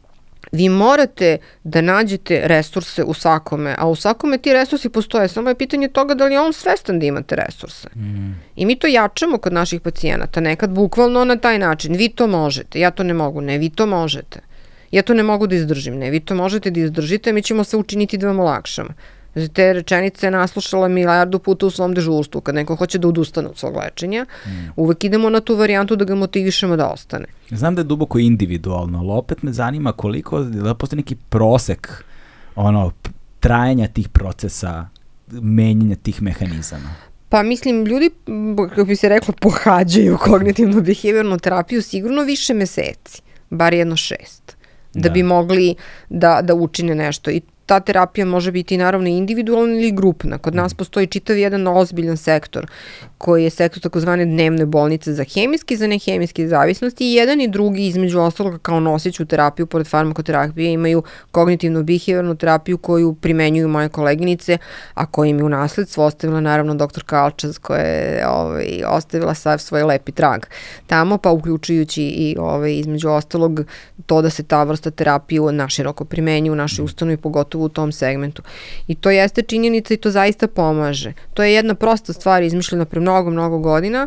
Vi morate da nađete resurse u svakome, a u svakome ti resursi postoje, samo je pitanje toga da li je on svestan da imate resurse. Mm. I mi to jačamo kod naših pacijenata, nekad bukvalno na taj način. Vi to možete, ja to ne mogu, ne, vi to možete. Ja to ne mogu da izdržim, ne, vi to možete da izdržite, mi ćemo se učiniti da vam olakšamo. Znači, te rečenice je naslušala milijardu puta u svom dežurstvu, kad neko hoće da odustane od svog lečenja, mm. uvek idemo na tu varijantu da ga motivišemo da ostane. Znam da je duboko individualno, ali opet me zanima koliko, da postoji neki prosek ono, trajanja tih procesa, menjanja tih mehanizama. Pa mislim, ljudi, kako bi se reklo, pohađaju kognitivno-behaviornu terapiju sigurno više meseci, bar jedno šest, da, da bi mogli da, da učine nešto. I ta terapija može biti naravno individualna ili grupna. Kod nas postoji čitav jedan ozbiljan sektor koji je sektor takozvane dnevne bolnice za hemijske i za nehemijske zavisnosti i jedan i drugi između ostaloga kao nosiću terapiju pored farmakoterapije imaju kognitivno-behaviornu terapiju koju primenjuju moje koleginice, a koja im je u nasledstvo ostavila naravno doktor Kalčas koja je ovaj, ostavila sav svoj lepi trag tamo, pa uključujući i ovaj, između ostalog to da se ta vrsta terapije naširoko primenjuje u našoj ustanovi, pogotovo u tom segmentu. I to jeste činjenica i to zaista pomaže. To je jedna prosta stvar izmišljena pre mnogo, mnogo godina,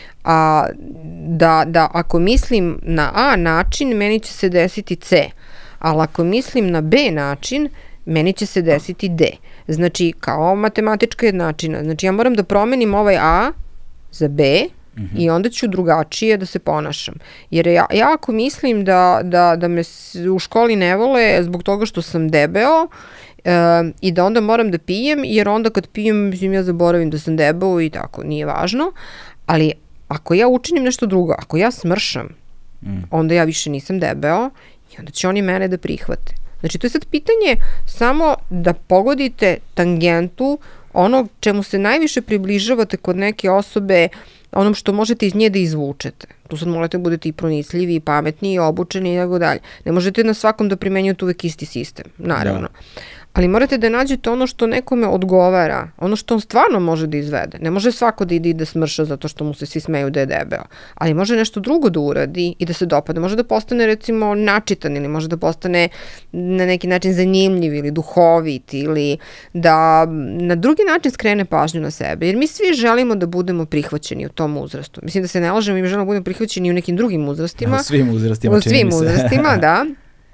a da, da ako mislim na A način, meni će se desiti C, ali ako mislim na B način, meni će se desiti D. Znači, kao matematička jednačina. Znači, ja moram da promenim ovaj A za B, Mm-hmm. i onda ću drugačije da se ponašam. Jer ja, ja ako mislim da, da, da me u školi ne vole zbog toga što sam debeo e, i da onda moram da pijem, jer onda kad pijem, mislim, ja zaboravim da sam debeo i tako, nije važno, ali ako ja učinim nešto drugo, ako ja smršam, mm. onda ja više nisam debeo i onda će oni mene da prihvate. Znači, to je sad pitanje samo da pogodite tangentu onog čemu se najviše približavate kod neke osobe, onom što možete iz nje da izvučete. Tu sad morate da budete i pronicljivi, i pametni, i obučeni i tako dalje. Ne možete na svakom da primenjujete uvek isti sistem, naravno. Da. Ali morate da nađete ono što nekome odgovara, ono što on stvarno može da izvede. Ne može svako da ide i da smrša zato što mu se svi smeju da je debeo, ali može nešto drugo da uradi i da se dopadne. Može da postane recimo načitan ili može da postane na neki način zanimljiv ili duhovit ili da na drugi način skrene pažnju na sebe. Jer mi svi želimo da budemo prihvaćeni u tom uzrastu. Mislim da se ne lažemo, mi želimo da budemo prihvaćeni i u nekim drugim uzrastima. U svim uzrastima. U svim uzrastima, da.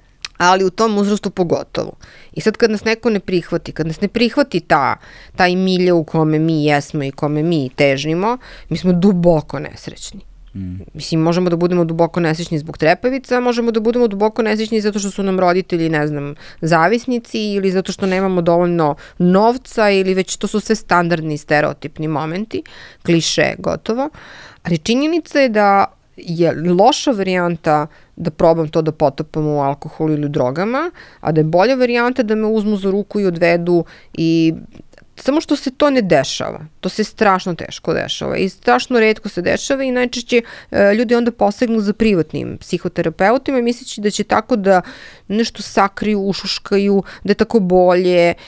Ali u tom uzrastu pogotovo. I sad kad nas neko ne prihvati, kad nas ne prihvati ta, taj milje u kome mi jesmo i kome mi težnimo, mi smo duboko nesrećni. Mm. Mislim, možemo da budemo duboko nesrećni zbog trepavica, možemo da budemo duboko nesrećni zato što su nam roditelji, ne znam, zavisnici ili zato što nemamo dovoljno novca ili već to su sve standardni stereotipni momenti, kliše, gotovo. Ali činjenica je da je loša varijanta da probam to da potopam u alkoholu ili u drogama, a da je bolja varijanta da me uzmu za ruku i odvedu i samo što se to ne dešava. To se strašno teško dešava i strašno retko se dešava i najčešće e, ljudi onda posegnu za privatnim psihoterapeutima misleći da će tako da nešto sakriju, ušuškaju, da je tako bolje,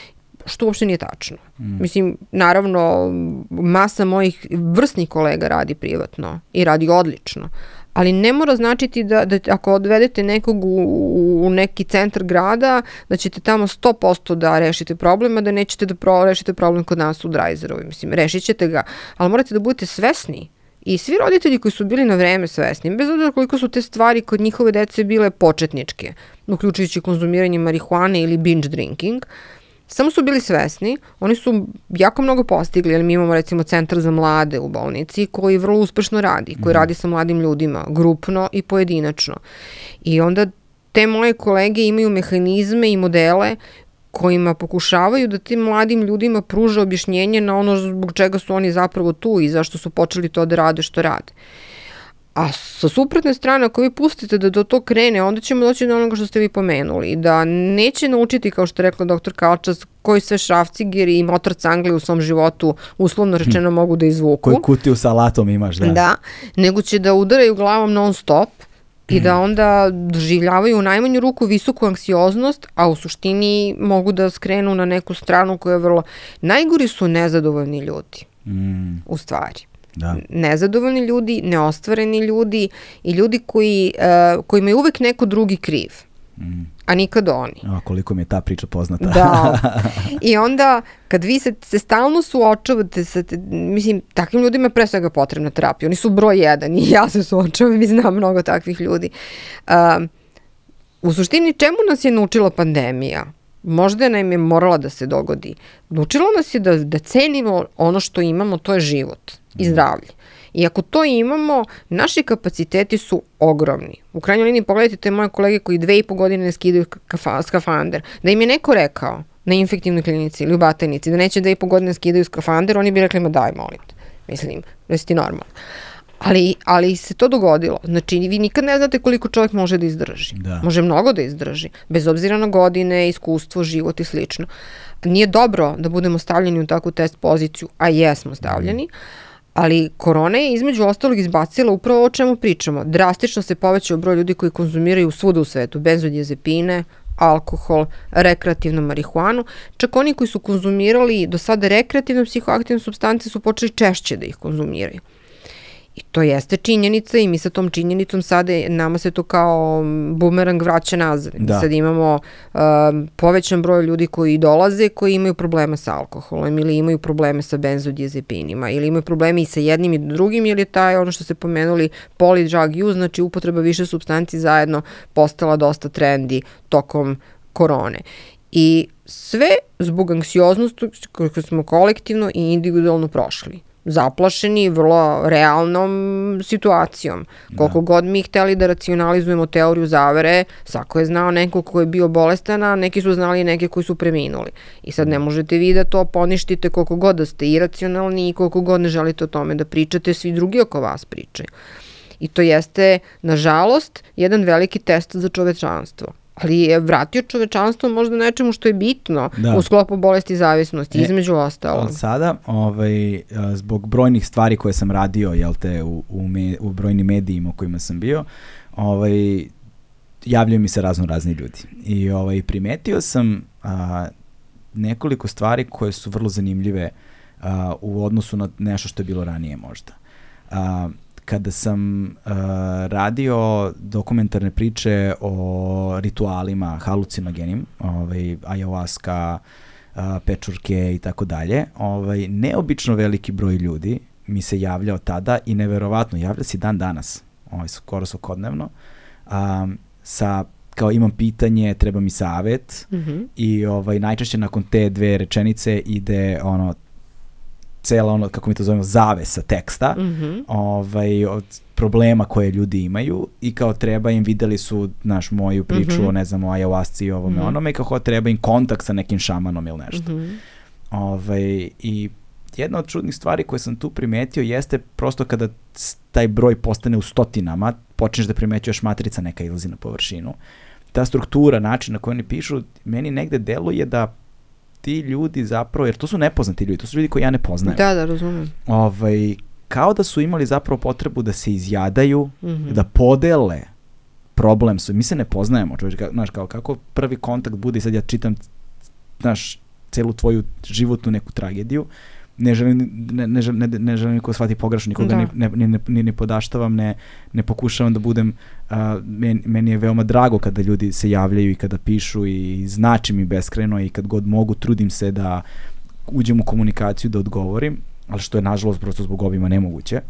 što uopšte nije tačno. Mm. Mislim, naravno, masa mojih vrsnih kolega radi privatno i radi odlično, ali ne mora značiti da, da ako odvedete nekog u, u neki centar grada, da ćete tamo sto posto da rešite problem, a da nećete da pro, rešite problem kod nas u Drajzerovi. Mislim, rešit ćete ga, ali morate da budete svesni. I svi roditelji koji su bili na vreme svesni, bez obzira koliko su te stvari kod njihove dece bile početničke, uključujući konzumiranje marihuane ili binge drinking, samo su bili svesni, oni su jako mnogo postigli, jer mi imamo recimo centar za mlade u bolnici koji vrlo uspešno radi, koji radi sa mladim ljudima, grupno i pojedinačno. I onda te moje kolege imaju mehanizme i modele kojima pokušavaju da tim mladim ljudima pruže objašnjenje na ono zbog čega su oni zapravo tu i zašto su počeli to da rade što rade. A sa suprotne strane, ako vi pustite da do to krene, onda ćemo doći do onoga što ste vi pomenuli, da neće naučiti, kao što je rekla doktor Kalčas, koji sve šrafcigeri i motor cangle u svom životu uslovno rečeno mogu da izvuku. Koju kutiju sa alatom imaš, da. Da, nego će da udaraju glavom non stop i da onda doživljavaju u najmanju ruku visoku anksioznost, a u suštini mogu da skrenu na neku stranu koja je vrlo... Najgori su nezadovoljni ljudi, mm. u stvari. Da. Nezadovoljni ljudi, neostvareni ljudi i ljudi koji, uh, kojima je uvek neko drugi kriv, mm. a nikad oni. A koliko mi je ta priča poznata. Da. I onda kad vi se, se stalno suočavate sa, te, mislim, takvim ljudima je pre svega potrebna terapija. Oni su broj jedan i ja se suočavam i znam mnogo takvih ljudi. Uh, u suštini čemu nas je naučila pandemija? Možda nam je morala da se dogodi. Naučila nas je da, da cenimo ono što imamo, to je život i zdravlje. I ako to imamo, naši kapaciteti su ogromni. U krajnjoj liniji pogledajte te moje kolege koji dve i po godine ne skidaju kafa, skafander. Da im je neko rekao na infektivnoj klinici ili u Batajnici da neće dve i po godine skidaju skafander, oni bi rekli, ma daj, molim te. Mislim, da si ti normalno. Ali, ali se to dogodilo. Znači, vi nikad ne znate koliko čovjek može da izdrži. Da. Može mnogo da izdrži. Bez obzira na godine, iskustvo, život i slično. Nije dobro da budemo stavljeni u takvu test poziciju, a jesmo stavljeni, ali korona je između ostalog izbacila upravo o čemu pričamo. Drastično se povećao broj ljudi koji konzumiraju svuda u svetu benzodiazepine, alkohol, rekreativnu marihuanu. Čak oni koji su konzumirali do sada rekreativne psihoaktivne supstance su počeli češće da ih konzumiraju. I to jeste činjenica i mi sa tom činjenicom sada, nama se to kao bumerang vraća nazad. Da. Sad imamo um, povećan broj ljudi koji dolaze, koji imaju probleme sa alkoholom ili imaju probleme sa benzodiazepinima ili imaju probleme i sa jednim i drugim ili je taj, ono što ste pomenuli, polydrug use, znači upotreba više supstanci zajedno postala dosta trendi tokom korone. I sve zbog anksioznosti koju smo kolektivno i individualno prošli. Zaplašeni vrlo realnom situacijom. Koliko da. god mi hteli da racionalizujemo teoriju zavere, svako je znao neko ko je bio bolestan, a neki su znali neke koji su preminuli. I sad ne možete vi da to poništite koliko god da ste iracionalni i koliko god ne želite o tome da pričate, svi drugi oko vas pričaju. I to jeste, nažalost, jedan veliki test za čovečanstvo. Ali je vratio čovečanstvo možda nečemu što je bitno da. u sklopu bolesti i zavisnosti, e, između ostalo. Od sada, ovaj, zbog brojnih stvari koje sam radio, jel te, u, u, me, u brojnim medijima u kojima sam bio, ovaj, javljaju mi se razno razni ljudi. I ovaj, primetio sam a, nekoliko stvari koje su vrlo zanimljive a, u odnosu na nešto što je bilo ranije možda. A, kada sam uh, radio dokumentarne priče o ritualima halucinogenim, ovaj, ayahuasca, uh, pečurke i tako dalje, ovaj, neobično veliki broj ljudi mi se javljao tada i neverovatno, javlja se dan danas, ovaj, skoro svakodnevno, um, sa kao imam pitanje, treba mi savet mm-hmm. i ovaj, najčešće nakon te dve rečenice ide ono cela ono, kako mi to zovemo, zavesa teksta, mm-hmm. ovaj, od problema koje ljudi imaju i kao treba im, videli su naš moju priču mm-hmm. o, ne znam, o ayahuasci i ovome mm-hmm. onome i kao treba im kontakt sa nekim šamanom ili nešto. Mm-hmm. Ovaj, i jedna od čudnih stvari koje sam tu primetio jeste prosto kada taj broj postane u stotinama, počneš da primećuješ matrica neka izlazi na površinu. Ta struktura, način na koji oni pišu, meni negde deluje da ti ljudi zapravo, jer to su nepoznati ljudi, to su ljudi koji ja ne poznajem. Da, da, razumem. Ovaj, kao da su imali zapravo potrebu da se izjadaju, mm-hmm. da podele problem su. Mi se ne poznajemo, čovječ, znaš, kao kako prvi kontakt bude i sad ja čitam, znaš, celu tvoju životnu neku tragediju. Ne želim, ne, ne, ne, ne želim niko shvati pogrešno, nikoga ni ne, ne, ne, ne podaštavam, ne, ne pokušavam da budem, uh, meni, meni je veoma drago kada ljudi se javljaju i kada pišu i znači mi beskrajno i kad god mogu trudim se da uđem u komunikaciju, da odgovorim, ali što je nažalost prosto zbog obima nemoguće.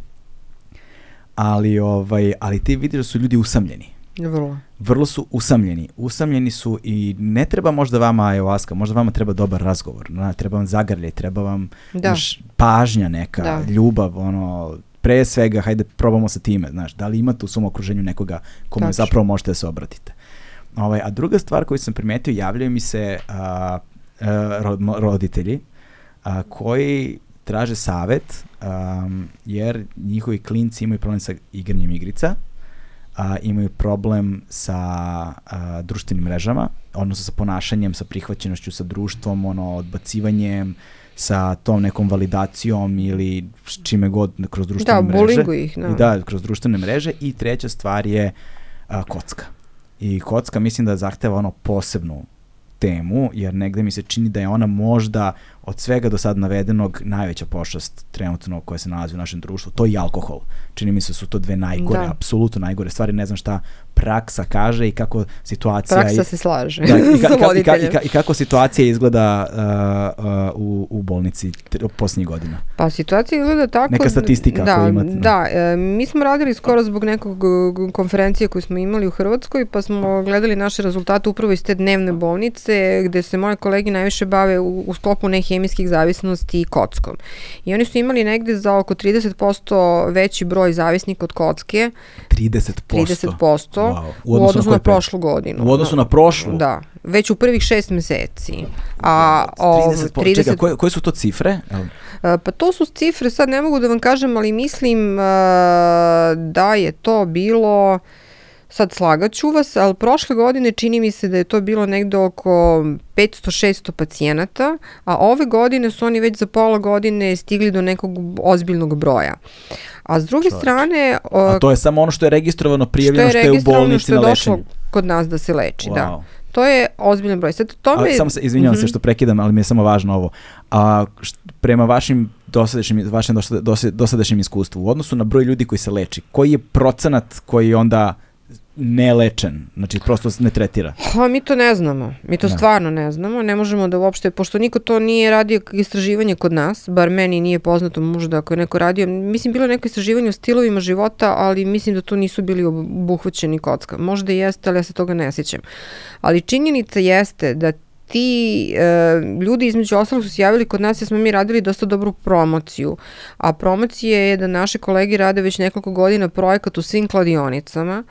Ali, ovaj, ali ti vidiš da su ljudi usamljeni. Vrlo. Vrlo su usamljeni. Usamljeni su i ne treba možda vama ayahuasca, možda vama treba dobar razgovor, na, treba vam zagrljaj, treba vam znaš, pažnja neka, da. ljubav, ono, pre svega, hajde probamo sa time, znaš, da li imate u svom okruženju nekoga kome Tačno. zapravo možete da se obratite. Ovaj, a druga stvar koju sam primetio, javljaju mi se a, a, roditelji a, koji traže savet um, jer njihovi klinci imaju problem sa igranjem igrica, a, imaju problem sa a, društvenim mrežama, odnosno sa ponašanjem, sa prihvaćenošću, sa društvom, ono, odbacivanjem, sa tom nekom validacijom ili čime god kroz društvene da, mreže. Da, bulingu ih. I da, kroz društvene mreže. I treća stvar je a, kocka. I kocka mislim da zahteva ono posebnu temu, jer negde mi se čini da je ona možda od svega do sad navedenog najveća pošast trenutno koja se nalazi u našem društvu. To i alkohol. Čini mi se su to dve najgore, da. apsolutno najgore stvari. Ne znam šta praksa kaže i kako situacija... Praksa i, se slaže da, i, ka, sa i, ka, voditeljem. I, ka, I kako situacija izgleda uh, uh, u, u bolnici posljednjih godina. Pa situacija izgleda tako... Neka statistika da, koju imate. Da, e, mi smo radili skoro zbog nekog konferencije koju smo imali u Hrvatskoj, pa smo gledali naše rezultate upravo iz te dnevne bolnice, gde se moje kolege najviše bave u, u sklopu nehemijskih zavisnosti i kockom. I oni su imali negde za oko trideset posto veći broj zavisnika od kocke. trideset posto? trideset posto Wow. U odnosu, u odnosu na, na prošlu godinu. U odnosu na prošlu? Da, već u prvih šest meseci. A, trideset posto trideset... Čekaj, koje, koje su to cifre? Pa to su cifre, sad ne mogu da vam kažem, ali mislim da je to bilo... Sad slagaću vas, ali prošle godine čini mi se da je to bilo negde oko petsto šesto pacijenata, a ove godine su oni već za pola godine stigli do nekog ozbiljnog broja. A s druge Čovječ. strane... O, a to je samo ono što je registrovano, prijavljeno, što je, što je u bolnici na lečenju. Što je došlo kod nas da se leči, wow. da. To je ozbiljan broj. Sad, to me... Samo se, izvinjavam mm-hmm. se što prekidam, ali mi je samo važno ovo. A, št, prema vašim dosadašnjim, vašem dosadašnjem iskustvu, u odnosu na broj ljudi koji se leči, koji je procenat koji onda nelečen, znači prosto se ne tretira? Ha, mi to ne znamo. Mi to da. stvarno ne znamo. Ne možemo da uopšte, pošto niko to nije radio istraživanje kod nas, bar meni nije poznato možda ako je neko radio. Mislim, bilo je neko istraživanje o stilovima života, ali mislim da to nisu bili obuhvaćeni kocka. Možda i jeste, ali ja se toga ne sjećam. Ali činjenica jeste da ti e, ljudi između ostalog su se javili kod nas jer smo mi radili dosta dobru promociju. A promocija je da naše kolege rade već nekoliko godina projekat u svim kladionicama,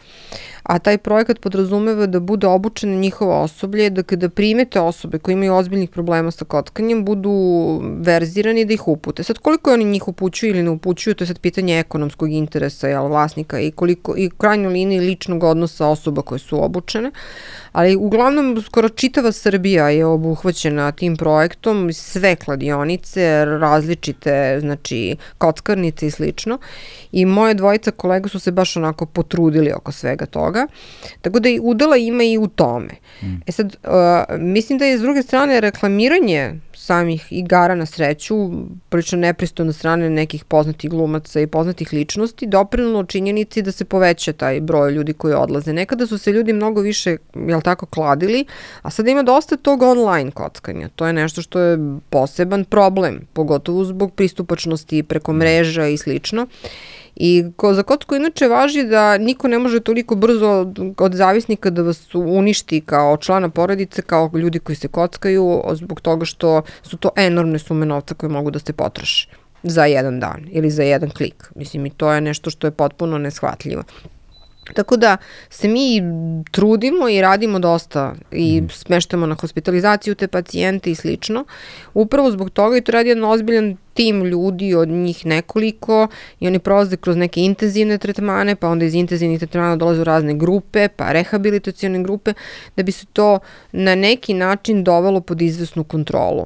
a taj projekat podrazumeva da bude obučeno njihovo osoblje, da kada primete osobe koji imaju ozbiljnih problema sa kockanjem, budu verzirani da ih upute. Sad koliko oni njih upućuju ili ne upućuju, to je sad pitanje ekonomskog interesa, jel, vlasnika i koliko i u krajnjoj liniji ličnog odnosa osoba koje su obučene, ali uglavnom skoro čitava Srbija je obuhvaćena tim projektom, sve kladionice, različite, znači kockarnice i slično. I moje dvojica kolega su se baš onako potrudili oko svega toga. Tako da i udela ima i u tome. Mm. E sad, uh, mislim da je s druge strane reklamiranje samih igara na sreću, prilično nepristojno strane nekih poznatih glumaca i poznatih ličnosti, doprinulo činjenici da se poveća taj broj ljudi koji odlaze. Nekada su se ljudi mnogo više, jel tako, kladili, a sada ima dosta tog online kockanja. To je nešto što je poseban problem, pogotovo zbog pristupačnosti preko mreža i slično. I ko, za kocku inače važi da niko ne može toliko brzo od, od zavisnika da vas uništi kao člana porodice, kao ljudi koji se kockaju, zbog toga što su to enormne sume novca koje mogu da se potroše za jedan dan ili za jedan klik. Mislim, i to je nešto što je potpuno neshvatljivo. Tako da se mi trudimo i radimo dosta i smeštamo na hospitalizaciju te pacijente i slično. Upravo zbog toga i to radi jedan ozbiljan tim ljudi, od njih nekoliko, i oni prolaze kroz neke intenzivne tretmane, pa onda iz intenzivnih tretmana dolaze u razne grupe, pa rehabilitacione grupe, da bi se to na neki način dovelo pod izvesnu kontrolu.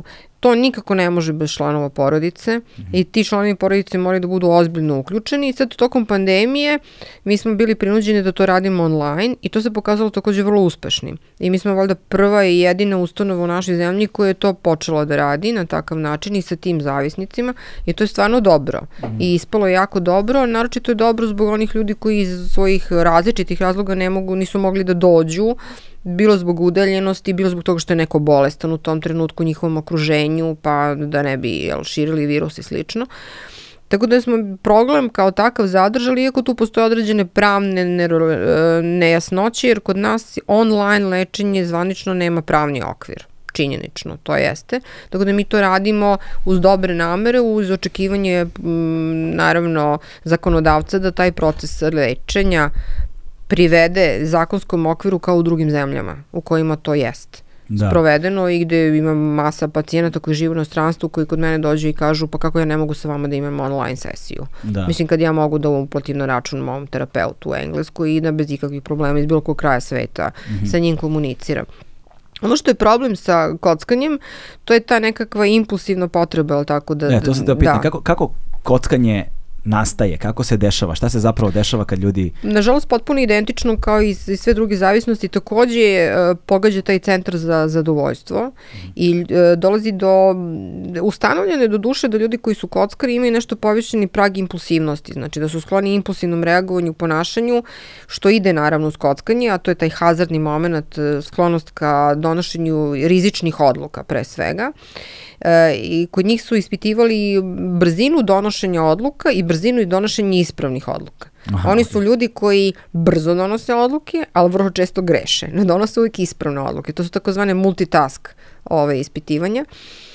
to nikako ne može bez članova porodice mm-hmm. i ti članovi porodice moraju da budu ozbiljno uključeni i sad tokom pandemije mi smo bili prinuđeni da to radimo online i to se pokazalo takođe vrlo uspešnim. I mi smo valjda prva i jedina ustanova u našoj zemlji koja je to počela da radi na takav način i sa tim zavisnicima i to je stvarno dobro. Mm-hmm. I ispalo je jako dobro, naročito je dobro zbog onih ljudi koji iz svojih različitih razloga ne mogu, nisu mogli da dođu, bilo zbog udaljenosti, bilo zbog toga što je neko bolestan u tom trenutku u njihovom okruženju, pa da ne bi jel, širili virus i slično. Tako da smo program kao takav zadržali, iako tu postoje određene pravne nejasnoće, jer kod nas online lečenje zvanično nema pravni okvir. Činjenično, to jeste. Tako da mi to radimo uz dobre namere, uz očekivanje m, naravno zakonodavca da taj proces lečenja privede zakonskom okviru kao u drugim zemljama u kojima to jest da. Sprovedeno i gde ima masa pacijenata koji žive u inostranstvu koji kod mene dođu i kažu pa kako ja ne mogu sa vama da imam online sesiju. Da. Mislim kad ja mogu da uplatim na račun mom terapeutu u Engleskoj i da bez ikakvih problema iz bilo kog kraja sveta mm-hmm. sa njim komuniciram. Ono što je problem sa kockanjem, to je ta nekakva impulsivna potreba, ali tako da... Ne, to se te pitam, kako, kako kockanje nastaje, kako se dešava, šta se zapravo dešava kad ljudi... Nažalost, potpuno identično kao i sve druge zavisnosti, takođe uh, pogađa taj centar za zadovoljstvo mm. i uh, dolazi do ustanovljene do duše da ljudi koji su kockari imaju nešto povišeni prag impulsivnosti, znači da su skloni impulsivnom reagovanju u ponašanju, što ide naravno uz kockanje, a to je taj hazardni moment, sklonost ka donošenju rizičnih odluka pre svega. E, i kod njih su ispitivali brzinu donošenja odluka i brzinu i donošenja ispravnih odluka. Aha, Oni su okay. ljudi koji brzo donose odluke, ali vrlo često greše. Ne donose uvijek ispravne odluke. To su takozvane multitask ove ispitivanja.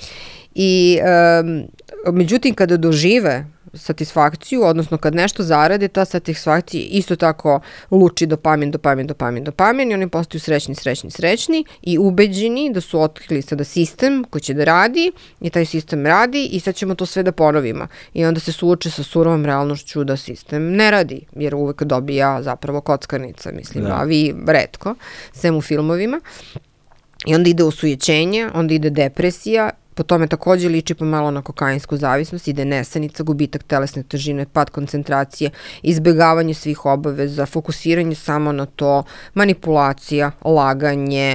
I e, međutim, kada dožive satisfakciju, odnosno kad nešto zarade, ta satisfakcija isto tako luči dopamin, dopamin, dopamin, dopamin i oni postaju srećni, srećni, srećni i ubeđeni da su otkrili sada sistem koji će da radi i taj sistem radi i sad ćemo to sve da ponovimo. I onda se suoče sa surovom realnošću da sistem ne radi, jer uvek dobija zapravo kockarnica, mislim, da. A vi retko, sem u filmovima. I onda ide osujećenje, onda ide depresija, po tome takođe liči pomalo na kokainsku zavisnost, ide nesanica, gubitak telesne težine, pad koncentracije, izbegavanje svih obaveza, fokusiranje samo na to, manipulacija, laganje,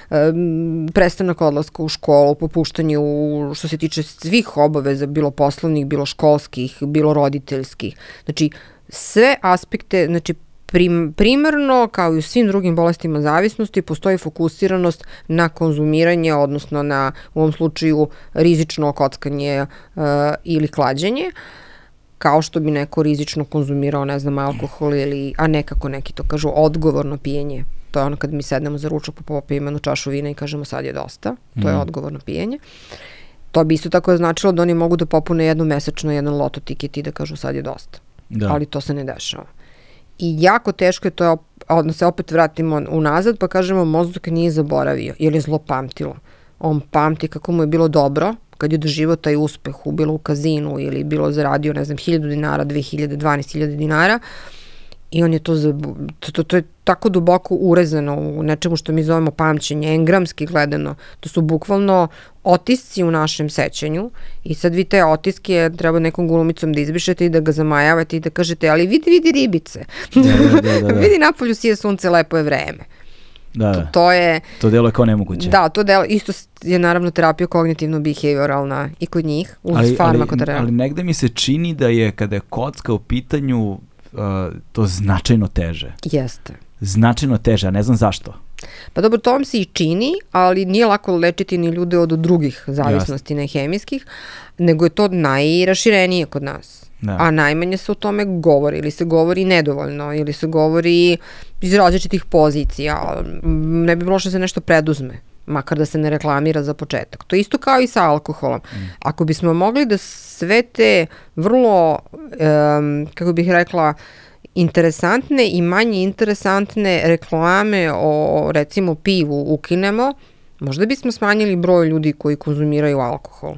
um, prestanak odlaska u školu, popuštanje u, što se tiče svih obaveza, bilo poslovnih, bilo školskih, bilo roditeljskih. Znači, sve aspekte, znači, Prim, primarno, kao i u svim drugim bolestima zavisnosti, postoji fokusiranost na konzumiranje, odnosno na, u ovom slučaju, rizično kockanje uh, ili klađenje, kao što bi neko rizično konzumirao, ne znam, alkohol ili, a nekako neki to kažu, odgovorno pijenje. To je ono kad mi sednemo za ručak, pa popijemo jednu čašu vina i kažemo sad je dosta. To je odgovorno pijenje. To bi isto tako značilo da oni mogu da popune jednu mesečno, jedan loto tiket i da kažu sad je dosta. Da. Ali to se ne dešava. I jako teško je to, odnosno se opet vratimo unazad pa kažemo mozak nije zaboravio ili je zlopamtilo. On pamti kako mu je bilo dobro kad je doživao taj uspeh, bilo u kazinu ili bilo zaradio, ne znam, hiljadu dinara, dve hiljade, dvanaest hiljada dinara i on je to, to, to, to je tako duboko urezano u nečemu što mi zovemo pamćenje, engramski gledano. To su bukvalno otisci u našem sećanju i sad vi te otiske treba nekom gulumicom da izbrišete i da ga zamajavate i da kažete ali vidi, vidi ribice, da, da, da, da. Vidi napolju sije sunce, lepo je vreme. Da, to, to je... To delo je kao nemoguće. Da, to delo, isto je naravno terapija kognitivno-behavioralna i kod njih, uz ali, farmakoterapiju. Ali, ali negde mi se čini da je kada je kocka u pitanju uh, to značajno teže. Jeste. Značajno teže, a ne znam zašto. Pa dobro, to vam se i čini, ali nije lako lečiti ni ljude od drugih zavisnosti, Jasne. ne hemijskih, nego je to najraširenije kod nas. Da. A najmanje se o tome govori, ili se govori nedovoljno, ili se govori iz različitih pozicija. Ne bi bilo što se nešto preduzme, makar da se ne reklamira za početak. To je isto kao i sa alkoholom. Mm. Ako bismo mogli da sve te vrlo, um, kako bih rekla, interesantne i manje interesantne reklame o, recimo, pivu ukinemo, možda bismo smanjili broj ljudi koji konzumiraju alkohol.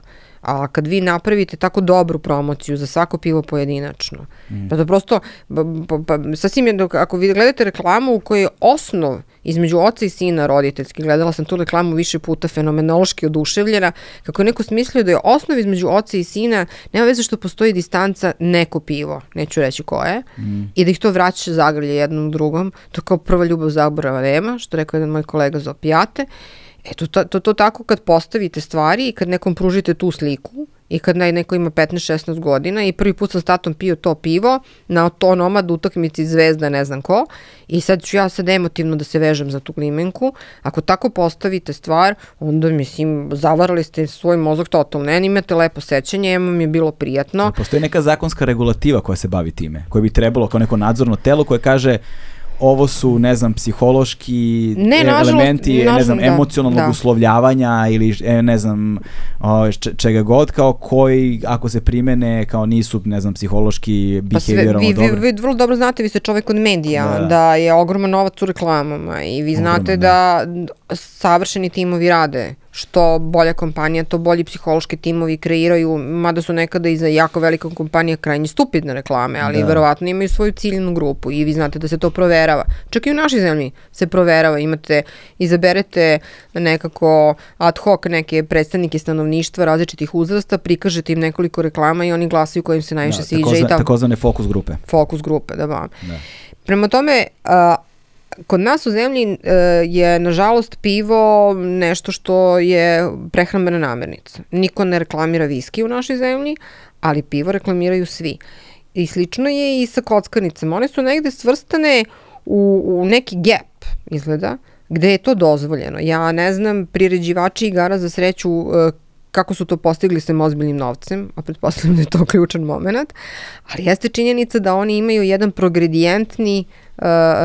A kad vi napravite tako dobru promociju za svako pivo pojedinačno, mm. pa to prosto, pa, pa, pa, sasvim je, dok, ako vi gledate reklamu u kojoj je osnov između oca i sina roditeljski, gledala sam tu reklamu više puta, fenomenološki oduševljena, kako je neko smislio da je osnov između oca i sina, nema veze što postoji distanca, neko pivo, neću reći koje, mm. i da ih to vraća zagrlje jednom drugom, to kao prva ljubav zaborava nema, što rekao jedan moj kolega za opijate. E to, to, to tako kad postavite stvari i kad nekom pružite tu sliku i kad neko ima petnaest šesnaest godina i prvi put sam s tatom pio to pivo na to nomad utakmici Zvezda ne znam ko i sad ću ja sad emotivno da se vežem za tu limenku, ako tako postavite stvar, onda mislim zavarali ste svoj mozak totalno, ne imate lepo sećanje, ema mi je bilo prijatno. Postoji neka zakonska regulativa koja se bavi time, koja bi trebalo kao neko nadzorno telo koje kaže ovo su, ne znam, psihološki ne, elementi, nažalost, ne znam, da, emocionalnog da. uslovljavanja ili, ne znam, o, čega god, kao koji, ako se primene, kao nisu, ne znam, psihološki, behavioralno pa dobro. Vi, vi vrlo dobro znate, vi ste čovjek od medija, da, da. da je ogroman novac u reklamama i vi znate Ogroman, da, da savršeni timovi rade. Što bolja kompanija, to bolji psihološki timovi kreiraju, mada su nekada i za jako velika kompanija krajnje stupidne reklame, ali da. verovatno imaju svoju ciljnu grupu i vi znate da se to proverava. Čak i u našoj zemlji se proverava, imate, izaberete nekako ad hoc neke predstavnike stanovništva različitih uzrasta, prikažete im nekoliko reklama i oni glasaju kojim se najviše da, sviđa. Tako, i tako. Takozvane fokus grupe. Fokus grupe, da vam. Da. Prema tome, a, kod nas u zemlji e, je, nažalost, pivo nešto što je prehrambena namirnica. Niko ne reklamira viski u našoj zemlji, ali pivo reklamiraju svi. I slično je i sa kockarnicama. One su negde svrstane u, u neki gap, izgleda, gde je to dozvoljeno. Ja ne znam, priređivači igara za sreću e, kako su to postigli sa ozbiljnim novcem, a pretpostavljam da je to ključan moment, ali jeste činjenica da oni imaju jedan progredijentni, uh,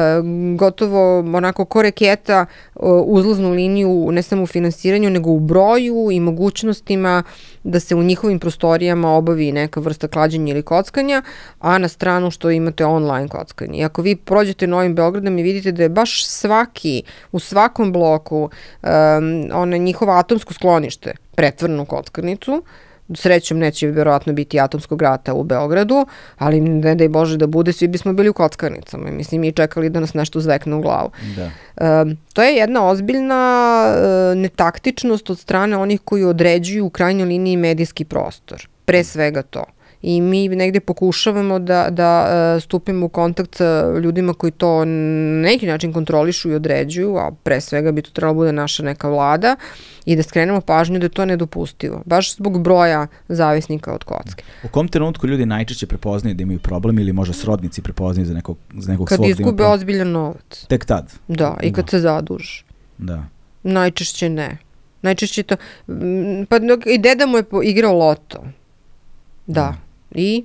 gotovo onako ko reketa uh, uzlaznu liniju ne samo u finansiranju, nego u broju i mogućnostima da se u njihovim prostorijama obavi neka vrsta klađenja ili kockanja, a na stranu što imate online kockanje. I ako vi prođete Novim Beogradom i vidite da je baš svaki, u svakom bloku um, ono njihovo atomsko sklonište pretvorenu kockarnicu, srećom neće vjerovatno biti atomskog rata u Beogradu, ali ne daj Bože da bude, svi bismo bili u kockarnicama. Mislim, mi čekali da nas nešto zvekne u glavu. Da. E, to je jedna ozbiljna e, netaktičnost od strane onih koji određuju u krajnjoj liniji medijski prostor. Pre svega to. I mi negde pokušavamo da, da uh, stupimo u kontakt sa ljudima koji to na neki način kontrolišu i određuju, a pre svega bi to trebalo bude naša neka vlada i da skrenemo pažnju da je to nedopustivo, baš zbog broja zavisnika od kocke. U kom trenutku ljudi najčešće prepoznaju da imaju problem ili možda srodnici prepoznaju za nekog, za nekog kad svog... Kad izgube ozbiljan novac. Tek tad? Da, i kad da. se zaduži. Da. Najčešće ne. Najčešće to... Pa i deda mu je igrao loto. Da. Mm. I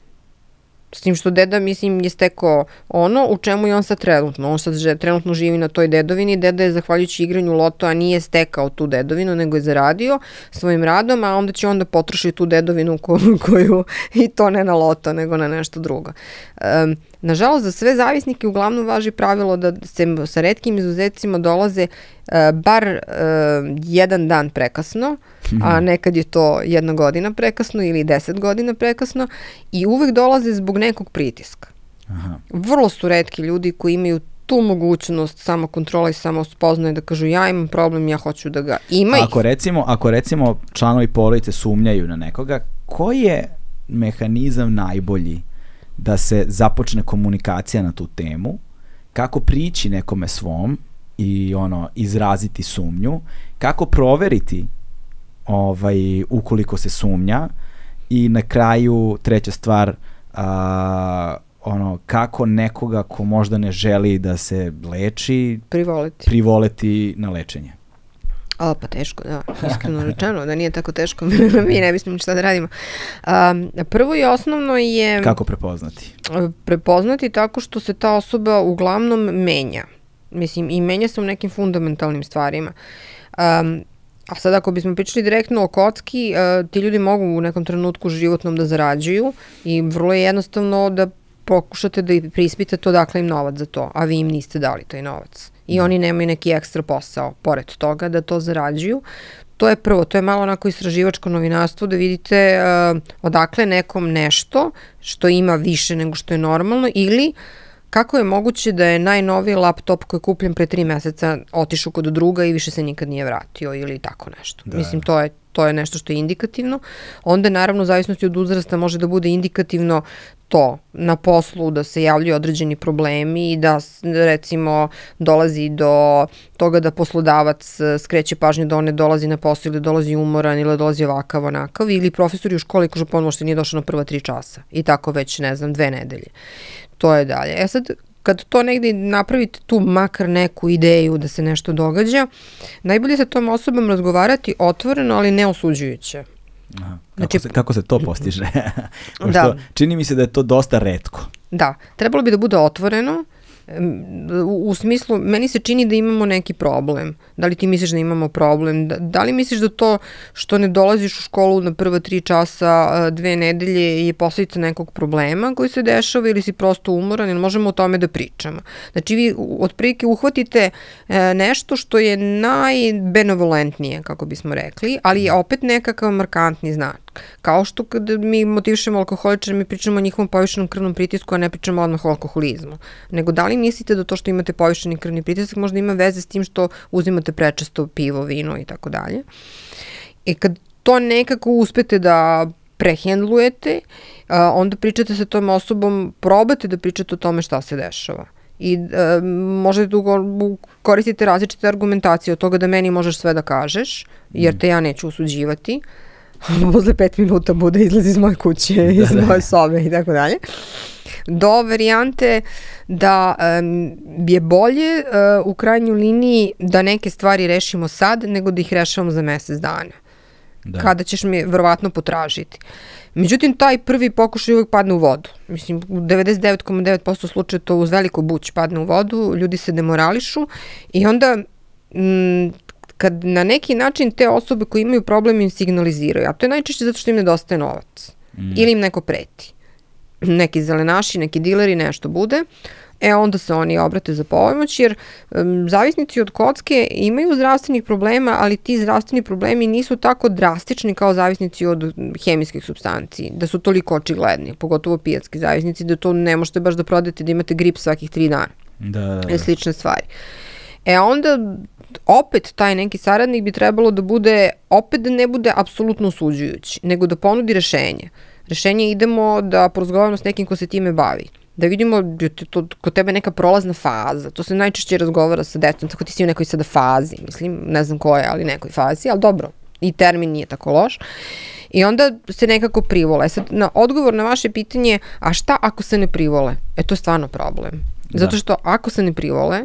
s tim što deda, mislim, je stekao ono u čemu je on sad trenutno. On sad že, trenutno živi na toj dedovini. Deda je, zahvaljujući igranju loto, a nije stekao tu dedovinu, nego je zaradio svojim radom, a onda će onda potrošiti tu dedovinu koju, koju i to ne na loto, nego na nešto drugo. Um, nažalost, za sve zavisnike uglavnom važi pravilo da se sa retkim izuzecima dolaze uh, bar uh, jedan dan prekasno, a nekad je to jedna godina prekasno ili deset godina prekasno i uvek dolaze zbog nekog pritiska. Aha. Vrlo su retki ljudi koji imaju tu mogućnost samokontrola i samospoznaje da kažu ja imam problem, ja hoću da ga ima. Ako recimo, ako recimo članovi porodice sumnjaju na nekoga, koji je mehanizam najbolji da se započne komunikacija na tu temu, kako prići nekome svom i ono izraziti sumnju, kako proveriti ovaj, ukoliko se sumnja i na kraju treća stvar, a, ono, kako nekoga ko možda ne želi da se leči privoleti, privoleti na lečenje. O, pa teško, da, iskreno rečeno, da nije tako teško, mi ne bismo ništa da radimo. Um, prvo i osnovno je... Kako prepoznati? Prepoznati tako što se ta osoba uglavnom menja. Mislim, i menja se u nekim fundamentalnim stvarima. Um, a sad ako bismo pričali direktno o kocki, uh, ti ljudi mogu u nekom trenutku životnom da zarađuju i vrlo je jednostavno da pokušate da preispitate odakle im novac za to, a vi im niste dali taj novac. I oni nemaju neki ekstra posao, pored toga, da to zarađuju. To je prvo, to je malo onako istraživačko novinarstvo, da vidite uh, odakle nekom nešto što ima više nego što je normalno, ili kako je moguće da je najnoviji laptop koji je kupljen pre tri meseca otišao kod druga i više se nikad nije vratio ili tako nešto. Da. Mislim, to je, to je nešto što je indikativno. Onda, naravno, u zavisnosti od uzrasta može da bude indikativno to na poslu, da se javljaju određeni problemi i da, recimo, dolazi do toga da poslodavac skreće pažnju da on ne dolazi na posao ili dolazi umoran ili dolazi ovakav, onakav, ili profesori u školi kažu ponovno što nije došao na prva tri časa i tako već, ne znam, dve nedelje. To je dalje. E sad, kad to negde napravite tu makar neku ideju da se nešto događa, najbolje sa tom osobom razgovarati otvoreno, ali ne osuđujuće. Aha. Kako, znači, se, kako se to postiže? Da. Čini mi se da je to dosta retko. Da, trebalo bi da bude otvoreno, u, u smislu, meni se čini da imamo neki problem. Da li ti misliš da imamo problem? Da, da li misliš da to što ne dolaziš u školu na prva tri časa dve nedelje je posledica nekog problema koji se dešava ili si prosto umoran, ili možemo o tome da pričamo? Znači vi otprilike uhvatite nešto što je najbenevolentnije, kako bismo rekli, ali je opet nekakav markantni znak. Kao što kada mi motivišemo alkoholičare, mi pričamo o njihovom povišenom krvnom pritisku, a ne pričamo odmah o alkoholizmu. Nego da li mislite da to što imate povišeni krvni pritisak možda ima veze s tim što uzimate prečesto pivo, vino i tako dalje. I kad to nekako uspete da prehendlujete, onda pričate sa tom osobom, probate da pričate o tome šta se dešava. I e, možete da koristite različite argumentacije od toga da meni možeš sve da kažeš, jer te ja neću osuđivati. Posle pet minuta bude izlazi iz moje kuće, iz moje sobe i tako dalje. Do varijante da um, je bolje uh, u krajnjoj liniji da neke stvari rešimo sad nego da ih rešavamo za mesec dana. Da. Kada ćeš mi verovatno potražiti. Međutim, taj prvi pokušaj uvijek padne u vodu. Mislim, u devedeset devet zarez devet posto slučaja to uz veliko buć padne u vodu, ljudi se demorališu i onda mm, kad na neki način te osobe koje imaju problem im signaliziraju, a to je najčešće zato što im nedostaje novac. Mm. Ili im neko preti. Neki zelenaši, neki dileri, nešto bude. E onda se oni obrate za pomoć, jer um, zavisnici od kocke imaju zdravstvenih problema, ali ti zdravstveni problemi nisu tako drastični kao zavisnici od hemijskih supstanci, da su toliko očigledni, pogotovo pijatski zavisnici, da to ne možete baš da prodate da imate grip svakih tri dana. Da, da, da. Slične stvari. E onda opet taj neki saradnik bi trebalo da bude, opet da ne bude apsolutno osuđujući, nego da ponudi rešenje. Rešenje idemo da porazgovaramo s nekim ko se time bavi. Da vidimo da to kod tebe neka prolazna faza. To se najčešće razgovara sa decom, tako ti si u nekoj sada fazi, mislim, ne znam koje, ali nekoj fazi, ali dobro, i termin nije tako loš. I onda se nekako privole. Sad, na odgovor na vaše pitanje, a šta ako se ne privole? E, to je stvarno problem. Zato što ako se ne privole,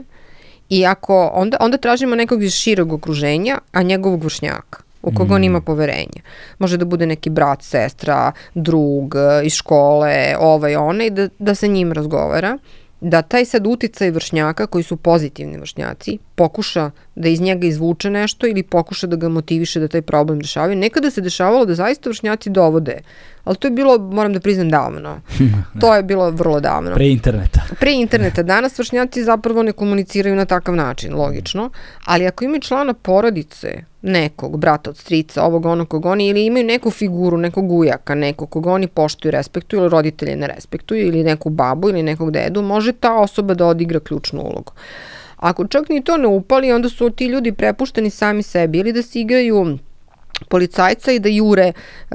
i ako, onda, onda tražimo nekog iz širog okruženja, a njegovog vršnjaka, u koga mm. on ima poverenje. Može da bude neki brat, sestra, drug, iz škole, ovaj, onaj, da, da se njim razgovara, da taj sad uticaj vršnjaka, koji su pozitivni vršnjaci, pokuša da iz njega izvuče nešto ili pokuša da ga motiviše da taj problem rešavaju. Nekada se dešavalo da zaista vršnjaci dovode, ali to je bilo, moram da priznam, davno. To je bilo vrlo davno. Pre interneta. Pre interneta. Danas vršnjaci zapravo ne komuniciraju na takav način, logično, ali ako imaju člana porodice, nekog, brata od strica, ovog, onog, kog oni, ili imaju neku figuru, nekog ujaka, nekog kog oni poštuju, respektuju, ili roditelje ne respektuju, ili neku babu, ili nekog dedu, može ta osoba da odigra ključnu ulogu. Ako čak ni to ne upali, onda su ti ljudi prepušteni sami sebi, ili da se igraju policajca i da jure uh,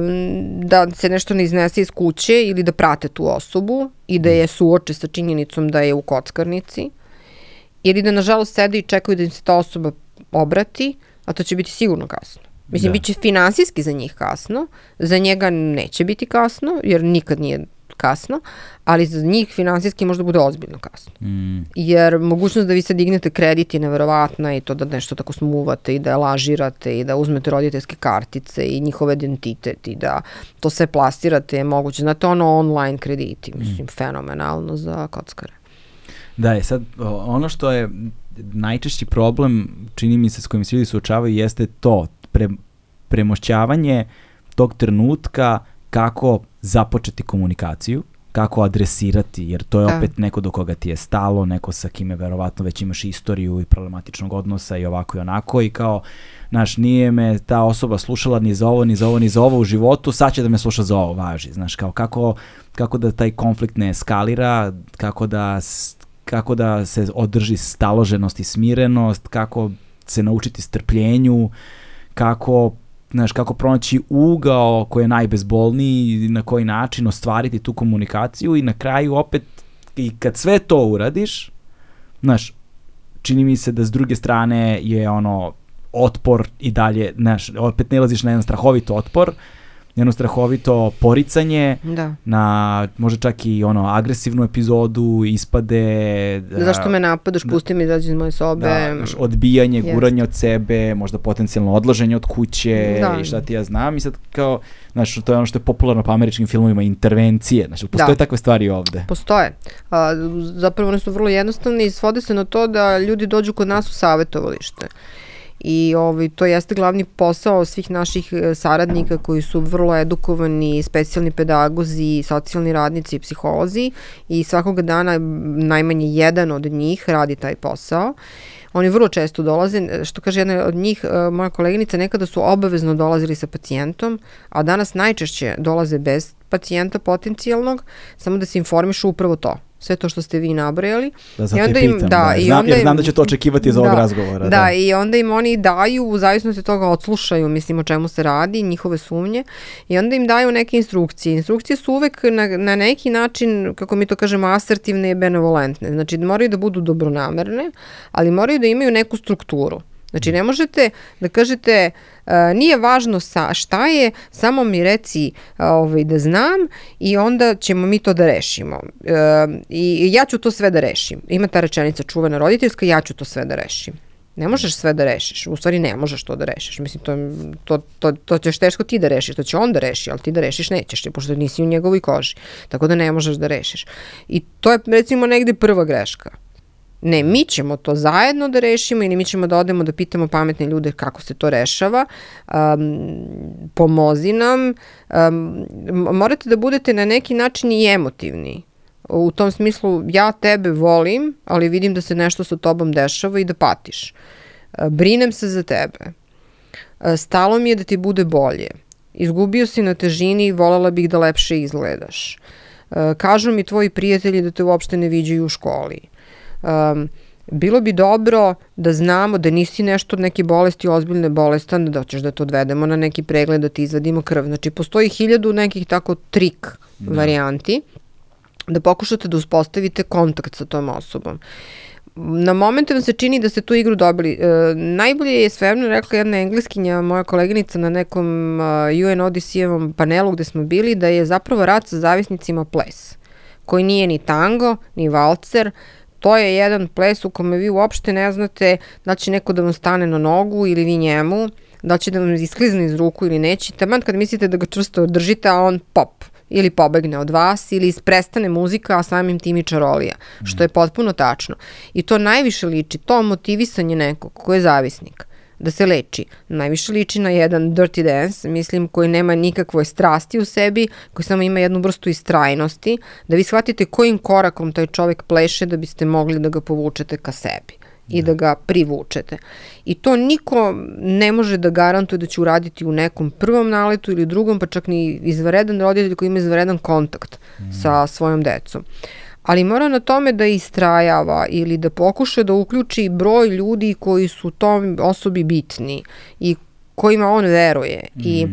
da se nešto ne iznese iz kuće ili da prate tu osobu i da je suoče sa činjenicom da je u kockarnici, ili da nažalost sede i čekaju da im se ta osoba obrati, a to će biti sigurno kasno. Mislim, da. Biće finansijski za njih kasno, za njega neće biti kasno, jer nikad nije kasno, ali za njih finansijski možda bude ozbiljno kasno. Mm. Jer mogućnost da vi sad dignete kredit je neverovatna i to da nešto tako smuvate i da lažirate i da uzmete roditeljske kartice i njihov identitet i da to sve plastirate je moguće. Znate, ono online krediti, mislim, mm. fenomenalno za kockare. Da, je sad ono što je najčešći problem, čini mi se, s kojim se ljudi suočavaju, jeste to, pre, premošćavanje tog trenutka kako započeti komunikaciju, kako adresirati, jer to je Da. opet neko do koga ti je stalo, neko sa kime verovatno već imaš istoriju i problematičnog odnosa i ovako i onako i kao, znaš, nije me ta osoba slušala ni za ovo, ni za ovo, ni za ovo u životu, sad će da me sluša za ovo, važi, znaš, kao kako, kako da taj konflikt ne eskalira, kako da, s- kako da se održi staloženost i smirenost, kako se naučiti strpljenju, kako, znaš, kako pronaći ugao koji je najbezbolniji i na koji način ostvariti tu komunikaciju i na kraju opet, i kad sve to uradiš, znaš, čini mi se da s druge strane je ono otpor i dalje, znaš, opet nalaziš na jedan strahovito otpor, jedno strahovito poricanje, Da. na možda čak i ono agresivnu epizodu, ispade, da, Zašto me napadaš, pusti mi izađi iz moje sobe. da, znaš, odbijanje, Jest. guranje od sebe, možda potencijalno odlaženje od kuće Da. i šta ti ja znam i sad kao, znaš, to je ono što je popularno po američkim filmovima, intervencije, znaš, postoje Da. takve stvari ovde. Postoje. A, zapravo one su vrlo jednostavne i svode se na to da ljudi dođu kod nas u savjetovalište. I ovaj, to jeste glavni posao svih naših e, saradnika koji su vrlo edukovani, specijalni pedagozi, socijalni radnici i psiholozi i svakoga dana m, najmanje jedan od njih radi taj posao. Oni vrlo često dolaze, što kaže jedna od njih, e, moja koleginica, nekada su obavezno dolazili sa pacijentom, a danas najčešće dolaze bez pacijenta potencijalnog, samo da se informišu upravo to. Sve to što ste vi nabrojali. Da, zato I i onda im- pitam, da, da, i znam, onda jer im- znam da će to očekivati iz ovog Da, razgovora. Da, Da, i onda im oni daju, u zavisnosti od toga odslušaju, mislim, o čemu se radi, njihove sumnje, i onda im daju neke instrukcije. Instrukcije su uvek na, na neki način, kako mi to kažemo, asertivne i benevolentne. Znači, moraju da budu dobronamerne, ali moraju da imaju neku strukturu. Znači, ne možete da kažete, uh, nije važno sa, šta je, samo mi reci uh, ovaj, da znam i onda ćemo mi to da rešimo. Uh, I ja ću to sve da rešim. Ima ta rečenica čuvena roditeljska, ja ću to sve da rešim. Ne možeš sve da rešiš, u stvari ne možeš to da rešiš. Mislim, to, to, to, to ćeš teško ti da rešiš, to će on da reši, ali ti da rešiš nećeš, pošto nisi u njegovoj koži. Tako da ne možeš da rešiš. I to je, recimo, negde prva greška. Ne, mi ćemo to zajedno da rešimo ili mi ćemo da odemo da pitamo pametne ljude kako se to rešava. Um, pomozi nam. Um, morate da budete na neki način i emotivni. U tom smislu, ja tebe volim, ali vidim da se nešto sa tobom dešava i da patiš. Uh, brinem se za tebe. Uh, stalo mi je da ti bude bolje. Izgubio si na težini i volela bih da lepše izgledaš. Uh, kažu mi tvoji prijatelji da te uopšte ne viđaju u školi. Um, bilo bi dobro da znamo da nisi nešto od neke bolesti, ozbiljne bolestan, da hoćeš da te odvedemo na neki pregled, da ti izvadimo krv. Znači, postoji hiljadu nekih tako trik Da. varijanti da pokušate da uspostavite kontakt sa tom osobom. Na momente vam se čini da ste tu igru dobili. E, najbolje je svevremeno rekla jedna engleskinja, moja koleginica na nekom uh, U N O D C-evom panelu gde smo bili, da je zapravo rad sa zavisnicima ples, koji nije ni tango, ni valcer. To je jedan ples u kome vi uopšte ne znate da će neko da vam stane na nogu ili vi njemu, da će da vam isklizne iz ruku ili neće. Taman kad mislite da ga čvrsto držite, a on pop, ili pobegne od vas, ili prestane muzika, a samim tim i čarolija, što je potpuno tačno. I to najviše liči, to motivisanje nekog ko je zavisnik, da se leči. Najviše liči na jedan dirty dance, mislim, koji nema nikakve strasti u sebi, koji samo ima jednu vrstu istrajnosti, da vi shvatite kojim korakom taj čovek pleše da biste mogli da ga povučete ka sebi i da ga privučete. I to niko ne može da garantuje da će uraditi u nekom prvom naletu ili drugom, pa čak ni izvaredan roditelj koji ima izvaredan kontakt mm. sa svojom decom. Ali mora na tome da istrajava ili da pokuša da uključi broj ljudi koji su tom osobi bitni i kojima on veruje. Mm. I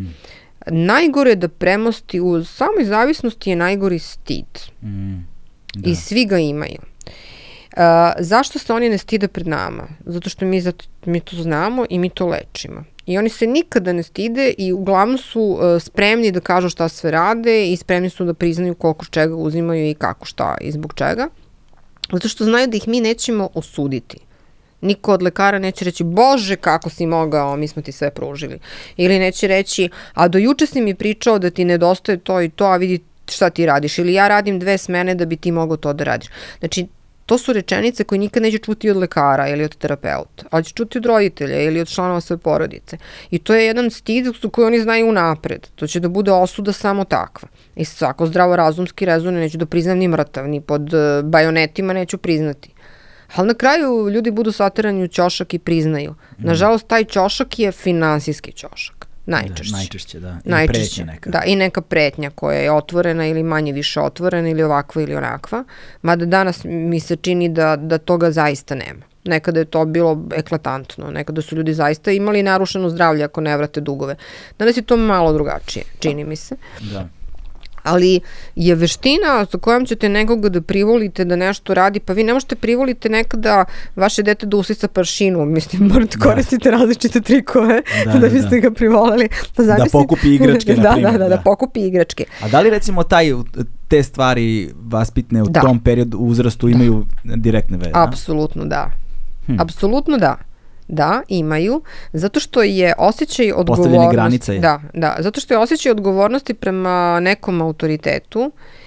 najgore da premosti u samoj zavisnosti je najgori stid. Mm. Da. I svi ga imaju. Uh, zašto se oni ne stide pred nama? Zato što mi, zato, mi to znamo i mi to lečimo. I oni se nikada ne stide i uglavnom su uh, spremni da kažu šta sve rade i spremni su da priznaju koliko čega uzimaju i kako šta i zbog čega. Zato što znaju da ih mi nećemo osuditi. Niko od lekara neće reći, Bože, kako si mogao, mi smo ti sve pružili. Ili neće reći, a do juče si mi pričao da ti nedostaje to i to, a vidi šta ti radiš. Ili ja radim dve smene da bi ti mogao to da radiš. Znači, To su rečenice koje nikad neće čuti od lekara ili od terapeuta, ali će čuti od roditelja ili od članova svoje porodice. I to je jedan stid koji oni znaju unapred. To će da bude osuda samo takva. I svako zdravorazumski rezon neću da priznam ni mrtav, ni pod bajonetima neću priznati. Ali na kraju ljudi budu saterani u ćošak i priznaju. Nažalost, taj ćošak je finansijski ćošak. Najčešće. Da, najčešće, da. I najčešće, pretnja neka. Da, i neka pretnja koja je otvorena ili manje više otvorena ili ovakva ili onakva. Mada danas mi se čini da, da toga zaista nema. Nekada je to bilo eklatantno. Nekada su ljudi zaista imali narušeno zdravlje ako ne vrate dugove. Danas je to malo drugačije, čini mi se. Da. Ali je veština sa kojom ćete nekoga da privolite da nešto radi, pa vi ne možete privolite nekada vaše dete da usisa pršinu, mislim, morate da. koristiti različite trikove da, da, da biste da. ga privolili. Da, da pokupi igračke, da, na primjer. Da, da, da, da pokupi igračke. A da li recimo taj, te stvari vaspitne u da. tom periodu uzrastu imaju da. direktne veze? Apsolutno da. Hm. Apsolutno da. Da, imaju, zato što je osjećaj odgovornosti, granice je. Da, da, zato što je osjećaj odgovornosti prema nekom autoritetu,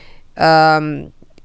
um,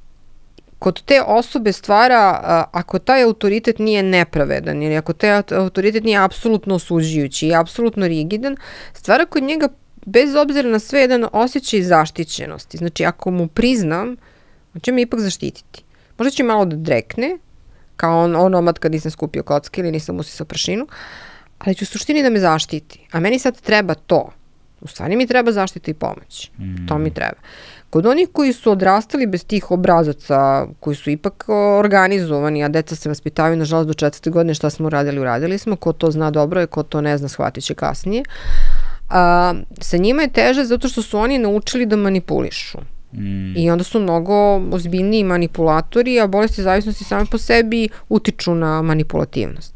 kod te osobe stvara, uh, ako taj autoritet nije nepravedan ili ako taj autoritet nije apsolutno osuđujući i apsolutno rigidan, stvara kod njega bez obzira na sve jedan osjećaj zaštićenosti. Znači, ako mu priznam, on će me ipak zaštititi. Možda će malo da drekne, kao on, onomad kad nisam skupio kocke ili nisam usisao pršinu, ali će u suštini da me zaštiti. A meni sad treba to. U stvari mi treba zaštita i pomoć. Mm. To mi treba. Kod onih koji su odrastali bez tih obrazaca, koji su ipak organizovani, a deca se vaspitavaju, nažalost, do četvrte godine, šta smo uradili, uradili smo. Ko to zna dobro je, ko to ne zna, shvatit će kasnije. A, sa njima je teže zato što su oni naučili da manipulišu. Mm. I onda su mnogo ozbiljniji manipulatori, a bolesti zavisnosti same po sebi utiču na manipulativnost.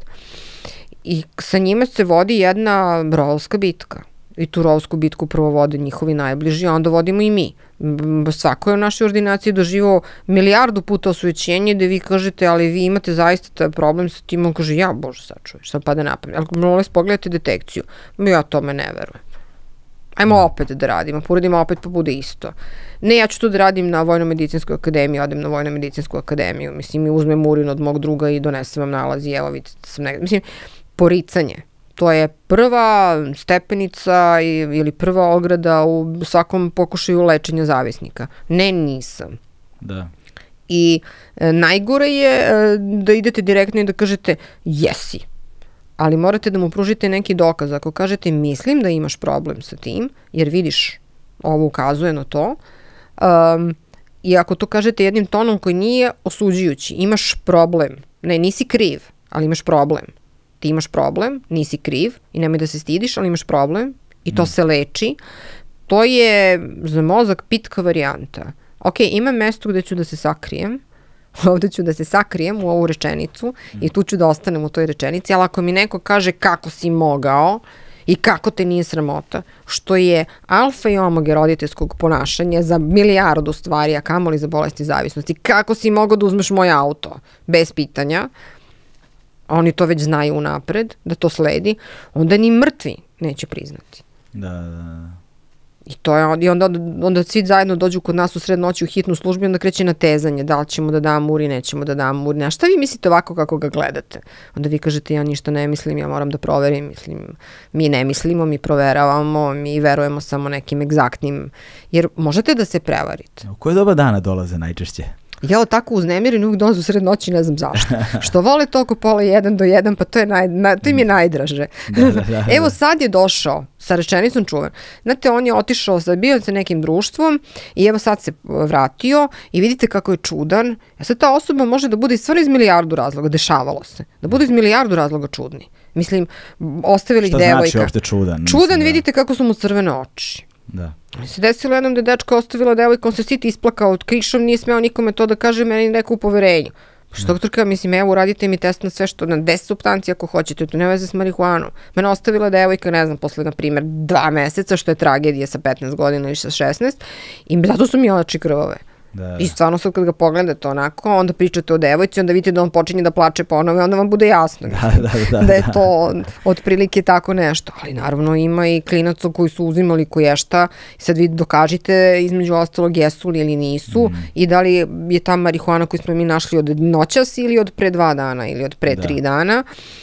I sa njima se vodi jedna rovska bitka. I tu rovsku bitku prvo vode njihovi najbliži, a onda vodimo i mi. Svako je u našoj ordinaciji doživao milijardu puta osujećenje gde vi kažete, ali vi imate zaista taj problem sa tim, on kaže, ja, bože, sačuješ, sad pada napamet. Ali molim vas, pogledajte detekciju. Ja tome ne verujem. Ajmo opet da radimo, poradimo opet pa bude isto. Ne, ja ću to da radim na Vojno-medicinskoj akademiji, odem na Vojno-medicinsku akademiju, mislim, i uzmem urin od mog druga i donesem vam nalaz i evo vidite da sam negdje. Mislim, poricanje, to je prva stepenica ili prva ograda u svakom pokušaju lečenja zavisnika. Ne, nisam. Da. I e, najgore je e, da idete direktno i da kažete jesi. Ali morate da mu pružite neki dokaz. Ako kažete mislim da imaš problem sa tim, jer vidiš, ovo ukazuje na to, um, i ako to kažete jednim tonom koji nije osuđujući, imaš problem, ne, nisi kriv, ali imaš problem. Ti imaš problem, nisi kriv i nemoj da se stidiš, ali imaš problem i to mm. se leči. To je za mozak pitka varijanta. Ok, imam mesto gde ću da se sakrijem, ovde ću da se sakrijem u ovu rečenicu mm. i tu ću da ostanem u toj rečenici, ali ako mi neko kaže kako si mogao i kako te nije sramota, što je alfa i omega roditeljskog ponašanja za milijardu stvari, a kamoli za bolesti zavisnosti, kako si mogao da uzmeš moj auto bez pitanja, oni to već znaju unapred, da to sledi, onda ni mrtvi neće priznati. Da, da, da. I, to je, i onda, onda svi zajedno dođu kod nas u sred noći u hitnu službu i onda kreće natezanje, da li ćemo da damo urin, nećemo da damo urin. A šta vi mislite ovako kako ga gledate? Onda vi kažete ja ništa ne mislim, ja moram da proverim. Mislim, mi ne mislimo, mi proveravamo, mi verujemo samo nekim egzaktnim, jer možete da se prevarite. U koje doba dana dolaze najčešće? Ja tako uznemiren uvijek dolaze u sred noći, ne znam zašto. Što vole toliko pola jedan do jedan, pa to, je naj, na, to im je najdraže. Da, da, da, da. Evo sad je došao sa rečenicom čuven. Znate, on je otišao, bio sa nekim društvom i evo sad se vratio i vidite kako je čudan. A sad ta osoba može da bude stvarno iz milijardu razloga, dešavalo se. Da bude iz milijardu razloga čudni. Mislim, ostavili ih devojka. Šta znači uopšte čudan? Čudan, mislim, vidite kako su mu crvene oči. Da. Se desilo jednom da je dečka ostavila devojka, on se sit isplakao od krišom, nije smeo nikome to da kaže, meni neko u poverenju. Što doktorka, mislim, evo, uradite mi test na sve što, na deset supstanci ako hoćete, to ne veze s marihuanom. Mene ostavila devojka, ne znam, posle, na primjer, dva meseca, što je tragedija sa petnaest godina ili sa šesnaest, i zato su mi oči krvave. Da. I stvarno sad kad ga pogledate onako, onda pričate o devojci, onda vidite da on počinje da plače ponovo i onda vam bude jasno da, da, da, da je to otprilike tako nešto. Ali naravno ima i klinaca koji su uzimali koješta i sad vi dokažite između ostalog jesu li ili nisu mm. i da li je ta marihuana koju smo mi našli od noćas ili od pre dva dana ili od pre da. tri dana.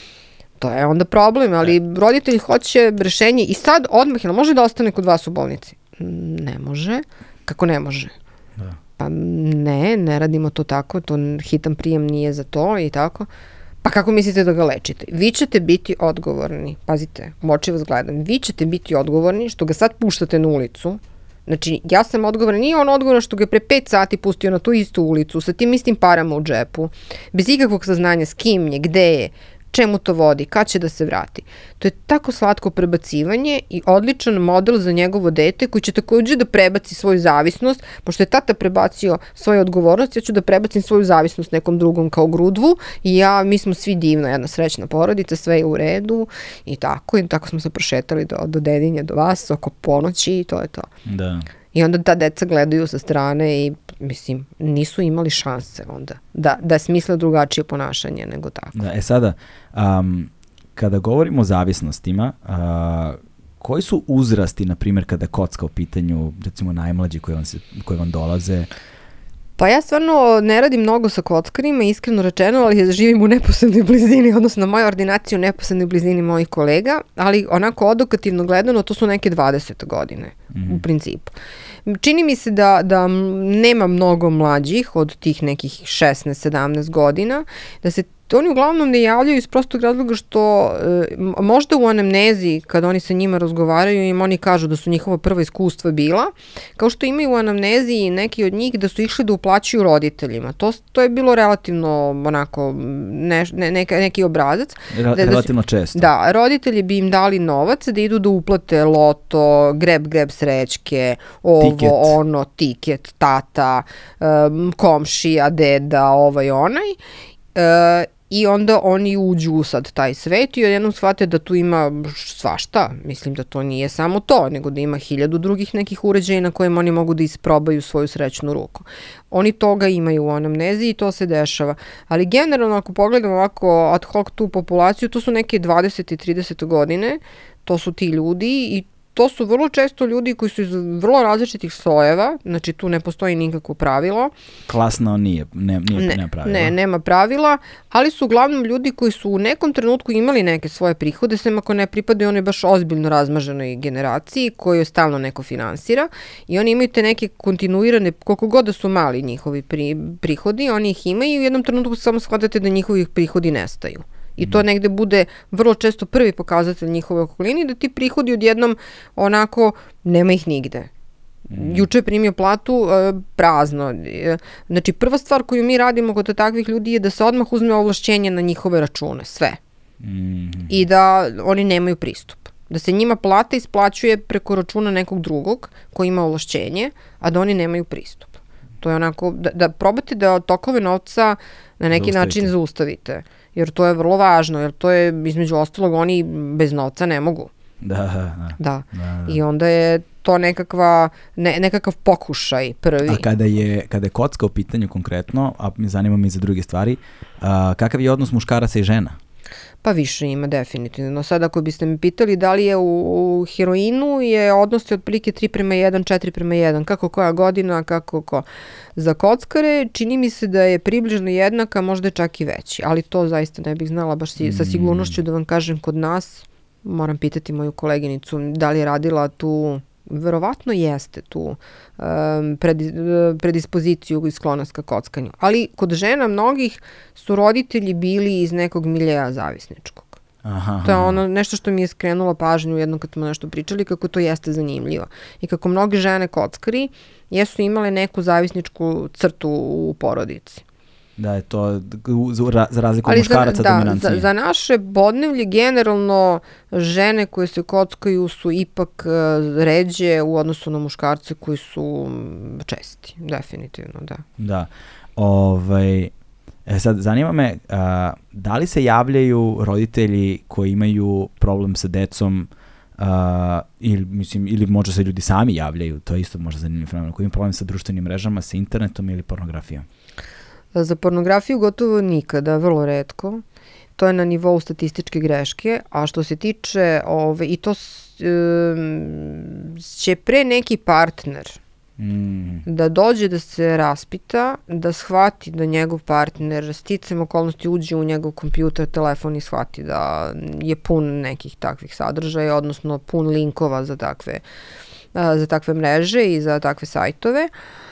To je onda problem, ali e. roditelji hoće rešenje i sad odmah, jel može da ostane kod vas u bolnici? Ne može. Kako ne može? Da. Pa ne, ne radimo to tako, to hitan prijem nije za to i tako. Pa kako mislite da ga lečite? Vi ćete biti odgovorni, pazite, u oči vas gledam, vi ćete biti odgovorni što ga sad puštate na ulicu. Znači, ja sam odgovoran, nije on odgovoran što ga je pre pet sati pustio na tu istu ulicu, sa tim istim parama u džepu, bez ikakvog saznanja s kim je, gde je, čemu to vodi, kad će da se vrati. To je tako slatko prebacivanje i odličan model za njegovo dete koji će takođe da prebaci svoju zavisnost, pošto je tata prebacio svoju odgovornost, ja ću da prebacim svoju zavisnost nekom drugom kao grudvu i ja, mi smo svi divna, jedna srećna porodica, sve je u redu i tako, i tako smo se prošetali do, do dedinja, do vas, oko ponoći i to je to. Da. I onda ta deca gledaju sa strane i, mislim, nisu imali šanse onda da, da smisle drugačije ponašanje nego tako. Da, e sada, um, kada govorimo o zavisnostima, uh, koji su uzrasti, na primjer, kada je kocka u pitanju, recimo najmlađi koji vam, se, koji vam dolaze? Pa ja stvarno ne radim mnogo sa kockarima, iskreno rečeno, ali živim u neposrednoj blizini, odnosno moja ordinacija u neposrednoj blizini mojih kolega, ali onako odokativno gledano, to su neke dvadesete godine mm. u principu. Čini mi se da, da nema mnogo mlađih od tih nekih šesnaest sedamnaest godina, da se oni uglavnom ne javljaju iz prostog razloga što e, možda u anamnezi kad oni sa njima razgovaraju im oni kažu da su njihova prva iskustva bila, kao što imaju u anamnezi neki od njih da su išli da uplaćuju roditeljima. To, to je bilo relativno onako ne, ne, neka, neki obrazac. Re, da, relativno da su, često. Da, roditelji bi im dali novac da idu da uplate loto, greb, greb srećke, ovo, tiket. ono, tiket, tata, um, komšija, deda, ovaj, onaj. Uh, I onda oni uđu u sad taj svet i odjednom shvate da tu ima svašta. Mislim da to nije samo to, nego da ima hiljadu drugih nekih uređaja na kojima oni mogu da isprobaju svoju srećnu ruku. Oni toga imaju u anamnezi i to se dešava. Ali generalno ako pogledamo ovako ad hoc tu populaciju, to su neke dvadesete i tridesete godine, to su ti ljudi i to su vrlo često ljudi koji su iz vrlo različitih slojeva, znači tu ne postoji nikakvo pravilo. Klasno nije, ne, nije ne, nema pravila. Ne, nema pravila, ali su uglavnom ljudi koji su u nekom trenutku imali neke svoje prihode, sem ako ne pripadaju onoj baš ozbiljno razmaženoj generaciji koju stalno neko finansira i oni imaju te neke kontinuirane, koliko god da su mali njihovi pri, prihodi, oni ih imaju i u jednom trenutku samo shvatate da njihovi prihodi nestaju. I to negde bude vrlo često prvi pokazatelj njihove okolini, da ti prihodi odjednom onako, nema ih nigde. Mm. Juče je primio platu e, prazno. E, znači prva stvar koju mi radimo kod takvih ljudi je da se odmah uzme ovlašćenje na njihove račune, sve. Mm. I da oni nemaju pristup. Da se njima plata isplaćuje preko računa nekog drugog koji ima ovlašćenje, a da oni nemaju pristup. To je onako, da, da probate da tokove novca na neki zaustavite. način zaustavite. Jer to je vrlo važno, jer to je između ostalog oni bez novca ne mogu. Da, da. Da. da, da. I onda je to nekakva, ne, nekakav pokušaj prvi. A kada je, kada je kocka u pitanju konkretno, a mi zanima mi za druge stvari, a, kakav je odnos muškaraca i žena? Pa više ima definitivno. Sad ako biste me pitali da li je u, u heroinu je odnos je otprilike tri prema jedan, četiri prema jedan, kako koja godina, kako ko. Za kockare čini mi se da je približno jednaka, možda je čak i veći, ali to zaista ne bih znala baš si, sa sigurnošću da vam kažem kod nas. Moram pitati moju koleginicu da li je radila tu, verovatno jeste tu um, pred, predispoziciju i sklonost ka kockanju. Ali kod žena mnogih su roditelji bili iz nekog miljeja zavisničkog. Aha, to je ono nešto što mi je skrenulo pažnju jednom kad smo nešto pričali, kako to jeste zanimljivo. I kako mnoge žene kockari jesu imale neku zavisničku crtu u porodici. Da je to za razliku od muškaraca da, dominancije. Za, za naše podnevlje generalno žene koje se kockaju su ipak uh, ređe u odnosu na muškarce koji su česti, definitivno, da. Da, ovaj, e sad zanima me, a, da li se javljaju roditelji koji imaju problem sa decom Uh, ili, mislim, ili možda se ljudi sami javljaju, to je isto možda zanimljiv fenomen. Koji ima problem sa društvenim mrežama, sa internetom ili pornografijom? Za pornografiju gotovo nikada, vrlo retko. To je na nivou statističke greške, a što se tiče, ove, i to um, će pre neki partner mm. da dođe da se raspita, da shvati da njegov partner sticam okolnosti uđe u njegov kompjuter, telefon i shvati da je pun nekih takvih sadržaja, odnosno pun linkova za takve, a, za takve mreže i za takve sajtove.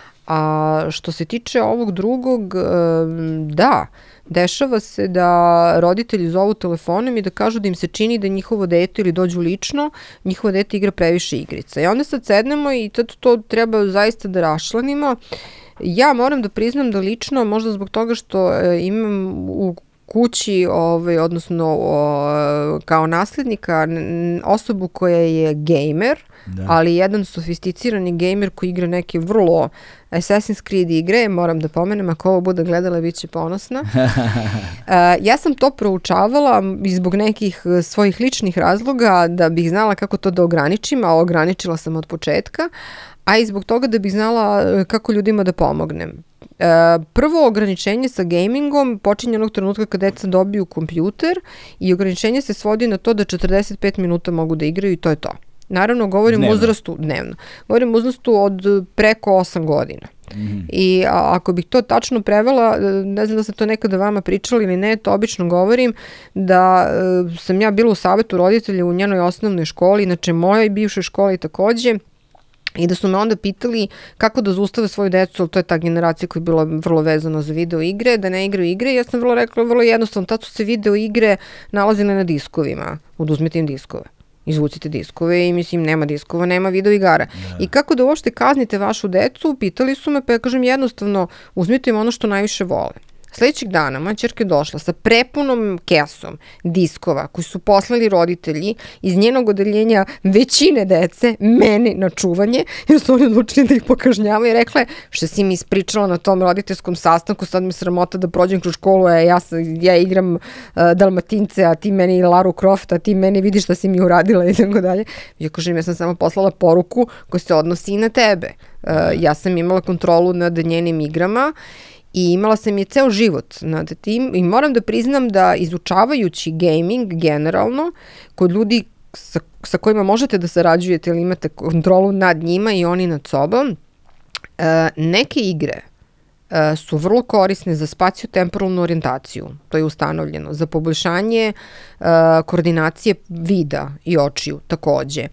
A što se tiče ovog drugog, da, dešava se da roditelji zovu telefonom i da kažu da im se čini da njihovo dete ili dođu lično, njihovo dete igra previše igrica. I onda sad sednemo i tad to treba zaista da raščlanimo. Ja moram da priznam da lično, možda zbog toga što imam u kući, ovaj, odnosno o, kao naslednika osobu koja je gejmer, da. Ali jedan sofisticirani gejmer koji igra neke vrlo Assassin's Creed igre, moram da pomenem, ako ovo bude gledala, bit će ponosna. uh, ja sam to proučavala i zbog nekih svojih ličnih razloga da bih znala kako to da ograničim, a ograničila sam od početka, a i zbog toga da bih znala kako ljudima da pomognem. Uh, prvo ograničenje sa gamingom počinje onog trenutka kad deca dobiju kompjuter i ograničenje se svodi na to da četrdeset pet minuta mogu da igraju i to je to. Naravno, govorim dnevno. uzrastu, dnevno, govorim uzrastu od preko osam godina. Mm-hmm. I a, ako bih to tačno prevela, ne znam da ste to nekada vama pričali ili ne, to obično govorim da e, sam ja bila u savetu roditelja u njenoj osnovnoj školi, inače mojoj bivšoj školi takođe, i da su me onda pitali kako da zaustave svoju decu, ali to je ta generacija koja je bila vrlo vezana za video igre, da ne igraju igre. Ja sam vrlo rekla, vrlo jednostavno, tad su se video igre nalazile na diskovima, oduzmite im diskove. Izvucite diskove i mislim nema diskova, nema video igara. Yeah. I kako da uopšte kaznite vašu decu, pitali su me, pa ja kažem jednostavno, uzmite im ono što najviše vole. Sljedećeg dana moja ćerka je došla sa prepunom kesom diskova koji su poslali roditelji iz njenog odeljenja većine dece meni na čuvanje, jer su oni odlučili da ih pokažnjavaju i rekla je što si mi ispričala na tom roditeljskom sastanku, sad mi sramota da prođem kroz školu, a ja, ja igram uh, Dalmatince, a ti meni Laru Croft, a ti meni vidiš šta si mi uradila i tako dalje. Ja kažem, ja sam samo poslala poruku koja se odnosi i na tebe. Uh, ja sam imala kontrolu nad njenim igrama i imala sam je ceo život nad tim i moram da priznam da izučavajući gaming generalno, kod ljudi sa, sa kojima možete da sarađujete ili imate kontrolu nad njima i oni nad sobom, neke igre su vrlo korisne za spaciotemporalnu orijentaciju, to je ustanovljeno, za poboljšanje uh, koordinacije vida i očiju takođe,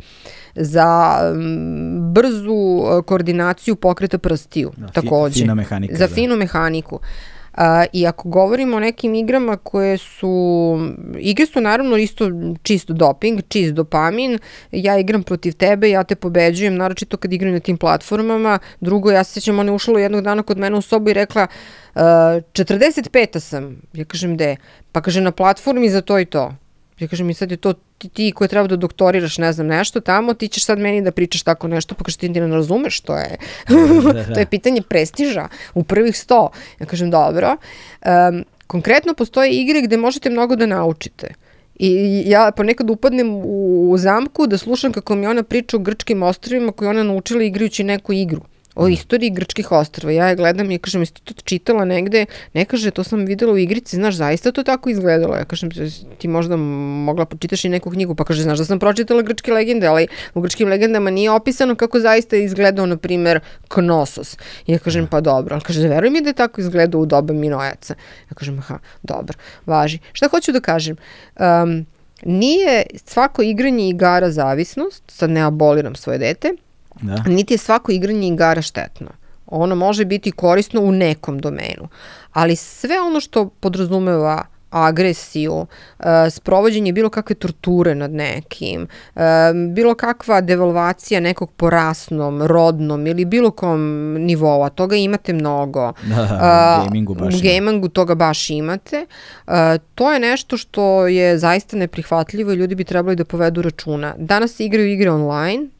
za um, brzu koordinaciju pokreta prstiju da, takođe, fina mehanika, za da. finu mehaniku. Uh, I ako govorimo o nekim igrama koje su, igre su naravno isto čist doping, čist dopamin, ja igram protiv tebe, ja te pobeđujem, naročito kad igram na tim platformama. Drugo, ja se sjećam, ona je ušla jednog dana kod mene u sobu i rekla uh, četrdeset peta sam, ja kažem de, pa kaže na platformi za to i to. Ja kažem i sad je to ti, ti koji treba da doktoriraš ne znam nešto tamo, ti ćeš sad meni da pričaš tako nešto, pa kaže ti ne razumeš, to je, to je pitanje prestiža u prvih sto. Ja kažem dobro. Um, konkretno postoje igre gde možete mnogo da naučite. I ja ponekad upadnem u, u zamku da slušam kako mi ona priča o grčkim ostrvima koje ona naučila igrajući neku igru. O istoriji grčkih ostrva. Ja je gledam i kažem, jesi to čitala negde? Ne kaže, to sam videla u igrici, znaš, zaista to tako izgledalo. Ja kažem, ti možda mogla počitaš i neku knjigu, pa kaže, znaš da sam pročitala grčke legende, ali u grčkim legendama nije opisano kako zaista je izgledao, na primer, Knossos. I ja kažem, pa dobro. Ali kaže, veruj mi da je tako izgledao u doba Minojaca. Ja kažem, aha, dobro, važi. Šta hoću da kažem? Um, nije svako igranje igara zavisnost, sad ne aboliram svoje dete, da. Niti je svako igranje igara štetno. Ono može biti korisno u nekom domenu. Ali sve ono što podrazumeva agresiju, uh, sprovođenje bilo kakve torture nad nekim, uh, bilo kakva devalvacija nekog po rasnom, rodnom ili bilo kom nivou, a toga imate mnogo. Da, uh, u gamingu baš u gamingu toga baš imate. Uh, to je nešto što je zaista neprihvatljivo i ljudi bi trebali da povedu računa. Danas se igraju igre online,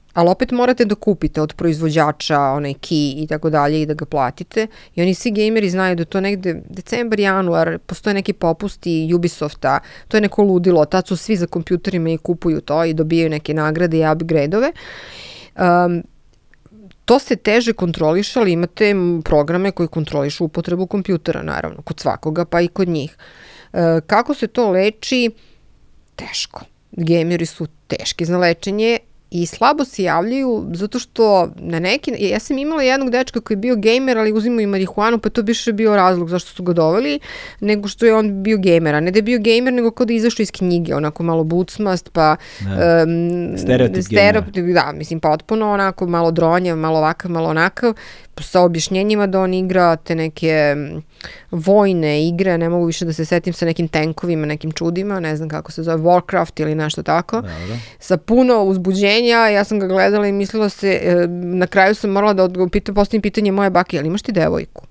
ali opet morate da kupite od proizvođača onaj key i tako dalje i da ga platite i oni svi gameri znaju da to negde decembar, januar, postoje neki popusti Ubisofta, to je neko ludilo, tad su svi za kompjuterima i kupuju to i dobijaju neke nagrade i upgrade-ove. Um, to se teže kontroliše, ali imate programe koji kontrolišu upotrebu kompjutera, naravno, kod svakoga, pa i kod njih. Uh, kako se to leči? Teško. Gameri su teški za lečenje i slabo se javljaju zato što na neki, ja sam imala jednog dečka koji je bio gamer, ali uzimao i marihuanu, pa to više bio razlog zašto su ga doveli, nego što je on bio gamer, a ne da je bio gamer, nego kao da je izašao iz knjige, onako malo bucmast, pa um, stereotip, stereotip da, mislim, potpuno onako malo dronjev, malo ovakav, malo onakav, sa objašnjenjima da on igra te neke vojne igre, ne mogu više da se setim, sa nekim tenkovima, nekim čudima, ne znam kako se zove, Warcraft ili nešto tako, Dobro. Sa puno uzbuđenja, ja sam ga gledala i mislila se, na kraju sam morala da odgopitam, postavim pitanje moje bake, ali imaš ti devojku?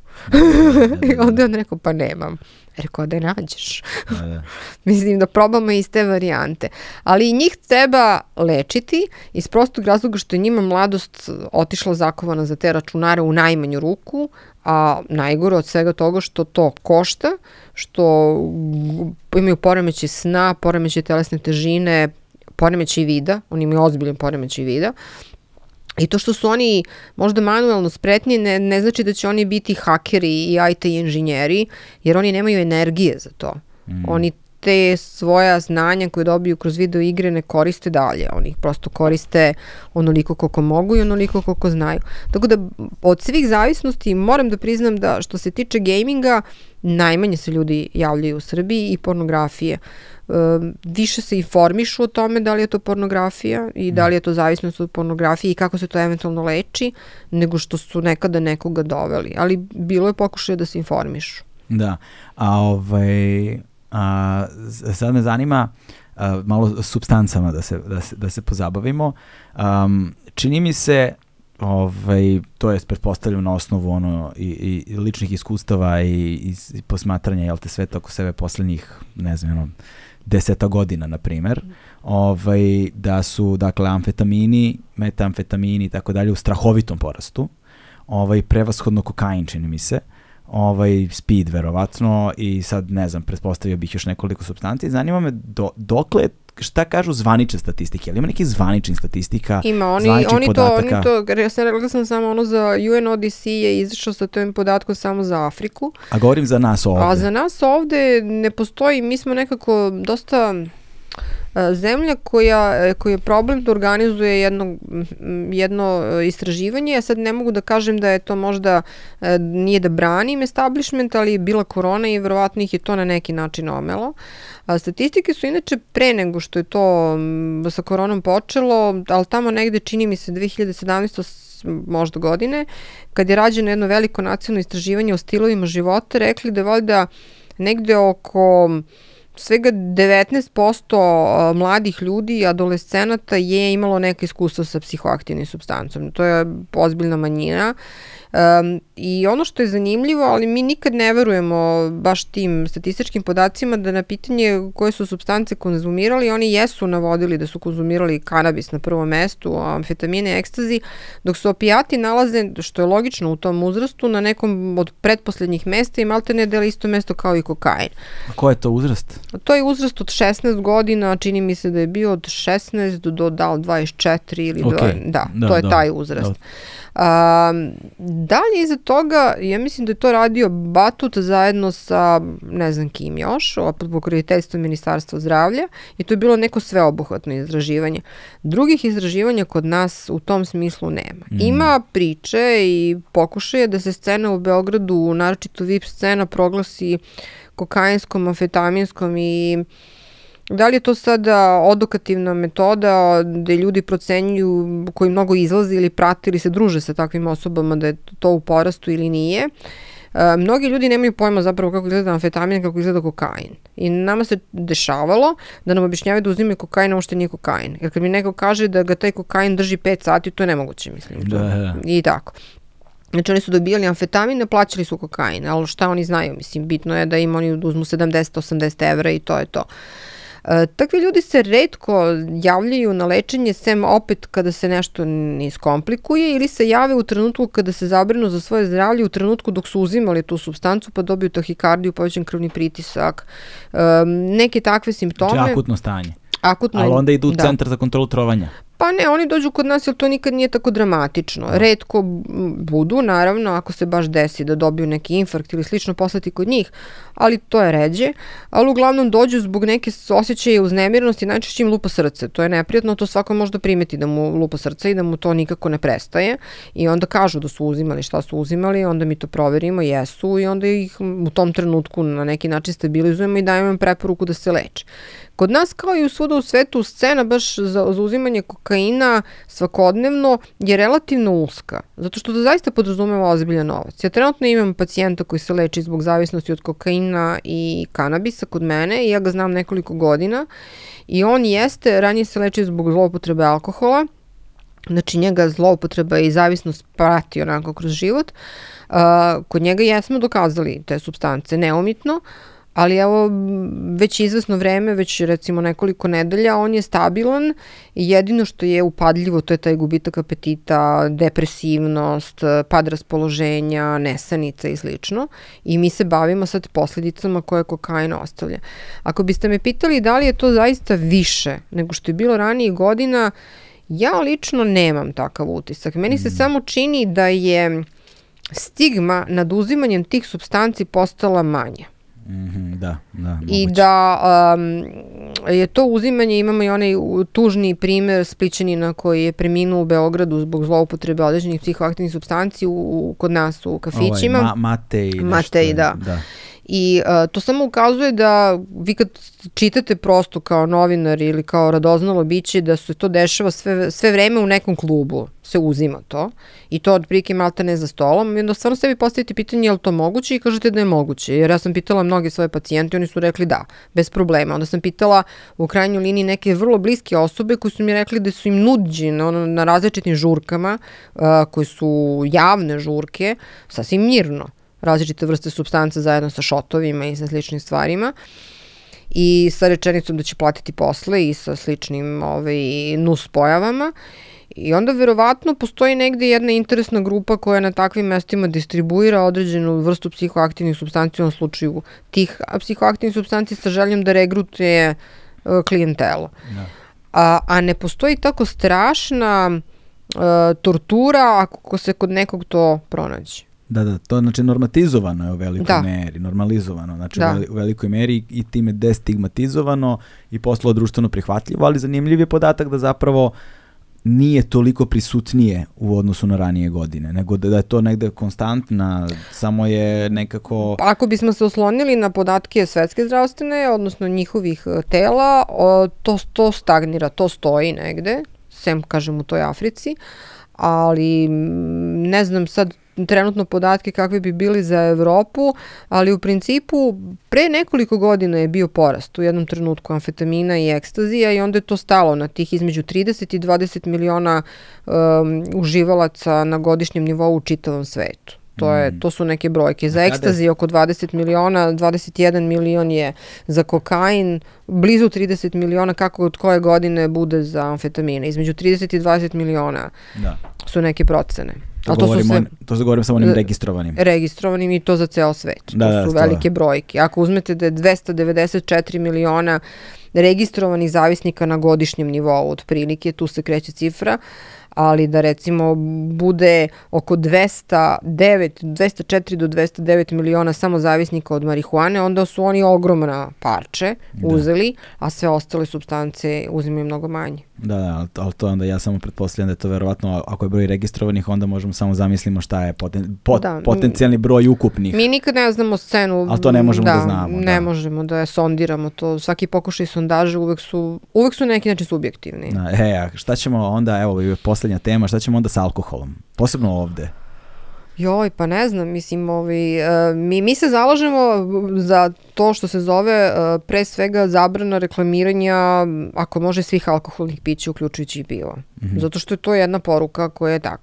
I onda je on rekao, pa nemam. Rekao, da je nađeš. Mislim da probamo iz te varijante. Ali i njih treba lečiti iz prostog razloga što je njima mladost otišla zakovana za te računare u najmanju ruku, a najgore od svega toga što to košta, što imaju poremećaj sna, poremećaj telesne težine, poremećaj vida, oni imaju ozbiljan poremećaj vida. I to što su oni možda manuelno spretni ne, ne znači da će oni biti hakeri i I T inženjeri, jer oni nemaju energije za to. Mm. Oni te svoja znanja koje dobiju kroz video igre ne koriste dalje. Oni ih prosto koriste onoliko koliko mogu i onoliko koliko znaju. Tako da od svih zavisnosti moram da priznam da što se tiče gaminga, najmanje se ljudi javljaju u Srbiji i pornografije. Um, više se informišu o tome da li je to pornografija i da li je to zavisnost od pornografije i kako se to eventualno leči, nego što su nekada nekoga doveli. Ali bilo je pokušaj da se informišu. Da, a ovaj, a, sad me zanima a, malo supstancama da se, da se, da se pozabavimo. Um, čini mi se, ovaj, to je pretpostavljeno na osnovu ono, i, i ličnih iskustava i, i, i posmatranja, jel te, sveta oko sebe poslednjih, ne znam, ono, deseta godina, na primer, ovaj, da su, dakle, amfetamini, metamfetamini i tako dalje u strahovitom porastu, ovaj, prevashodno kokain, čini mi se, ovaj, speed, verovatno, i sad, ne znam, pretpostavio bih još nekoliko supstanci. Zanima me do, dokle, šta kažu zvanične statistike? Ali ima neki zvaničnih statistika, ima, oni, zvaničnih oni podataka? To, oni to, ja sam rekla sam samo ono za U N O D C je izašao sa tim podatkom samo za Afriku. A govorim za nas ovde. A za nas ovde ne postoji, mi smo nekako dosta zemlja koja, koja je problem da organizuje jedno, jedno istraživanje. Ja sad ne mogu da kažem da je to možda, nije da branim establishment, ali je bila korona i verovatno ih je to na neki način omelo. A statistike su inače pre nego što je to sa koronom počelo, ali tamo negde čini mi se dve hiljade sedamnaeste možda godine, kad je rađeno jedno veliko nacionalno istraživanje o stilovima života, rekli da valjda negde oko svega devetnaest posto mladih ljudi i adolescenata je imalo neka iskustva sa psihoaktivnim supstancom. To je ozbiljna manjina. Um, I ono što je zanimljivo, ali mi nikad ne verujemo baš tim statističkim podacima, da na pitanje koje su supstance konzumirali, oni jesu navodili da su konzumirali kanabis na prvom mestu, amfetamine, ekstazi, dok se opijati nalaze, što je logično u tom uzrastu, na nekom od pretposlednjih mesta i malte ne dela isto mesto kao i kokain. A ko je to uzrast? To je uzrast od šesnaest godina, čini mi se da je bio od šesnaest do da li dvadeset četiri ili okay. dva, da, da, to je da, taj uzrast. Da. Um, dalje iza toga, ja mislim da je to radio Batut zajedno sa, ne znam kim još, pod pokroviteljstvom Ministarstva zdravlja, i to je bilo neko sveobuhvatno istraživanje. Drugih istraživanja kod nas u tom smislu nema. Mm. Ima priče i pokušaje da se scena u Beogradu, naročito V I P scena, proglasi kokainskom, amfetaminskom i da li je to sada odokativna metoda gde ljudi procenjuju koji mnogo izlaze ili prate ili se druže sa takvim osobama da je to u porastu ili nije. E, mnogi ljudi nemaju pojma zapravo kako izgleda amfetamin, kako izgleda kokain. I nama se dešavalo da nam objašnjavaju da uzimaju kokain, ovo što nije kokain. Jer kad mi neko kaže da ga taj kokain drži pet sati, to je nemoguće, mislim. Da, da. I tako. Znači oni su dobijali amfetamin, plaćali su kokain, ali šta oni znaju? Mislim, bitno je da im oni uzmu sedamdeset do osamdeset evra i to je to. E, takvi ljudi se retko javljaju na lečenje, sem opet kada se nešto ne iskomplikuje, ili se jave u trenutku kada se zabrinu za svoje zdravlje, u trenutku dok su uzimali tu supstancu pa dobiju tahikardiju, povećan krvni pritisak, e, neke takve simptome. Znači akutno stanje. Akutno, ali onda idu u da. centar za kontrolu trovanja. Pa ne, oni dođu kod nas jer to nikad nije tako dramatično. Retko budu, naravno, ako se baš desi da dobiju neki infarkt ili slično poslati kod njih, ali to je ređe. Ali uglavnom dođu zbog neke osjećaje uznemirnosti, najčešće im lupa srce. To je neprijatno, to svako možda primeti da mu lupa srce i da mu to nikako ne prestaje. I onda kažu da su uzimali šta su uzimali, onda mi to proverimo, jesu, i onda ih u tom trenutku na neki način stabilizujemo i dajemo im preporuku da se leče. Kod nas, kao i u svuda u svetu, scena baš za, za uzimanje kokaina svakodnevno je relativno uska, zato što to zaista podrazumeva ozbiljan novac. Ja trenutno imam pacijenta koji se leči zbog zavisnosti od kokaina i kanabisa kod mene i ja ga znam nekoliko godina i on jeste, ranije se leči zbog zloupotrebe alkohola, znači njega zloupotreba i zavisnost prati onako kroz život. Uh, kod njega jesmo dokazali te supstance neumitno, ali evo već izvesno vreme, već recimo nekoliko nedelja, on je stabilan i jedino što je upadljivo to je taj gubitak apetita, depresivnost, pad raspoloženja, nesanica i slično. I mi se bavimo sad posljedicama koje kokain ostavlja. Ako biste me pitali da li je to zaista više nego što je bilo ranije godina, ja lično nemam takav utisak. Meni se samo čini da je stigma nad uzimanjem tih supstanci postala manja. Mm-hmm, da, da, moguće. I da um, je to uzimanje, imamo i onaj tužni primer Splićanina koji je preminuo u Beogradu zbog zloupotrebe određenih psihoaktivnih supstanci u, u, kod nas u kafićima. Ovaj, ma, Matej. Matej, da. da. I uh, to samo ukazuje da vi kad čitate prosto kao novinar ili kao radoznalo biće da se to dešava sve, sve vreme u nekom klubu, se uzima to i to otprilike malta ne za stolom i onda stvarno sebi postavite pitanje je li to moguće i kažete da je moguće, jer ja sam pitala mnoge svoje pacijente, oni su rekli da, bez problema. Onda sam pitala u krajnjoj liniji neke vrlo bliske osobe koji su mi rekli da su im nuđene ono, na različitim žurkama, uh, koje su javne žurke, sasvim mirno, različite vrste supstance zajedno sa šotovima i sa sličnim stvarima i sa rečenicom da će platiti posle i sa sličnim ovaj, nus pojavama. I onda verovatno postoji negde jedna interesna grupa koja na takvim mestima distribuira određenu vrstu psihoaktivnih supstanci, u ovom slučaju tih psihoaktivnih supstanci sa željom da regrutuje uh, klijentelu. Da. A, a ne postoji tako strašna uh, tortura ako se kod nekog to pronađe. Da, da, to znači normatizovano je u velikoj da. meri, normalizovano, znači da. u velikoj meri i time destigmatizovano i postalo društveno prihvatljivo, ali zanimljiv je podatak da zapravo nije toliko prisutnije u odnosu na ranije godine, nego da, da je to negde konstantna, samo je nekako... Ako bismo se oslonili na podatke Svetske zdravstvene, odnosno njihovih tela, to, to stagnira, to stoji negde, sem kažem u toj Africi, ali ne znam sad trenutno podatke kakve bi bili za Evropu, ali u principu pre nekoliko godina je bio porast u jednom trenutku amfetamina i ekstazija i onda je to stalo na tih između trideset i dvadeset miliona um, uživalaca na godišnjem nivou u čitavom svetu. To, je, to su neke brojke. Za ekstazi oko dvadeset miliona, dvadeset jedan milion je za kokain, blizu trideset miliona, kako od koje godine bude za amfetamine. Između trideset i dvadeset miliona da. su neke procene. To, to, su sve, to se govorim samo onim registrovanim. Registrovanim i to za ceo svet. Da, to da, su velike brojke. Ako uzmete da je dvesta devedeset četiri miliona registrovanih zavisnika na godišnjem nivou, otprilike, tu se kreće cifra, ali da recimo bude oko dvesta devet, dvesta četiri do dvesta devet miliona samo zavisnika od marihuane, onda su oni ogromna parče uzeli, da. a sve ostale supstance uzimaju mnogo manje. Da, da, ali to onda ja samo pretpostavljam da je to verovatno, ako je broj registrovanih, onda možemo samo zamislimo šta je poten, pot, da, potencijalni broj ukupnih. Mi nikad ne znamo scenu. Ali to ne možemo da, da znamo. Ne da. možemo da je sondiramo to. Svaki pokušaj sondaže uvek su, uvek su neki način subjektivni. Da, e, a šta ćemo onda, evo, posljednja tema, šta ćemo onda sa alkoholom? Posebno ovde. Joj, pa ne znam, mislim, ovaj, uh, mi, mi se zalažemo za to što se zove uh, pre svega zabrana reklamiranja, ako može, svih alkoholnih pića, uključujući i pivo. Mm-hmm. Zato što je to jedna poruka koja je takva.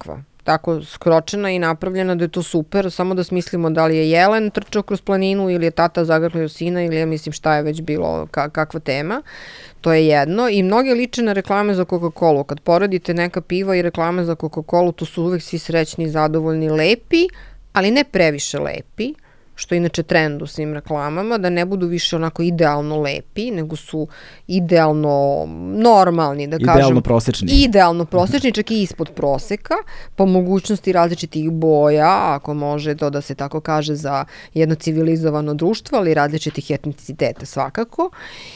tako skročena i napravljena da je to super, samo da smislimo da li je jelen trčao kroz planinu ili je tata zagrlio sina ili ja mislim šta je već bilo, ka, kakva tema. To je jedno i mnoge liče na reklame za Coca-Colu. Kad poredite neka piva i reklame za Coca-Colu, to su uvek svi srećni, zadovoljni, lepi, ali ne previše lepi, što je inače trend u svim reklamama, da ne budu više onako idealno lepi, nego su idealno normalni, da idealno kažem. Prosečni. Idealno prosečni, čak i ispod proseka, po mogućnosti različitih boja, ako može to da se tako kaže za jedno civilizovano društvo, ali različitih etniciteta svakako.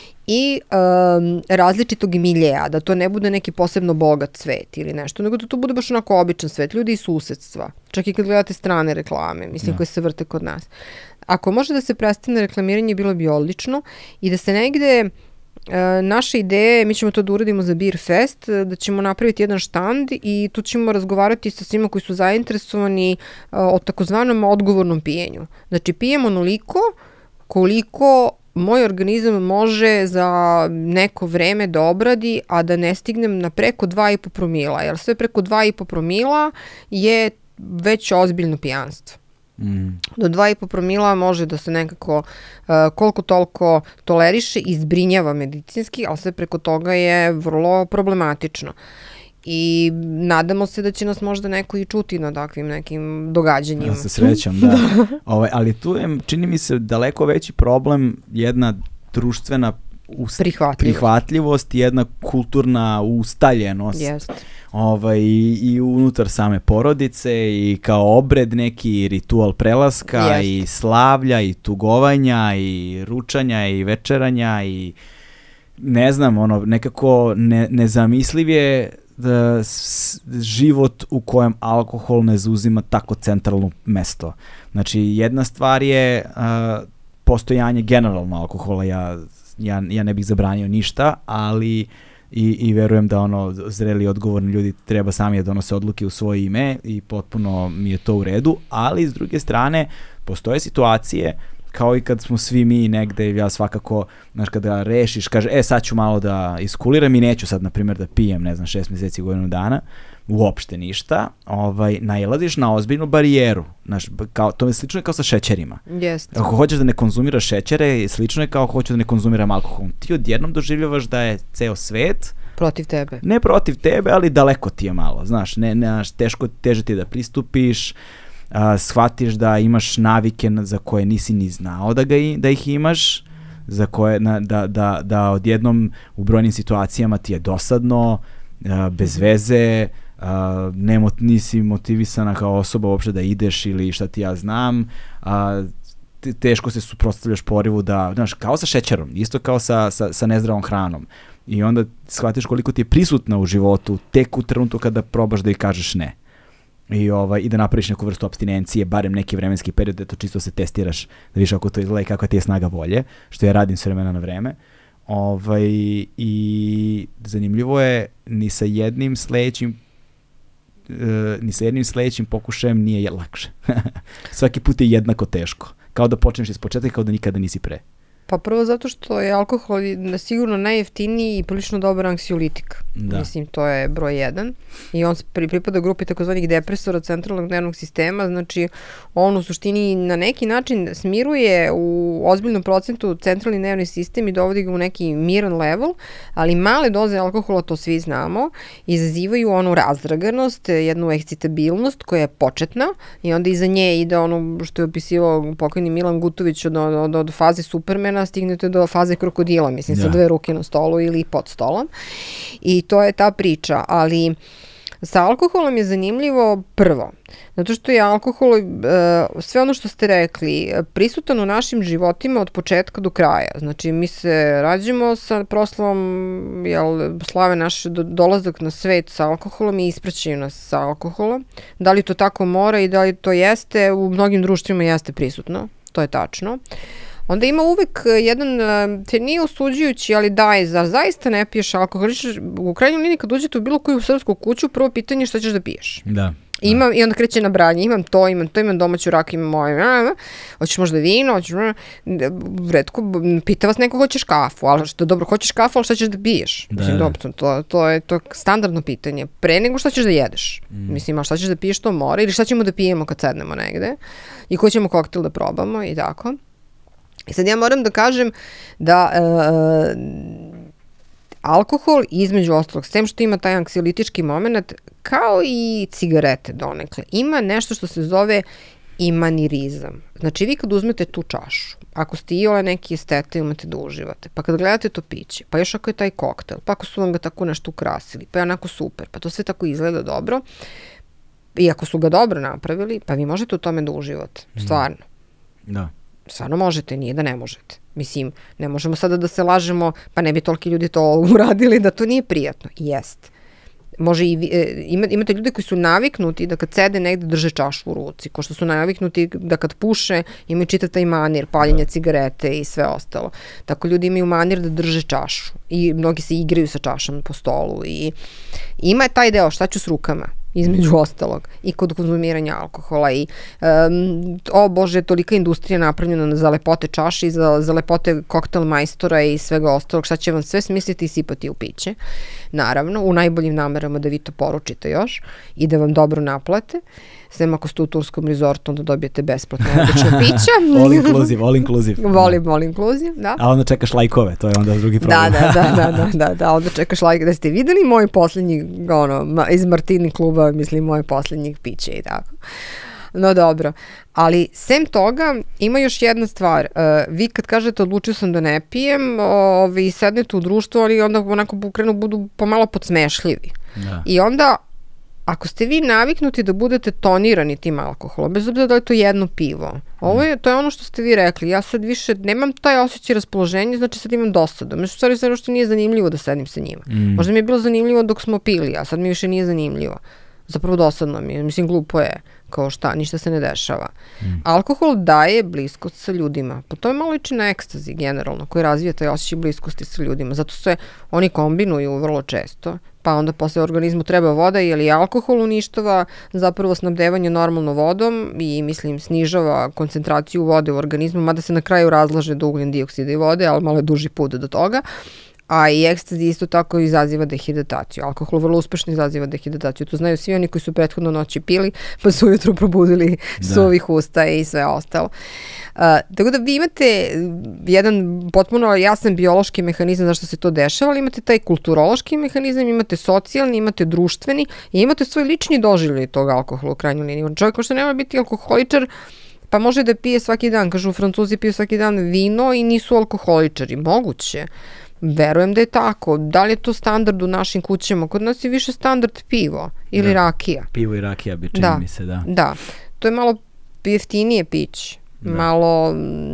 I um, različitog miljeja, da to ne bude neki posebno bogat svet ili nešto, nego da to bude baš onako običan svet, ljudi iz susedstva, čak i kad gledate strane reklame, mislim, ja. koje se vrte kod nas. Ako može da se prestane reklamiranje, bilo bi odlično i da se negde uh, naše ideje, mi ćemo to da uradimo za Beer Fest, da ćemo napraviti jedan štand i tu ćemo razgovarati sa svima koji su zainteresovani uh, o takozvanom odgovornom pijenju. Znači, pijemo onoliko koliko moj organizam može za neko vreme da obradi, a da ne stignem na preko dva i po promila, jer sve preko dva i po promila je već ozbiljno pijanstvo. Mm. Do dva i po promila može da se nekako uh, koliko toliko toleriše i zbrinjava medicinski, ali sve preko toga je vrlo problematično. I nadamo se da će nas možda neko i čuti na takvim nekim događanjima. Ja se srećam, da. Ovaj, ali tu je, čini mi se, daleko veći problem jedna društvena ust... prihvatljivost. prihvatljivost, jedna kulturna ustaljenost. Jeste. Ovaj, i, i unutar same porodice i kao obred neki ritual prelaska. Jest. I slavlja i tugovanja i ručanja i večeranja i ne znam, ono, nekako ne, nezamisliv je da s, život u kojem alkohol ne zauzima tako centralno mesto. Znači, jedna stvar je uh, postojanje generalno alkohola, ja, ja, ja ne bih zabranio ništa, ali i, i verujem da ono zreli odgovorni ljudi treba sami da donose odluke u svoje ime i potpuno mi je to u redu, ali s druge strane postoje situacije kao i kad smo svi mi negde, ja svakako, znaš, kada rešiš, kaže, e, sad ću malo da iskuliram i neću sad, na primjer, da pijem, ne znam, šest mjeseci, godinu dana, uopšte ništa, ovaj, nailaziš na ozbiljnu barijeru. Znaš, kao, to je slično je kao sa šećerima. Jeste. Ako hoćeš da ne konzumiraš šećere, slično je kao ako hoćeš da ne konzumiram alkohol. Ti odjednom doživljavaš da je ceo svet protiv tebe. Ne protiv tebe, ali daleko ti je malo, znaš, ne, ne, teško, teže ti da pristupiš, Uh, shvatiš da imaš navike za koje nisi ni znao da, ga i, da ih imaš, za koje, na, da, da, da odjednom u brojnim situacijama ti je dosadno, uh, bez veze, uh, ne, nisi motivisana kao osoba uopšte da ideš ili šta ti ja znam, uh, teško se suprotstavljaš porivu da, znaš, kao sa šećerom, isto kao sa, sa, sa nezdravom hranom. I onda shvatiš koliko ti je prisutna u životu tek u trenutku kada probaš da ih kažeš ne. I, ovaj, i da napraviš neku vrstu apstinencije, barem neki vremenski period, da to čisto se testiraš, da vidiš kako to izgleda i kakva ti je snaga volje, što ja radim s vremena na vreme. Ovaj, I zanimljivo je, ni sa jednim sledećim uh, ni sa jednim sledećim pokušajem nije lakše. Svaki put je jednako teško. Kao da počneš iz početka, kao da nikada nisi pre. Pa prvo zato što je alkohol sigurno najjeftiniji i prilično dobar anksiolitik. Da. Mislim, to je broj jedan. I on pripada grupi takozvanih depresora centralnog nervnog sistema. Znači, on u suštini na neki način smiruje u ozbiljnom procentu centralni nervni sistem i dovodi ga u neki miran level, ali male doze alkohola, to svi znamo, izazivaju onu razdraganost, jednu ekscitabilnost koja je početna i onda iza nje ide ono što je opisivao pokojni Milan Gutović od, od, od faze Supermana, stignete do faze krokodila, mislim, ja. Sa dve ruke na stolu ili pod stolom. I to je ta priča, ali sa alkoholom je zanimljivo prvo, zato što je alkohol, sve ono što ste rekli, prisutan u našim životima od početka do kraja. Znači, mi se rađemo sa proslavom, jel, slave naš dolazak na svet sa alkoholom i ispraćaju nas sa alkoholom. Da li to tako mora i da li to jeste, u mnogim društvima jeste prisutno, to je tačno. Onda ima uvek jedan, te nije osuđujući, ali daj, zar zaista ne piješ alkohol? U krajnjoj liniji kad uđete u bilo koju srpsku kuću, prvo pitanje je šta ćeš da piješ. Da. Imam, i onda kreće na branje, imam to, imam to, imam domaću raku, imam moje, hoćeš možda vino, hoćeš, redko, pita vas neko hoćeš kafu, ali što dobro, hoćeš kafu, ali šta ćeš da piješ? Da. Mislim, dobro, to, to, je, to je standardno pitanje, pre nego šta ćeš da jedeš. Mm. Mislim, a šta ćeš da piješ to more, ili šta ćemo da pijemo kad sednemo negde, i koji ćemo koktel da probamo i tako. I sad ja moram da kažem da e, alkohol, između ostalog, s tem što ima taj anksiolitički moment, kao i cigarete donekle, ima nešto što se zove imanirizam. Znači, vi kad uzmete tu čašu, ako ste iole neki estete, imate da uživate, pa kad gledate to piće, pa još ako je taj koktel, pa ako su vam ga tako nešto ukrasili, pa je onako super, pa to sve tako izgleda dobro, i ako su ga dobro napravili, pa vi možete u tome da uživate, stvarno. Da. Stvarno možete, nije da ne možete. Mislim, ne možemo sada da se lažemo, pa ne bi toliki ljudi to uradili, da to nije prijatno. Jest. Može i, e, ima, imate ljude koji su naviknuti da kad sede negde drže čašu u ruci, ko što su naviknuti da kad puše imaju čitav taj manir, paljenja cigarete i sve ostalo. Tako ljudi imaju manir da drže čašu i mnogi se igraju sa čašom po stolu i ima je taj deo šta ću s rukama, između ostalog, i kod konzumiranja alkohola i um, o Bože, tolika industrija napravljena za lepote čaše i za, za lepote koktel majstora i svega ostalog, šta će vam sve smisliti i sipati u piće, naravno, u najboljim namerama da vi to poručite još i da vam dobro naplate, sem ako ste u turskom rezortu, onda dobijete besplatno odlično pića. All inclusive, all inclusive. Volim all inclusive, da. A onda čekaš lajkove, to je onda drugi problem. Da, da, da, da, da, da, da, onda čekaš lajkove. Da ste videli moj posljednji, ono, iz Martini kluba, mislim, moje posljednjih piće i tako. No dobro, ali sem toga ima još jedna stvar, uh, vi kad kažete odlučio sam da ne pijem, ovi sednete u društvu, ali onda onako krenu budu pomalo podsmešljivi. Da. I onda ako ste vi naviknuti da budete tonirani tim alkoholom, bez obzira da je to jedno pivo, ovo je, to je ono što ste vi rekli, ja sad više nemam taj osjećaj raspoloženja, znači sad imam dosadu. Mislim, stvari sve što nije zanimljivo da sedim sa njima. Mm. Možda mi je bilo zanimljivo dok smo pili, a sad mi više nije zanimljivo. Zapravo dosadno mi je, mislim, glupo je, kao šta, ništa se ne dešava. Mm. Alkohol daje bliskost sa ljudima, pa to je malo liči na ekstazi generalno, koji razvija taj osjećaj bliskosti sa ljudima, zato se oni kombinuju vrlo često, pa onda posle organizmu treba voda, jer i alkohol uništava zapravo snabdevanje normalno vodom i, mislim, snižava koncentraciju vode u organizmu, mada se na kraju razlaže do ugljen dioksida i vode, ali malo je duži put do toga. A i ekstazi isto tako izaziva dehidrataciju. Alkohol vrlo uspešno izaziva dehidrataciju. To znaju svi oni koji su prethodno noći pili, pa su ujutru probudili da. Suvih usta i sve ostalo. Uh, tako da vi imate jedan potpuno jasan biološki mehanizam zašto se to dešava, ali imate taj kulturološki mehanizam, imate socijalni, imate društveni i imate svoj lični doživljaj tog alkohola u krajnjoj liniji. Čovjek ko što nema biti alkoholičar, pa može da pije svaki dan. Kažu, Francuzi piju svaki dan vino i nisu alkoholičari. Moguće. Verujem da je tako. Da li je to standard u našim kućama? Kod nas je više standard pivo ili da. Rakija. Pivo i rakija bi čini da. mi se, da. Da. To je malo jeftinije piće. Da. Malo,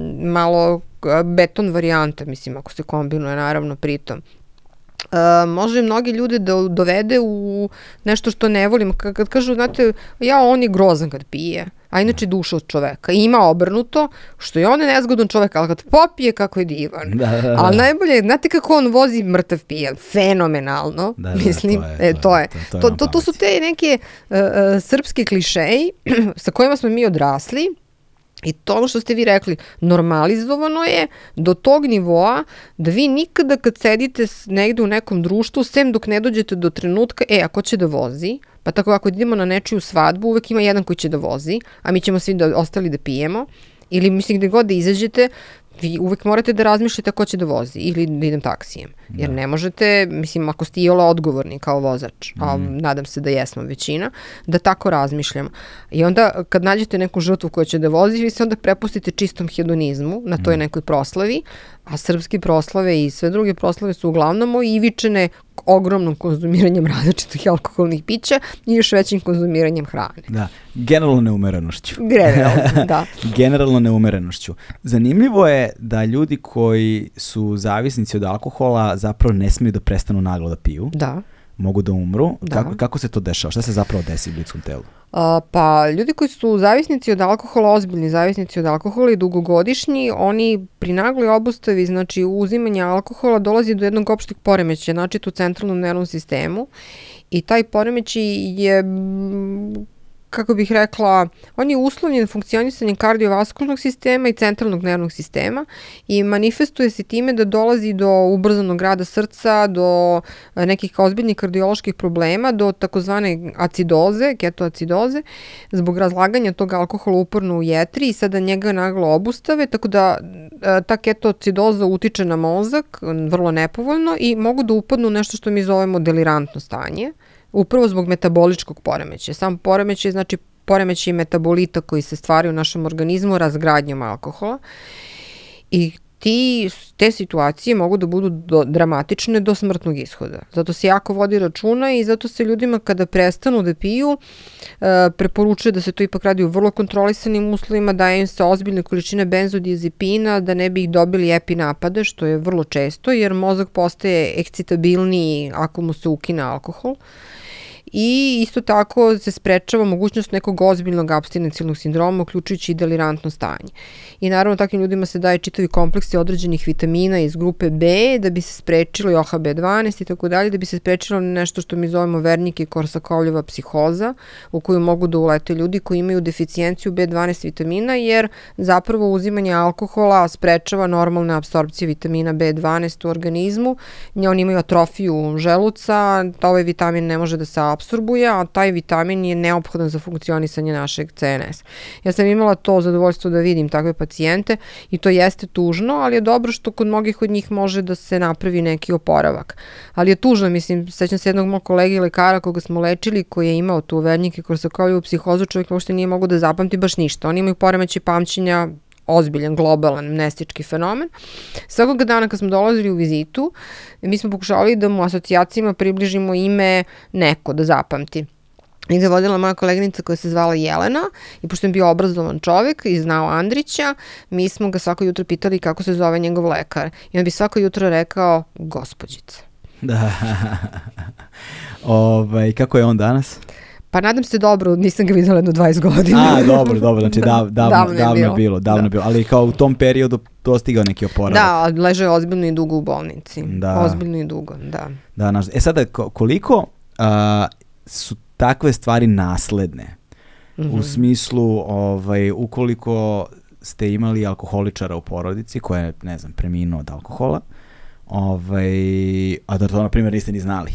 malo beton varijanta, mislim, ako se kombinuje, naravno, pritom. Uh, može mnogi ljudi da dovede u nešto što ne volim. Kad, kad kažu, znate, ja, on je grozan kad pije, a inače duša od čoveka. I ima obrnuto, što je on je nezgodan čovek, ali kad popije, kako je divan. Da, da, da. Ali najbolje, znate kako on vozi mrtav pijan? Fenomenalno, da, da, mislim. To je, to je. To, je, to, to, to su te neke uh, uh, srpske klišeji sa kojima smo mi odrasli. I to ono što ste vi rekli, normalizovano je do tog nivoa da vi nikada kad sedite negde u nekom društvu, sem dok ne dođete do trenutka, e, a ko će da vozi? Pa tako ako idemo na nečiju svadbu, uvek ima jedan koji će da vozi, a mi ćemo svi da, ostali da pijemo. Ili mislim gde god da izađete, vi uvek morate da razmišljate ko će da vozi ili da idem taksijem. Jer da. Ne možete, mislim, ako ste iole odgovorni kao vozač, mm. a nadam se da jesmo većina, da tako razmišljamo. I onda kad nađete neku žrtvu koja će da vozi, vi se onda prepustite čistom hedonizmu na toj nekoj proslavi, a srpski proslave i sve druge proslave su uglavnom ivičene ogromnom konzumiranjem različitih alkoholnih pića i još većim konzumiranjem hrane. Da, generalno neumerenošću. Generalno, da. Generalno neumerenošću. Zanimljivo je da ljudi koji su zavisnici od alkohola zapravo ne smiju da prestanu naglo da piju. Da. Mogu da umru. Da. Kako, kako se to dešava? Šta se zapravo desi u ljudskom telu? Uh, pa ljudi koji su zavisnici od alkohola, ozbiljni zavisnici od alkohola i dugogodišnji, oni pri nagloj obustavi, znači uzimanja alkohola dolazi do jednog opšteg poremećaja, znači u centralnom nervnom sistemu i taj poremećaj je kako bih rekla, on je uslovljen funkcionisanjem kardiovaskularnog sistema i centralnog nervnog sistema i manifestuje se time da dolazi do ubrzanog rada srca, do nekih ozbiljnih kardioloških problema, do takozvane acidoze, ketoacidoze, zbog razlaganja tog alkohola uporno u jetri i sada njega naglo obustave, tako da ta ketoacidoza utiče na mozak vrlo nepovoljno i mogu da upadnu u nešto što mi zovemo delirantno stanje, upravo zbog metaboličkog poremećaja. Sam poremećaj znači poremećaj metabolita koji se stvaraju u našem organizmu razgradnjom alkohola i ti, te situacije mogu da budu do, dramatične do smrtnog ishoda. Zato se jako vodi računa i zato se ljudima kada prestanu da piju e, preporučuje da se to ipak radi u vrlo kontrolisanim uslovima, daje im se ozbiljne količine benzodiazepina da ne bi ih dobili epinapade, što je vrlo često jer mozak postaje ekscitabilniji ako mu se ukine alkohol. I isto tako se sprečava mogućnost nekog ozbiljnog apstinencijalnog sindroma, uključujući i delirantno stanje. I naravno takvim ljudima se daje čitavi kompleksi određenih vitamina iz grupe B da bi se sprečilo i O H B dvanaest i tako dalje, da bi se sprečilo nešto što mi zovemo Wernicke i Korsakoljeva psihoza, u koju mogu da ulete ljudi koji imaju deficijenciju B dvanaest vitamina, jer zapravo uzimanje alkohola sprečava normalne apsorpcije vitamina B dvanaest u organizmu. Oni imaju atrofiju želuca, ovaj vitamin ne može da se apsorbuje, a taj vitamin je neophodan za funkcionisanje našeg C N S. Ja sam imala to zadovoljstvo da vidim takve pacijente i to jeste tužno, ali je dobro što kod mnogih od njih može da se napravi neki oporavak. Ali je tužno, mislim, sećam se jednog mog kolege lekara koga smo lečili, koji je imao tu Wernicke i Korsakoljevu psihozu, čovjek uopšte nije mogu da zapamti baš ništa. Oni imaju poremećaj pamćenja, ozbiljan, globalan, amnestički fenomen. Svakog dana kad smo dolazili u vizitu, mi smo pokušavali da mu asocijacijama približimo ime neko da zapamti. I ga vodila moja koleginica koja se zvala Jelena i pošto je bio obrazovan čovjek i znao Andrića, mi smo ga svako jutro pitali kako se zove njegov lekar. I on bi svako jutro rekao gospođica. Da. Ovaj, kako je on danas? Pa nadam se dobro, nisam ga videla jedno dvadeset godina. A, dobro, dobro, znači da, davno, davno, davno je bilo, davno je bilo, ali kao u tom periodu dostigao neki oporavak. Da, ležao je ozbiljno i dugo u bolnici. Da. Ozbiljno i dugo, da. Da, naš, e sada, koliko uh, su takve stvari nasledne? Mm-hmm. U smislu, ovaj, ukoliko ste imali alkoholičara u porodici koja je, ne znam, preminuo od alkohola, ovaj, a da to, na primjer, niste ni znali.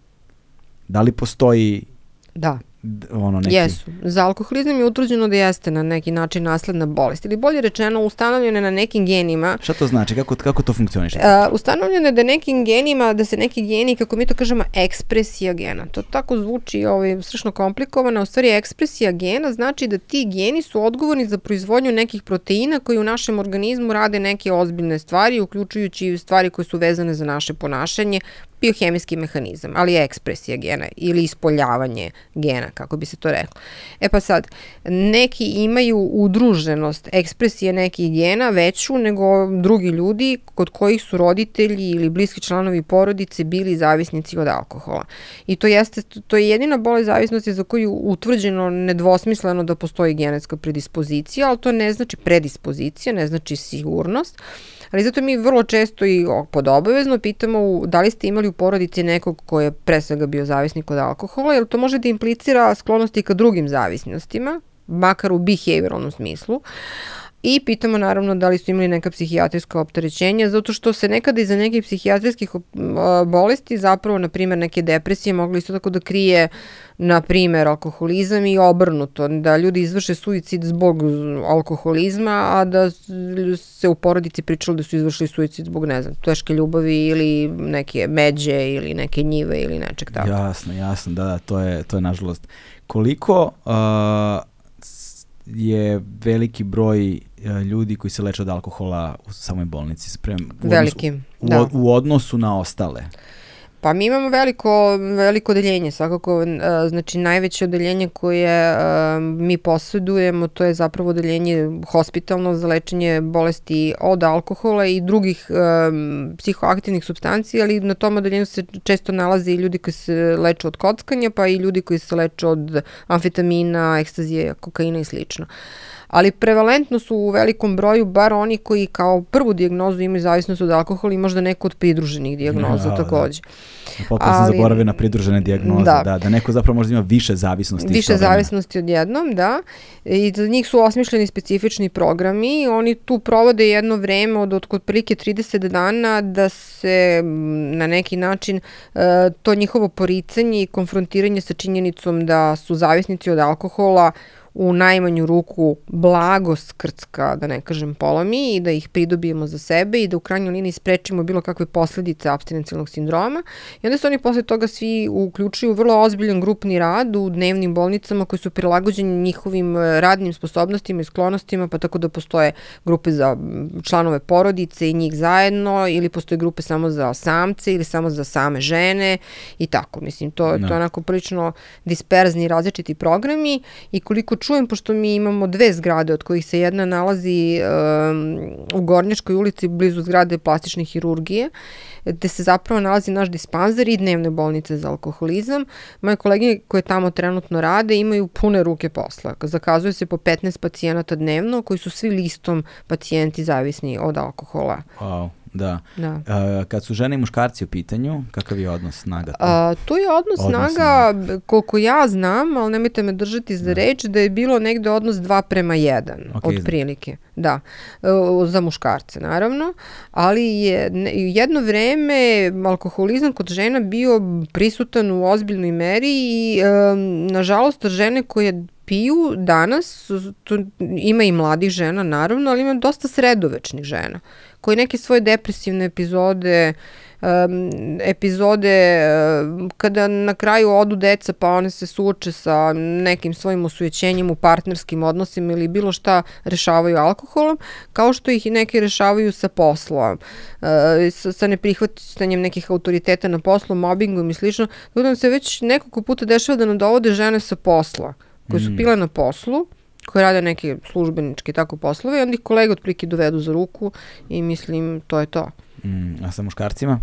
Da li postoji Da. Ono neki... Jesu. Za alkoholizam je utvrđeno da jeste na neki način nasledna bolest. Ili bolje rečeno, ustanovljeno je na nekim genima. Šta to znači? Kako, kako to funkcioniše? Uh, ustanovljeno je da nekim genima, da se neki geni, kako mi to kažemo, ekspresija gena. To tako zvuči ovaj, strašno komplikovano. U stvari, ekspresija gena znači da ti geni su odgovorni za proizvodnju nekih proteina koji u našem organizmu rade neke ozbiljne stvari, uključujući stvari koje su vezane za naše ponašanje, biohemijski mehanizam, ali je ekspresija gena ili ispoljavanje gena, kako bi se to reklo. E pa sad, neki imaju udruženost ekspresije nekih gena veću nego drugi ljudi kod kojih su roditelji ili bliski članovi porodice bili zavisnici od alkohola. I to jeste, to je jedina bolest zavisnosti za koju utvrđeno nedvosmisleno da postoji genetska predispozicija, ali to ne znači predispozicija, ne znači sigurnost. Ali zato mi vrlo često i podobavezno pitamo da li ste imali u porodici nekog ko je pre svega bio zavisnik od alkohola, jer to može da implicira sklonosti ka drugim zavisnostima, makar u behavioralnom smislu. I pitamo naravno da li su imali neka psihijatrijska opterećenja, zato što se nekada iza nekih psihijatrijskih bolesti, zapravo, na primjer, neke depresije mogli isto tako da krije, na primjer, alkoholizam i obrnuto, da ljudi izvrše suicid zbog alkoholizma, a da se u porodici pričalo da su izvršili suicid zbog, ne znam, teške ljubavi ili neke međe ili neke njive ili nečeg tako. Jasno, jasno, da, da, to je, to je nažalost. Koliko uh, je veliki broj ljudi koji se leče od alkohola u samoj bolnici? Sprem, u veliki, odnosu, da. U, u odnosu na ostale? Pa mi imamo veliko, veliko odeljenje, svakako, znači najveće odeljenje koje mi posjedujemo, to je zapravo odeljenje hospitalno za lečenje bolesti od alkohola i drugih um, psihoaktivnih supstanci, ali na tom odeljenju se često nalaze i ljudi koji se leče od kockanja, pa i ljudi koji se leče od amfetamina, ekstazije, kokaina i slično. Ali prevalentno su u velikom broju bar oni koji kao prvu dijagnozu imaju zavisnost od alkohola i možda neko od pridruženih dijagnoza, ja, takođe. Da. Potpuno sam zaboravio na pridružene dijagnoze, da. Da, da neko zapravo možda ima više zavisnosti. Više zavisnosti odjednom, da. I za njih su osmišljeni specifični programi. Oni tu provode jedno vreme od otprilike trideset dana da se na neki način to njihovo poricanje i konfrontiranje sa činjenicom da su zavisnici od alkohola u najmanju ruku blago skrcka, da ne kažem polomi, i da ih pridobijemo za sebe i da u krajnjoj liniji sprečimo bilo kakve posledice apstinencijalnog sindroma. I onda se oni posle toga svi uključuju u vrlo ozbiljan grupni rad u dnevnim bolnicama koji su prilagođeni njihovim radnim sposobnostima i sklonostima, pa tako da postoje grupe za članove porodice i njih zajedno, ili postoje grupe samo za samce ili samo za same žene i tako. Mislim, to, no. to je onako prilično disperzni različiti programi i koliko čujem, pošto mi imamo dve zgrade od kojih se jedna nalazi um, u Gornjačkoj ulici blizu zgrade plastične hirurgije, gde se zapravo nalazi naš dispanzer i dnevne bolnice za alkoholizam. Moje kolege koje tamo trenutno rade imaju pune ruke posla. Zakazuje se po petnaest pacijenata dnevno koji su svi listom pacijenti zavisni od alkohola. Wow. Da. da. Uh, kad su žene i muškarci u pitanju, kakav je odnos snaga? Uh, tu je odnos, odnos snaga, snaga, koliko ja znam, ali nemojte me držati za da. reč, da je bilo negde odnos dva prema jedan, okay, otprilike. Da, uh, za muškarce naravno, ali je jedno vreme alkoholizam kod žena bio prisutan u ozbiljnoj meri i um, nažalost žene koje piju danas, tu ima i mladih žena naravno, ali ima dosta sredovečnih žena koji neke svoje depresivne epizode, um, epizode um, kada na kraju odu deca pa one se suoče sa nekim svojim osujećenjem u partnerskim odnosima ili bilo šta rešavaju alkoholom, kao što ih i neke rešavaju sa poslom, uh, sa, sa neprihvatanjem nekih autoriteta na poslu, mobbingom i slično. Tako se već nekoliko puta dešava da nam dovode žene sa posla, koje su pile na poslu, koje rade neke službeničke tako poslove i onda ih kolege otprilike dovedu za ruku i mislim to je to. Mm, a sa muškarcima?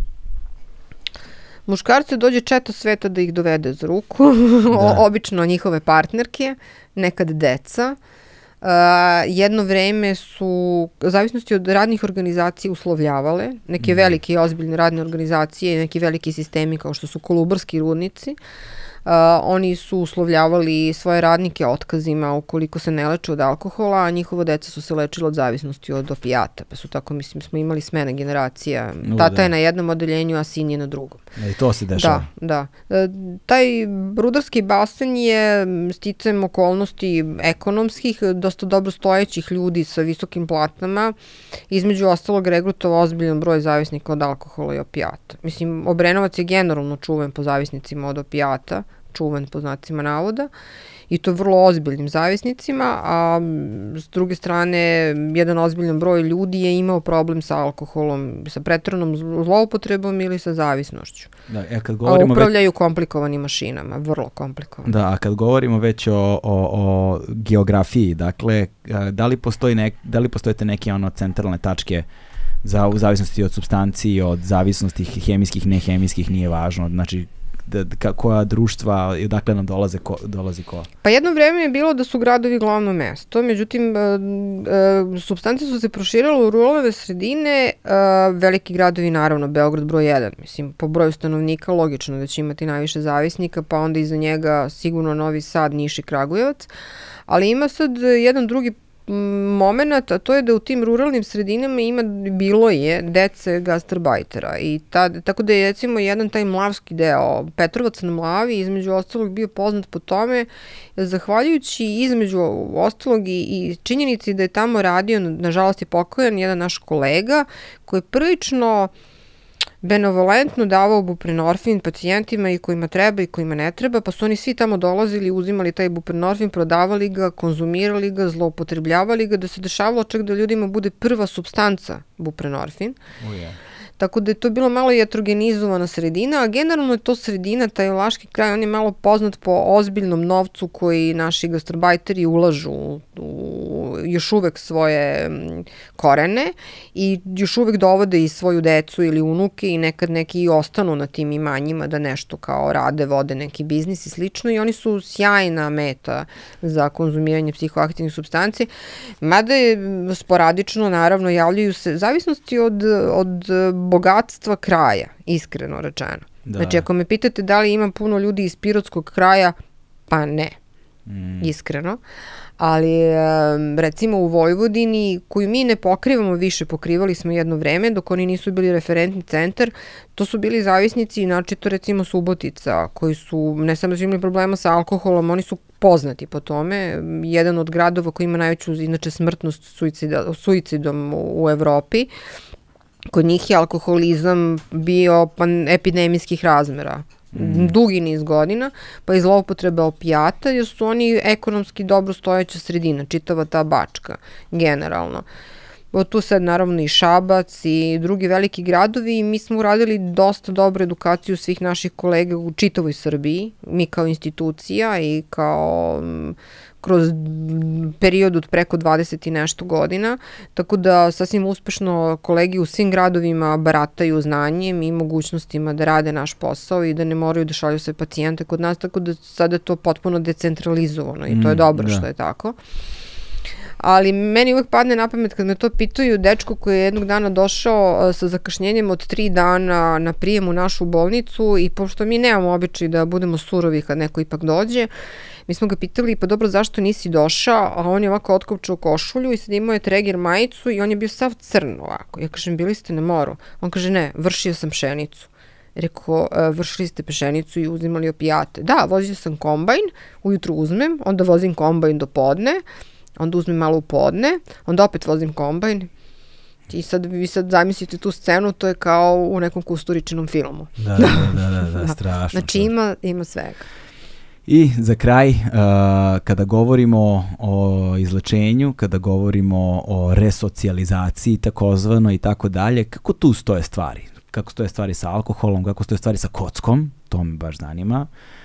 Muškarce dođe četa sveta da ih dovede za ruku, da. Obično njihove partnerke, nekad deca. Uh, jedno vreme su, zavisnosti od radnih organizacija, uslovljavale, neke mm. velike i ozbiljne radne organizacije i neki veliki sistemi kao što su Kolubarski rudnici. Uh, oni su uslovljavali svoje radnike otkazima ukoliko se ne leče od alkohola, a njihovo deca su se lečila od zavisnosti od opijata, pa su tako, mislim, smo imali smene generacija. U, Tata da. je na jednom odeljenju, a sin je na drugom. I to se dešava. Da, da. E, taj rudarski basen je sticajem okolnosti ekonomskih, dosta dobro stojećih ljudi sa visokim platama, između ostalog regrutova ozbiljan broj zavisnika od alkohola i opijata. Mislim, Obrenovac je generalno čuven po zavisnicima od opijata, čuvan po znacima navoda, i to vrlo ozbiljnim zavisnicima, a s druge strane jedan ozbiljan broj ljudi je imao problem sa alkoholom, sa preteranom zloupotrebom ili sa zavisnošću. Da, a kad govorimo a upravljaju već... komplikovanim mašinama, vrlo komplikovanim. Da, a kad govorimo već o, o, o geografiji, dakle, da li, postoji nek, da li postoje te neke ono centralne tačke za, u zavisnosti od supstanci, od zavisnosti hemijskih, nehemijskih, nije važno, znači Da, da, koja društva i odakle nam dolaze ko, dolazi ko? Pa jedno vreme je bilo da su gradovi glavno mesto, međutim, e, e, supstance su se proširale u ruralne sredine, e, veliki gradovi naravno, Beograd broj jedan, mislim, po broju stanovnika logično da će imati najviše zavisnika, pa onda iza njega sigurno Novi Sad, Niš i Kragujevac, ali ima sad jedan drugi moment, a to je da u tim ruralnim sredinama ima, bilo je dece gastarbajtera i tad, tako da je recimo jedan taj mlavski deo, Petrovac na Mlavi, između ostalog bio poznat po tome, zahvaljujući između ostalog i, i činjenici da je tamo radio, nažalost je pokojan, jedan naš kolega koji je prilično benevolentno davao buprenorfin pacijentima i kojima treba i kojima ne treba, pa su oni svi tamo dolazili, uzimali taj buprenorfin, prodavali ga, konzumirali ga, zloupotrebljavali ga, da se dešavalo čak da ljudima bude prva supstanca buprenorfin. Oh, yeah. Tako da je to bilo malo jatrogenizovana sredina, a generalno je to sredina, taj Laški kraj, on je malo poznat po ozbiljnom novcu koji naši gastarbajteri ulažu u, u još uvek svoje korene i još uvek dovode i svoju decu ili unuke i nekad neki i ostanu na tim imanjima da nešto kao rade, vode neki biznis i slično i oni su sjajna meta za konzumiranje psihoaktivnih supstanci, mada je sporadično, naravno, javljaju se zavisnosti od, od bogatstva kraja, iskreno rečeno. Da. Znači, ako me pitate da li ima puno ljudi iz pirotskog kraja, pa ne, mm. iskreno. Ali recimo u Vojvodini, koju mi ne pokrivamo više, pokrivali smo jedno vreme, dok oni nisu bili referentni centar, to su bili zavisnici, znači to recimo Subotica, koji su, ne samo su imali problema sa alkoholom, oni su poznati po tome. Jedan od gradova koji ima najveću, inače, smrtnost suicida, suicidom u, u Evropi. Kod njih je alkoholizam bio epidemijskih razmera. Mm. dugi niz godina, pa i zloupotrebe opijata, jer su oni ekonomski dobro stojeća sredina, čitava ta Bačka, generalno. O, tu sad naravno i Šabac i drugi veliki gradovi i mi smo uradili dosta dobru edukaciju svih naših kolega u čitavoj Srbiji, mi kao institucija i kao kroz period od preko dvadeset i nešto godina, tako da sasvim uspešno kolegi u svim gradovima barataju znanjem i mogućnostima da rade naš posao i da ne moraju da šalju sve pacijente kod nas, tako da sada je to potpuno decentralizovano i to je dobro mm, da. što je tako. Ali meni uvek padne na pamet kad me to pitaju dečko koji je jednog dana došao sa zakašnjenjem od tri dana na prijem u našu bolnicu i pošto mi nemamo običaj da budemo surovi kad neko ipak dođe, mi smo ga pitali, pa dobro, zašto nisi došao, a on je ovako otkopčao košulju i sad imao je treger majicu i on je bio sav crn ovako. Ja kažem, bili ste na moru? On kaže, ne, vršio sam pšenicu. Rekao, vršili ste pšenicu i uzimali opijate. Da, vozio sam kombajn, ujutru uzmem, onda vozim kombajn do podne, onda uzmem malo u podne, onda opet vozim kombajn. I sad vi sad zamislite tu scenu, to je kao u nekom Kusturičinom filmu. Da, da, da, da, da strašno. Znači ima, ima svega. I za kraj, uh, kada govorimo o izlečenju, kada govorimo o resocijalizaciji takozvano i tako dalje, kako tu stoje stvari? Kako stoje stvari sa alkoholom, kako stoje stvari sa kockom? To me baš zanima.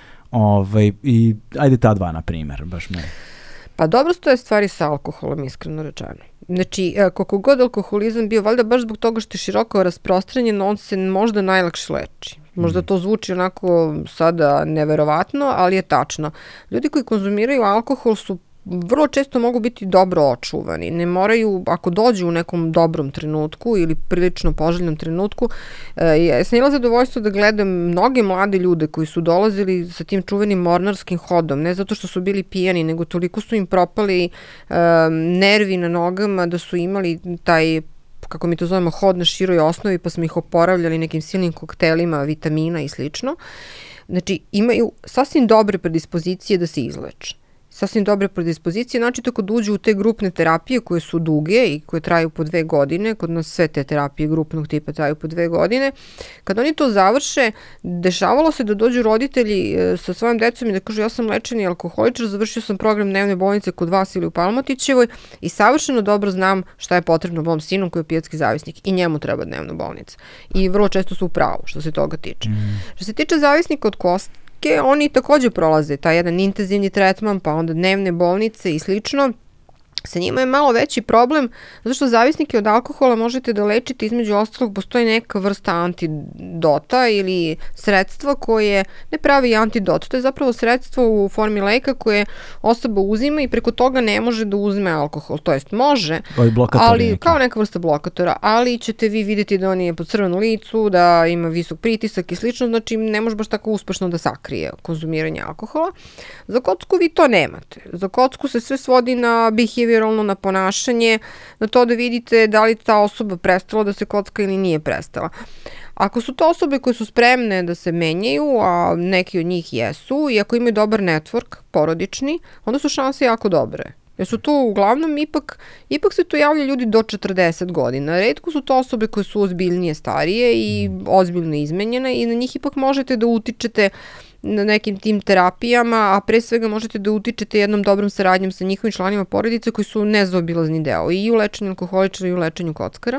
Ove, i ajde ta dva, na primjer, baš me... Pa dobro stoje stvari sa alkoholom, iskreno rečeno. Znači, koliko god alkoholizam bio, valjda baš zbog toga što je široko rasprostranjen, on se možda najlakše leči. Možda to zvuči onako sada neverovatno, ali je tačno. Ljudi koji konzumiraju alkohol su vrlo često mogu biti dobro očuvani. Ne moraju, ako dođu u nekom dobrom trenutku ili prilično poželjnom trenutku, ja sam imala zadovoljstvo da gledam mnoge mlade ljude koji su dolazili sa tim čuvenim mornarskim hodom, ne zato što su bili pijani, nego toliko su im propali um, nervi na nogama da su imali taj, kako mi to zovemo, hod na široj osnovi, pa smo ih oporavljali nekim silnim koktelima, vitamina i slično. Znači, imaju sasvim dobre predispozicije da se izleče. Sasvim dobre predispozicije, znači tako da uđu u te grupne terapije koje su duge i koje traju po dve godine, kod nas sve te terapije grupnog tipa traju po dve godine, kad oni to završe, dešavalo se da dođu roditelji sa svojim decom i da kažu, ja sam lečeni alkoholičar, završio sam program dnevne bolnice kod vas ili u Palmotićevoj i savršeno dobro znam šta je potrebno mom sinu koji je opijatski zavisnik i njemu treba dnevna bolnica. I vrlo često su u pravu što se toga tiče. Mm. Što se tiče zavisnika od kosta, oni takođe prolaze taj jedan intenzivni tretman, pa onda dnevne bolnice i slično. Sa njima je malo veći problem, zato što zavisnike od alkohola možete da lečite, između ostalog postoji neka vrsta antidota ili sredstva koje ne pravi antidot, to je zapravo sredstvo u formi leka koje osoba uzima i preko toga ne može da uzme alkohol, to jest može, ali neki. Kao neka vrsta blokatora, ali ćete vi vidjeti da on je po crvenu licu, da ima visok pritisak i slično, znači ne može baš tako uspešno da sakrije konzumiranje alkohola. Za kocku vi to nemate. Za kocku se sve svodi na behavior na ponašanje, na to da vidite da li ta osoba prestala da se kocka ili nije prestala. Ako su to osobe koje su spremne da se menjaju, a neki od njih jesu, i ako imaju dobar network, porodični, onda su šanse jako dobre. Jer su to uglavnom ipak, ipak se to javlja ljudi do četrdeset godina. Retko su to osobe koje su ozbiljnije starije i ozbiljno izmenjene i na njih ipak možete da utičete na nekim tim terapijama, a pre svega možete da utičete jednom dobrom saradnjom sa njihovim članima porodice koji su nezaobilazni deo i u lečenju alkoholičara i u lečenju kockara.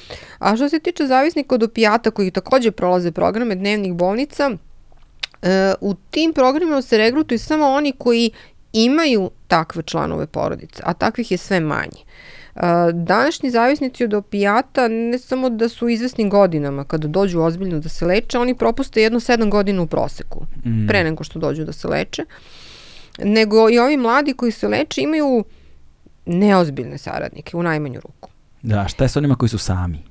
A što se tiče zavisnika od opijata koji takođe prolaze programe dnevnih bolnica, u tim programima se regrutuju samo oni koji imaju takve članove porodice, a takvih je sve manje. Današnji zavisnici od opijata ne samo da su izvesni godinama kada dođu ozbiljno da se leče, oni propuste jedno sedam godina u proseku, mm. pre nego što dođu da se leče, nego i ovi mladi koji se leče imaju neozbiljne saradnike u najmanju ruku. Da, šta je sa onima koji su sami?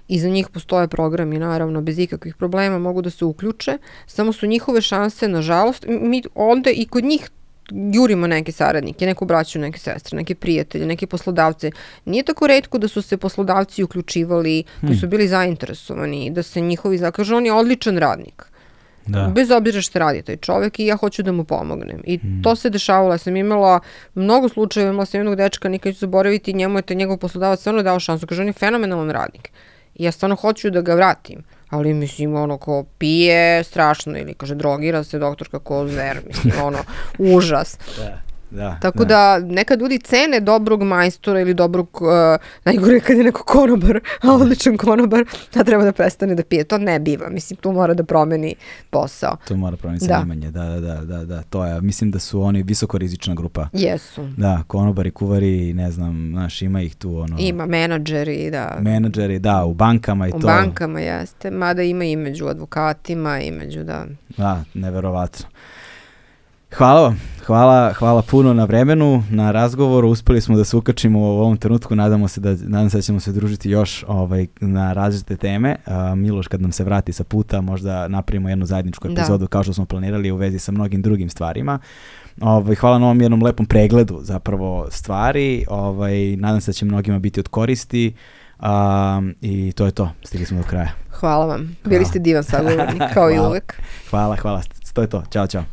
i za njih postoje programi, naravno, bez ikakvih problema mogu da se uključe, samo su njihove šanse, nažalost, mi onda i kod njih jurimo neke saradnike, neku braću, neke sestre, neke prijatelje, neke poslodavce. Nije tako retko da su se poslodavci uključivali, hmm. koji su bili zainteresovani, da se njihovi, kaže, on je odličan radnik. Da. Bez obzira što radi taj čovek i ja hoću da mu pomognem. I hmm. to se dešavalo. Ja sam imala mnogo slučajeva, imala sam jednog dečka, nikad ću zaboraviti, njemu je taj njegov poslodavac stvarno dao šansu. Kaže, on je fenomenalan radnik. I ja stvarno hoću da ga vratim. Ali, mislim, ono, ko pije, strašno, ili, kaže, drogira se doktorka ko zver, mislim, ono, užas. Da, da. Tako da, da nekad ljudi cene dobrog majstora ili dobrog, uh, najgore kad je neko konobar, a odličan konobar, da treba da prestane da pije. To ne biva, mislim, tu mora da promeni posao. To mora promeniti zanimanje, da, da, da, da, da, to je, mislim da su oni visokorizična grupa. Jesu. Da, konobari, kuvari, ne znam, znaš, ima ih tu, ono... Ima, menadžeri, da. Menadžeri, da, u bankama i to. U bankama, jeste, mada ima i među advokatima, i među, da. Da, neverovatno. Hvala vam, hvala, hvala puno na vremenu, na razgovoru, uspeli smo da se ukačimo u ovom trenutku, nadamo se da, nadam se da ćemo se družiti još ovaj, na različite teme. Uh, Miloš kad nam se vrati sa puta, možda napravimo jednu zajedničku epizodu da. Kao što smo planirali u vezi sa mnogim drugim stvarima. Ovaj, hvala na ovom jednom lepom pregledu zapravo stvari, ovaj, nadam se da će mnogima biti od koristi. Um, i to je to, stigli smo do kraja. Hvala vam, bili hvala. Ste divan sagovornik, kao i uvek. Hvala, hvala, to je to, ćao, ćao.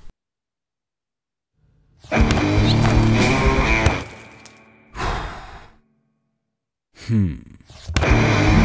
Hmm.